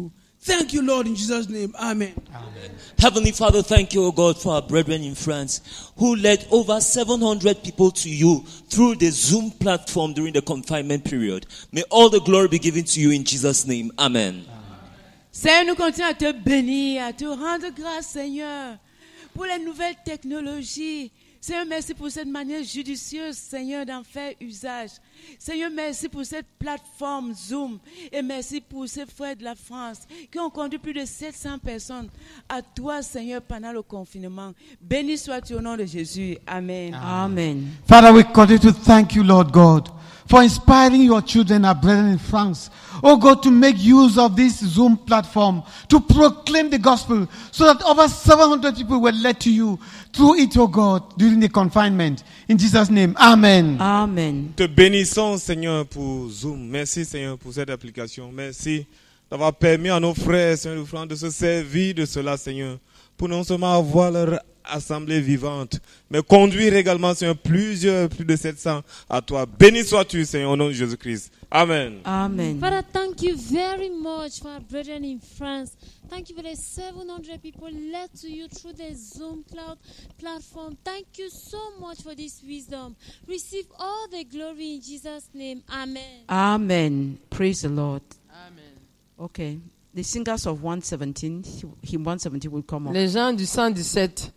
Thank you, Lord, in Jesus' name. Amen. Heavenly Father, thank you, O God, for our brethren in France who led over seven hundred people to you through the Zoom platform during the confinement period. May all the glory be given to you in Jesus' name. Amen. Seigneur, nous continuons à te bénir, à te rendre grâce, Seigneur, pour les nouvelles technologies. Seigneur, merci pour cette manière judicieuse, Seigneur, d'en faire usage. Seigneur, merci pour cette plateforme Zoom. Et merci pour ces frères de la France qui ont conduit plus de sept cents personnes à toi, Seigneur, pendant le confinement. Béni sois-tu au nom de Jésus. Amen. Amen. Father, we continue to thank you, Lord God, for inspiring your children, our brethren in France, oh God, to make use of this Zoom platform to proclaim the gospel so that over seven hundred people were led to you through it, oh God, during the confinement. In Jesus' name, amen. Amen. Te bénissons, Seigneur, pour Zoom. Merci, Seigneur, pour cette application. Merci d'avoir permis à nos frères, Seigneur, de se servir de cela, Seigneur, pour non seulement avoir leur assemblée vivante, mais conduire également, Seigneur, plusieurs, plus de sept cents à toi. Béni sois-tu, Seigneur, au nom de Jésus-Christ. Amen. Amen. Father, thank you very much for our brethren in France. Thank you for the seven hundred people led to you through the Zoom cloud platform. Thank you so much for this wisdom. Receive all the glory in Jesus' name. Amen. Amen. Praise the Lord. Amen. Okay. The singers of one seventeen, hymn one seventeen will come up. Les gens du cent dix-sept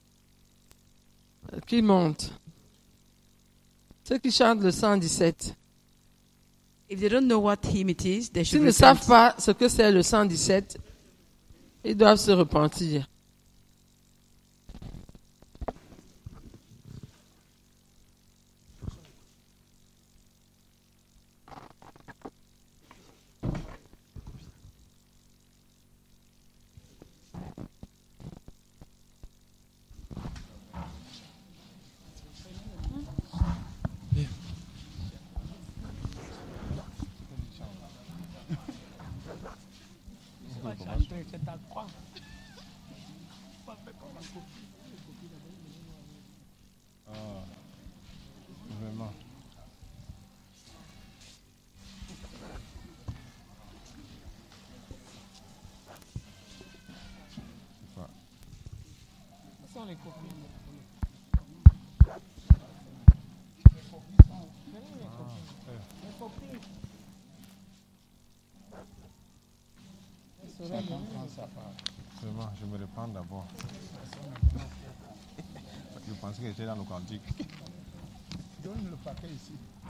qui montent. Ceux qui chantent le cent dix-sept. If they don't know what hymn it is, they should S'ils ne repent. savent pas ce que c'est le cent dix-sept, ils doivent se repentir. Seulement, je me répands d'abord. Je pensais que j'étais dans le cantique. Donne le paquet ici.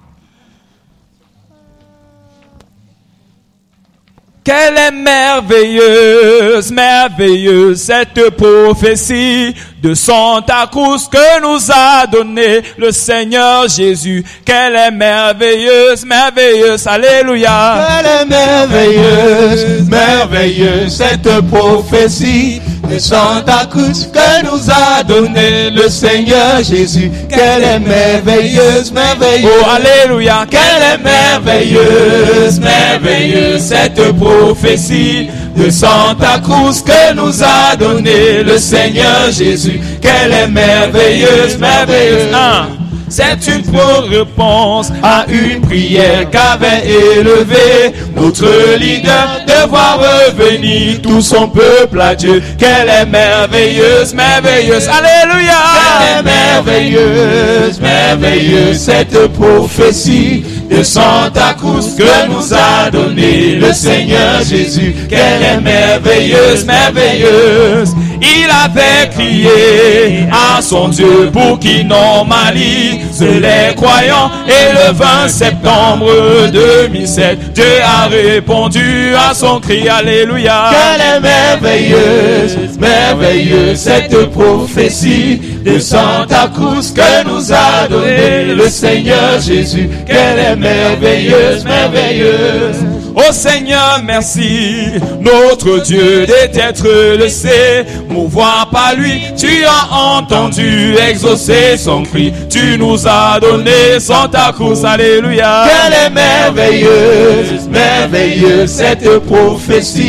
Quelle est merveilleuse, merveilleuse cette prophétie de Santa Cruz que nous a donné le Seigneur Jésus. Quelle est merveilleuse, merveilleuse, alléluia. Quelle est merveilleuse, merveilleuse cette prophétie de Santa Cruz que nous a donné le Seigneur Jésus. Quelle est merveilleuse, merveilleuse. Oh, alléluia. Quelle est merveilleuse, merveilleuse cette prophétie de Santa Cruz que nous a donné le Seigneur Jésus. Quelle est merveilleuse, merveilleuse. Ah. C'est une bonne réponse à une prière qu'avait élevée notre leader de voir revenir tout son peuple à Dieu. Qu'elle est merveilleuse, merveilleuse, alléluia. Qu'elle est merveilleuse, merveilleuse cette prophétie de Santa Cruz que nous a donné le Seigneur Jésus. Qu'elle est merveilleuse, merveilleuse. Il avait crié à son Dieu pour qu'il normalise les croyants. Et le vingt septembre deux mille sept, Dieu a répondu à son cri. Alléluia. Quelle est merveilleuse, merveilleuse cette prophétie de Santa Cruz que nous a donné le Seigneur Jésus. Quelle est merveilleuse, merveilleuse. Ô Seigneur, merci, notre Dieu d'être le sait, mouvoir par lui, tu as entendu exaucer son cri, tu nous as donné Santa Cruz, alléluia. Quelle est merveilleuse, merveilleuse cette prophétie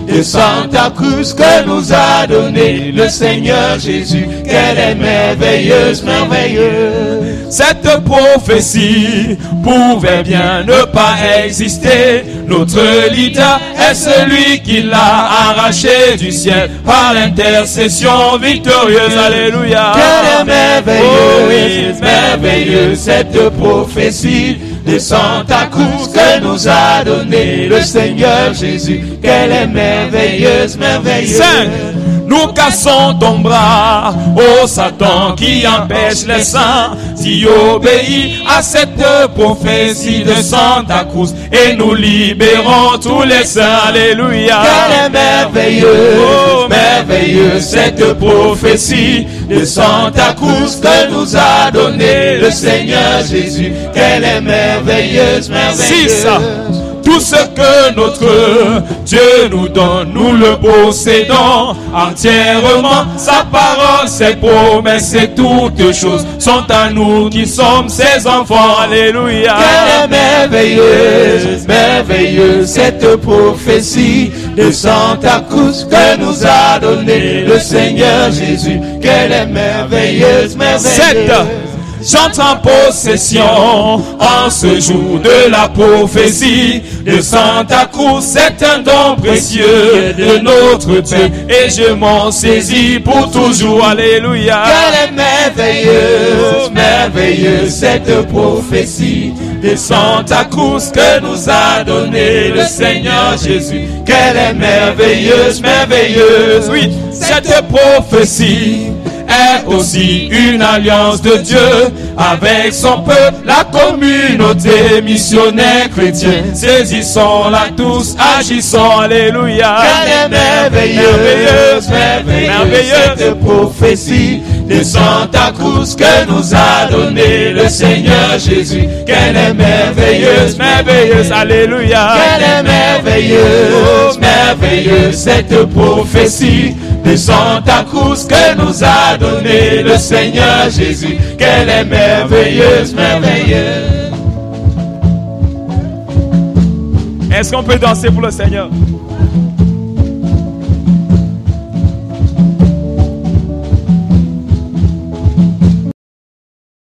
de Santa Cruz que nous a donné le Seigneur Jésus. Qu'elle est merveilleuse, merveilleuse. Cette prophétie pouvait bien ne pas exister. Notre leader est celui qui l'a arraché du ciel par l'intercession victorieuse. Alléluia. Qu'elle est merveilleuse, oh oui, merveilleuse cette prophétie de Santa Cruz que nous a donné le Seigneur Jésus. Qu'elle est merveilleuse, merveilleuse. Cinq. Nous cassons ton bras, ô Satan qui empêche les saints d'y obéir à cette prophétie de Santa Cruz, et nous libérons tous les saints. Alléluia. Qu'elle est merveilleuse, oh, merveilleuse cette prophétie de Santa Cruz que nous a donné le Seigneur Jésus. Qu'elle est merveilleuse, merveilleuse. Six. Tout ce que notre Dieu nous donne, nous le possédons entièrement. Sa parole, ses promesses et toutes choses sont à nous qui sommes ses enfants. Alléluia. Qu'elle est merveilleuse, merveilleuse cette prophétie de Santa Cruz que nous a donné le Seigneur Jésus. Qu'elle est merveilleuse, merveilleuse. Sept. J'entre en possession en ce jour de la prophétie de Santa Cruz. C'est un don précieux de notre Dieu et je m'en saisis pour toujours. Alléluia. Qu'elle est merveilleuse, merveilleuse cette prophétie de Santa Cruz que nous a donné le Seigneur Jésus. Qu'elle est merveilleuse, merveilleuse. Oui, cette prophétie est aussi une alliance de Dieu avec son peuple, la communauté missionnaire chrétienne. Saisissons-la tous, agissons. Alléluia. Qu'elle est merveilleuse, merveilleuse, merveilleuse cette prophétie de Santa Cruz que nous a donné le Seigneur Jésus. Qu'elle est merveilleuse, merveilleuse. Alléluia. Qu'elle est merveilleuse, merveilleuse cette prophétie de Santa Cruz que nous a donné le Seigneur Jésus. Qu'elle est merveilleuse, merveilleuse. Est-ce qu'on peut danser pour le Seigneur?